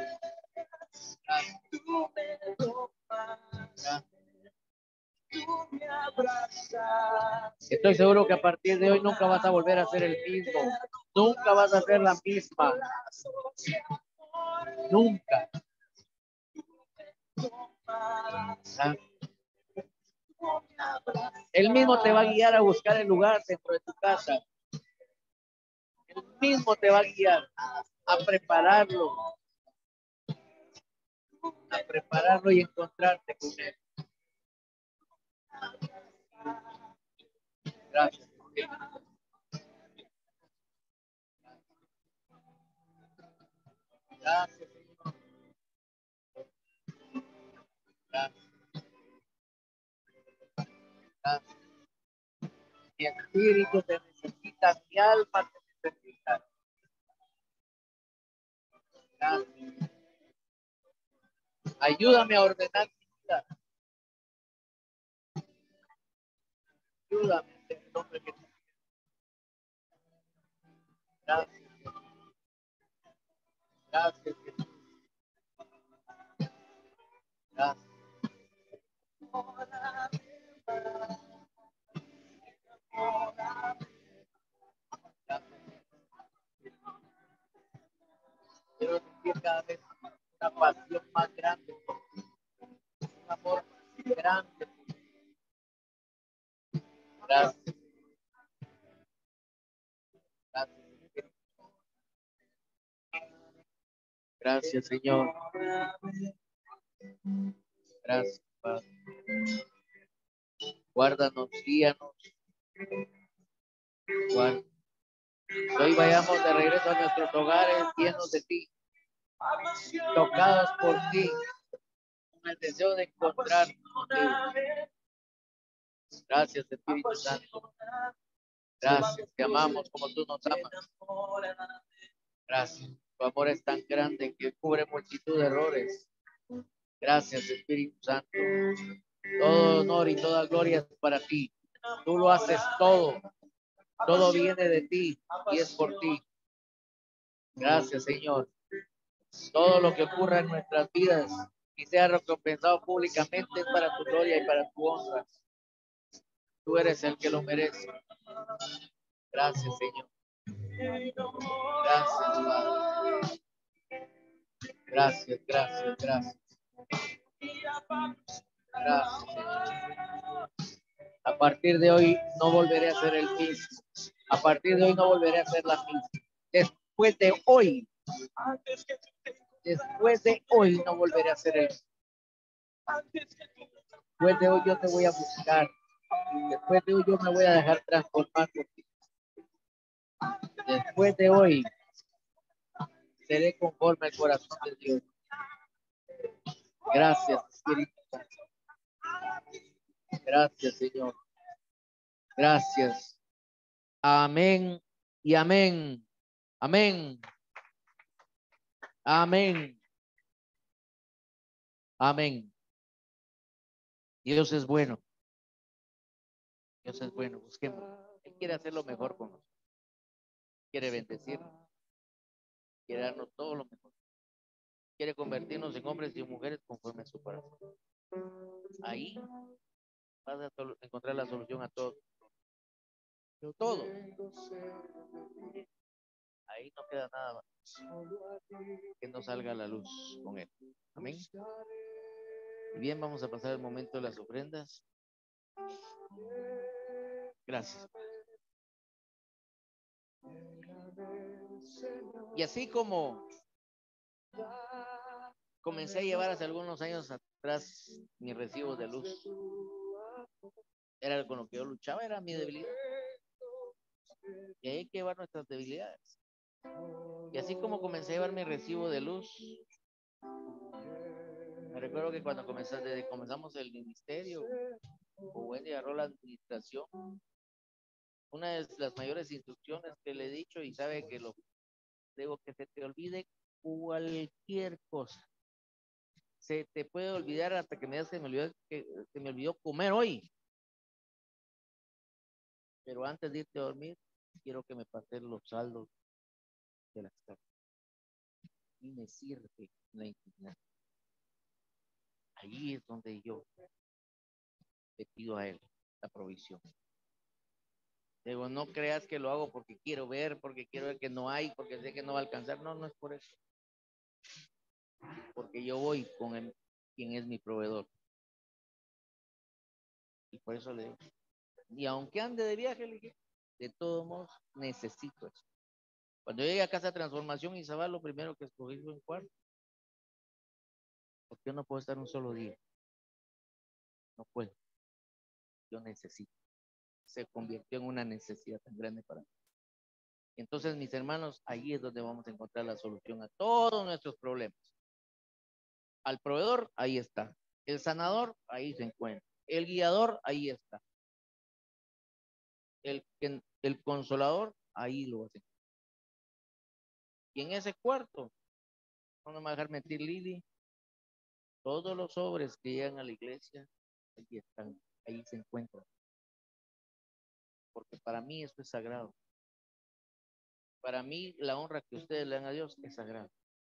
Tú me tomas. Tú me abrazas. Estoy seguro que a partir de hoy nunca vas a volver a ser el mismo. Nunca vas a ser la misma. Nunca. Él mismo te va a guiar a buscar el lugar dentro de tu casa. Él mismo te va a guiar a prepararlo. A prepararlo y encontrarte con Él. Gracias. Gracias, Señor. Gracias. Gracias. Mi espíritu te necesita, mi alma te necesita. Gracias. Ayúdame a ordenar mi vida. Ayúdame en el nombre que tú. Gracias. Gracias, Jesús. Gracias. Quiero sentir cada vez una pasión más grande, un amor más grande. Gracias. Gracias. Gracias, Señor. Gracias, Padre. Guárdanos, guíanos. Guárdanos. Hoy vayamos de regreso a nuestros hogares llenos de ti, tocados por ti, con el deseo de encontrar contigo. Gracias, Espíritu Santo. Gracias, te amamos como tú nos amas. Gracias, tu amor es tan grande que cubre multitud de errores. Gracias, Espíritu Santo. Todo honor y toda gloria es para ti. Tú lo haces todo. Todo viene de ti y es por ti. Gracias, Señor. Todo lo que ocurra en nuestras vidas y sea recompensado públicamente es para tu gloria y para tu honra. Tú eres el que lo merece. Gracias, Señor. Gracias, Padre. Gracias, gracias, gracias. Gracias, Señor. A partir de hoy no volveré a ser el mismo. A partir de hoy no volveré a ser la misma. Después de hoy, después de hoy no volveré a ser el mismo. Después de hoy yo te voy a buscar. Después de hoy yo me voy a dejar transformar por ti. Después de hoy seré conforme al corazón de Dios. Gracias, Espíritu Santo. Gracias, Señor. Gracias. Amén y amén. Amén. Amén. Amén. Dios es bueno. Dios es bueno. Busquemos. Él quiere hacer lo mejor con nosotros. Quiere bendecirnos. Quiere darnos todo lo mejor. Quiere convertirnos en hombres y mujeres conforme a su corazón. Ahí vas a encontrar la solución a todo. Pero todo. Ahí no queda nada más que no salga a la luz con él. Amén. Y bien, vamos a pasar el momento de las ofrendas. Gracias. Y así como comencé a llevar hace algunos años atrás mi recibo de luz, era con lo que yo luchaba, era mi debilidad. Y hay que llevar nuestras debilidades. Y así como comencé a llevar mi recibo de luz, me recuerdo que cuando comenzamos, desde comenzamos el ministerio, o Wendy agarró la administración, una de las mayores instrucciones que le he dicho, y sabe que lo digo, que se te olvide cualquier cosa. Se te puede olvidar hasta que me digas que me olvidó, que, que me olvidó comer hoy. Pero antes de irte a dormir, quiero que me pases los saldos de las cartas. Y me sirve la intimidad. Ahí es donde yo le pido a él la provisión. Digo, no creas que lo hago porque quiero ver, porque quiero ver que no hay, porque sé que no va a alcanzar. No, no es por eso. Porque yo voy con el, quien es mi proveedor. Y por eso le digo. Y aunque ande de viaje, le dije, de todos modos, necesito eso. Cuando yo llegué a Casa Transformación Izabal, lo primero que escogí fue un cuarto. Porque yo no puedo estar un solo día. No puedo. Yo necesito. Se convirtió en una necesidad tan grande para mí. Entonces, mis hermanos, ahí es donde vamos a encontrar la solución a todos nuestros problemas. Al proveedor, ahí está. El sanador, ahí se encuentra. El guiador, ahí está. El, el consolador, ahí lo va a hacer. Y en ese cuarto, no me va a dejar mentir Lili, todos los sobres que llegan a la iglesia, ahí están, ahí se encuentran. porque para mí eso es sagrado. Para mí la honra que ustedes le dan a Dios es sagrada,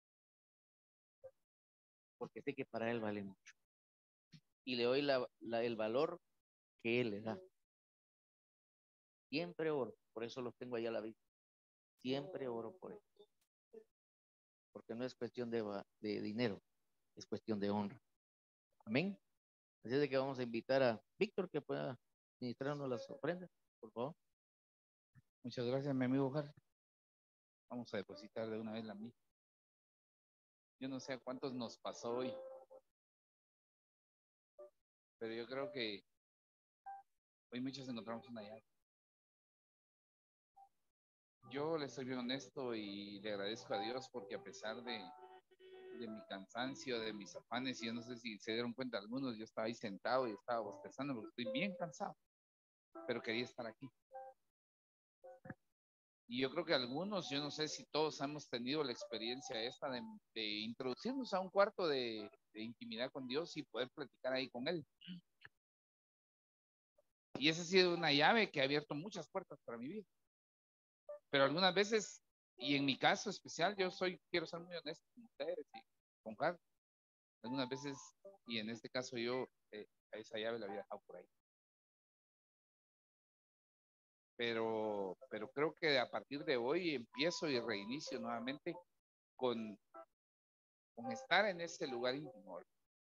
porque sé que para Él vale mucho. Y le doy la, la, el valor que Él le da. Siempre oro, por eso los tengo allá a la vista. Siempre oro por Él. Porque no es cuestión de, de dinero, es cuestión de honra. Amén. Así es de que vamos a invitar a Víctor que pueda ministrarnos las ofrendas, por favor. Muchas gracias, mi amigo Harry. Vamos a depositar de una vez la mía. Yo no sé a cuántos nos pasó hoy, pero yo creo que hoy muchos encontramos una llave. Yo le soy bien honesto y le agradezco a Dios porque a pesar de, de mi cansancio, de mis afanes, y yo no sé si se dieron cuenta algunos, yo estaba ahí sentado y estaba bostezando porque estoy bien cansado, pero quería estar aquí. Y yo creo que algunos, yo no sé si todos hemos tenido la experiencia esta de, de introducirnos a un cuarto de, de intimidad con Dios y poder platicar ahí con Él. Y esa ha sido una llave que ha abierto muchas puertas para mi vida. Pero algunas veces, y en mi caso especial, yo soy, quiero ser muy honesto con ustedes y con Carlos. Algunas veces, y en este caso yo, eh, a esa llave la había dejado por ahí. Pero, pero creo que a partir de hoy empiezo y reinicio nuevamente con, con estar en ese lugar íntimo.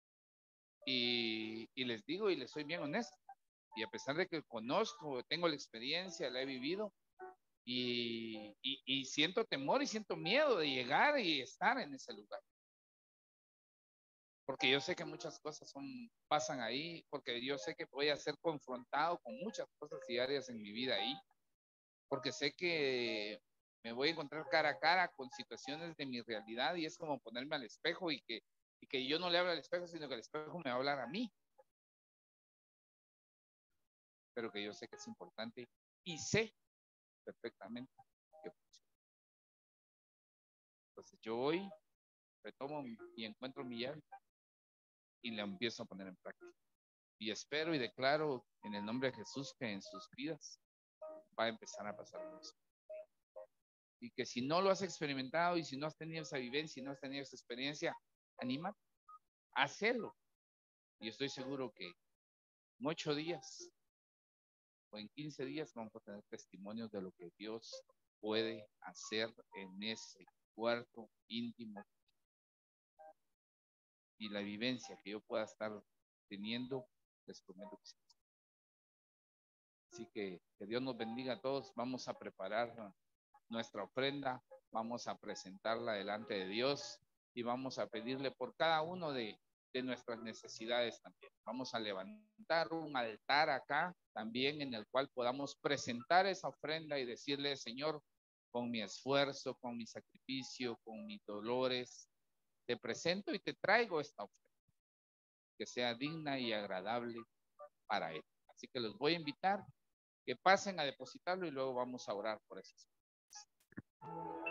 Y, y les digo y les soy bien honesto. Y a pesar de que conozco, tengo la experiencia, la he vivido, y, y, y siento temor y siento miedo de llegar y estar en ese lugar. Porque yo sé que muchas cosas son, pasan ahí, porque yo sé que voy a ser confrontado con muchas cosas diarias en mi vida ahí, porque sé que me voy a encontrar cara a cara con situaciones de mi realidad y es como ponerme al espejo y que, y que yo no le hable al espejo, sino que el espejo me va a hablar a mí. Pero que yo sé que es importante y sé perfectamente que funciona. Entonces yo hoy retomo y encuentro mi llave y la empiezo a poner en práctica. Y espero y declaro en el nombre de Jesús que en sus vidas va a empezar a pasar eso. Y que si no lo has experimentado y si no has tenido esa vivencia y no has tenido esa experiencia, anímate a hacerlo. Y estoy seguro que en ocho días o en quince días vamos a tener testimonios de lo que Dios puede hacer en ese cuarto íntimo y la vivencia que yo pueda estar teniendo, les prometo que sí. Así que que Dios nos bendiga a todos. Vamos a preparar nuestra ofrenda, vamos a presentarla delante de Dios y vamos a pedirle por cada uno de, de nuestras necesidades también. Vamos a levantar un altar acá también en el cual podamos presentar esa ofrenda y decirle, Señor, con mi esfuerzo, con mi sacrificio, con mis dolores, te presento y te traigo esta ofrenda, que sea digna y agradable para Él. Así que los voy a invitar que pasen a depositarlo y luego vamos a orar por esas cosas.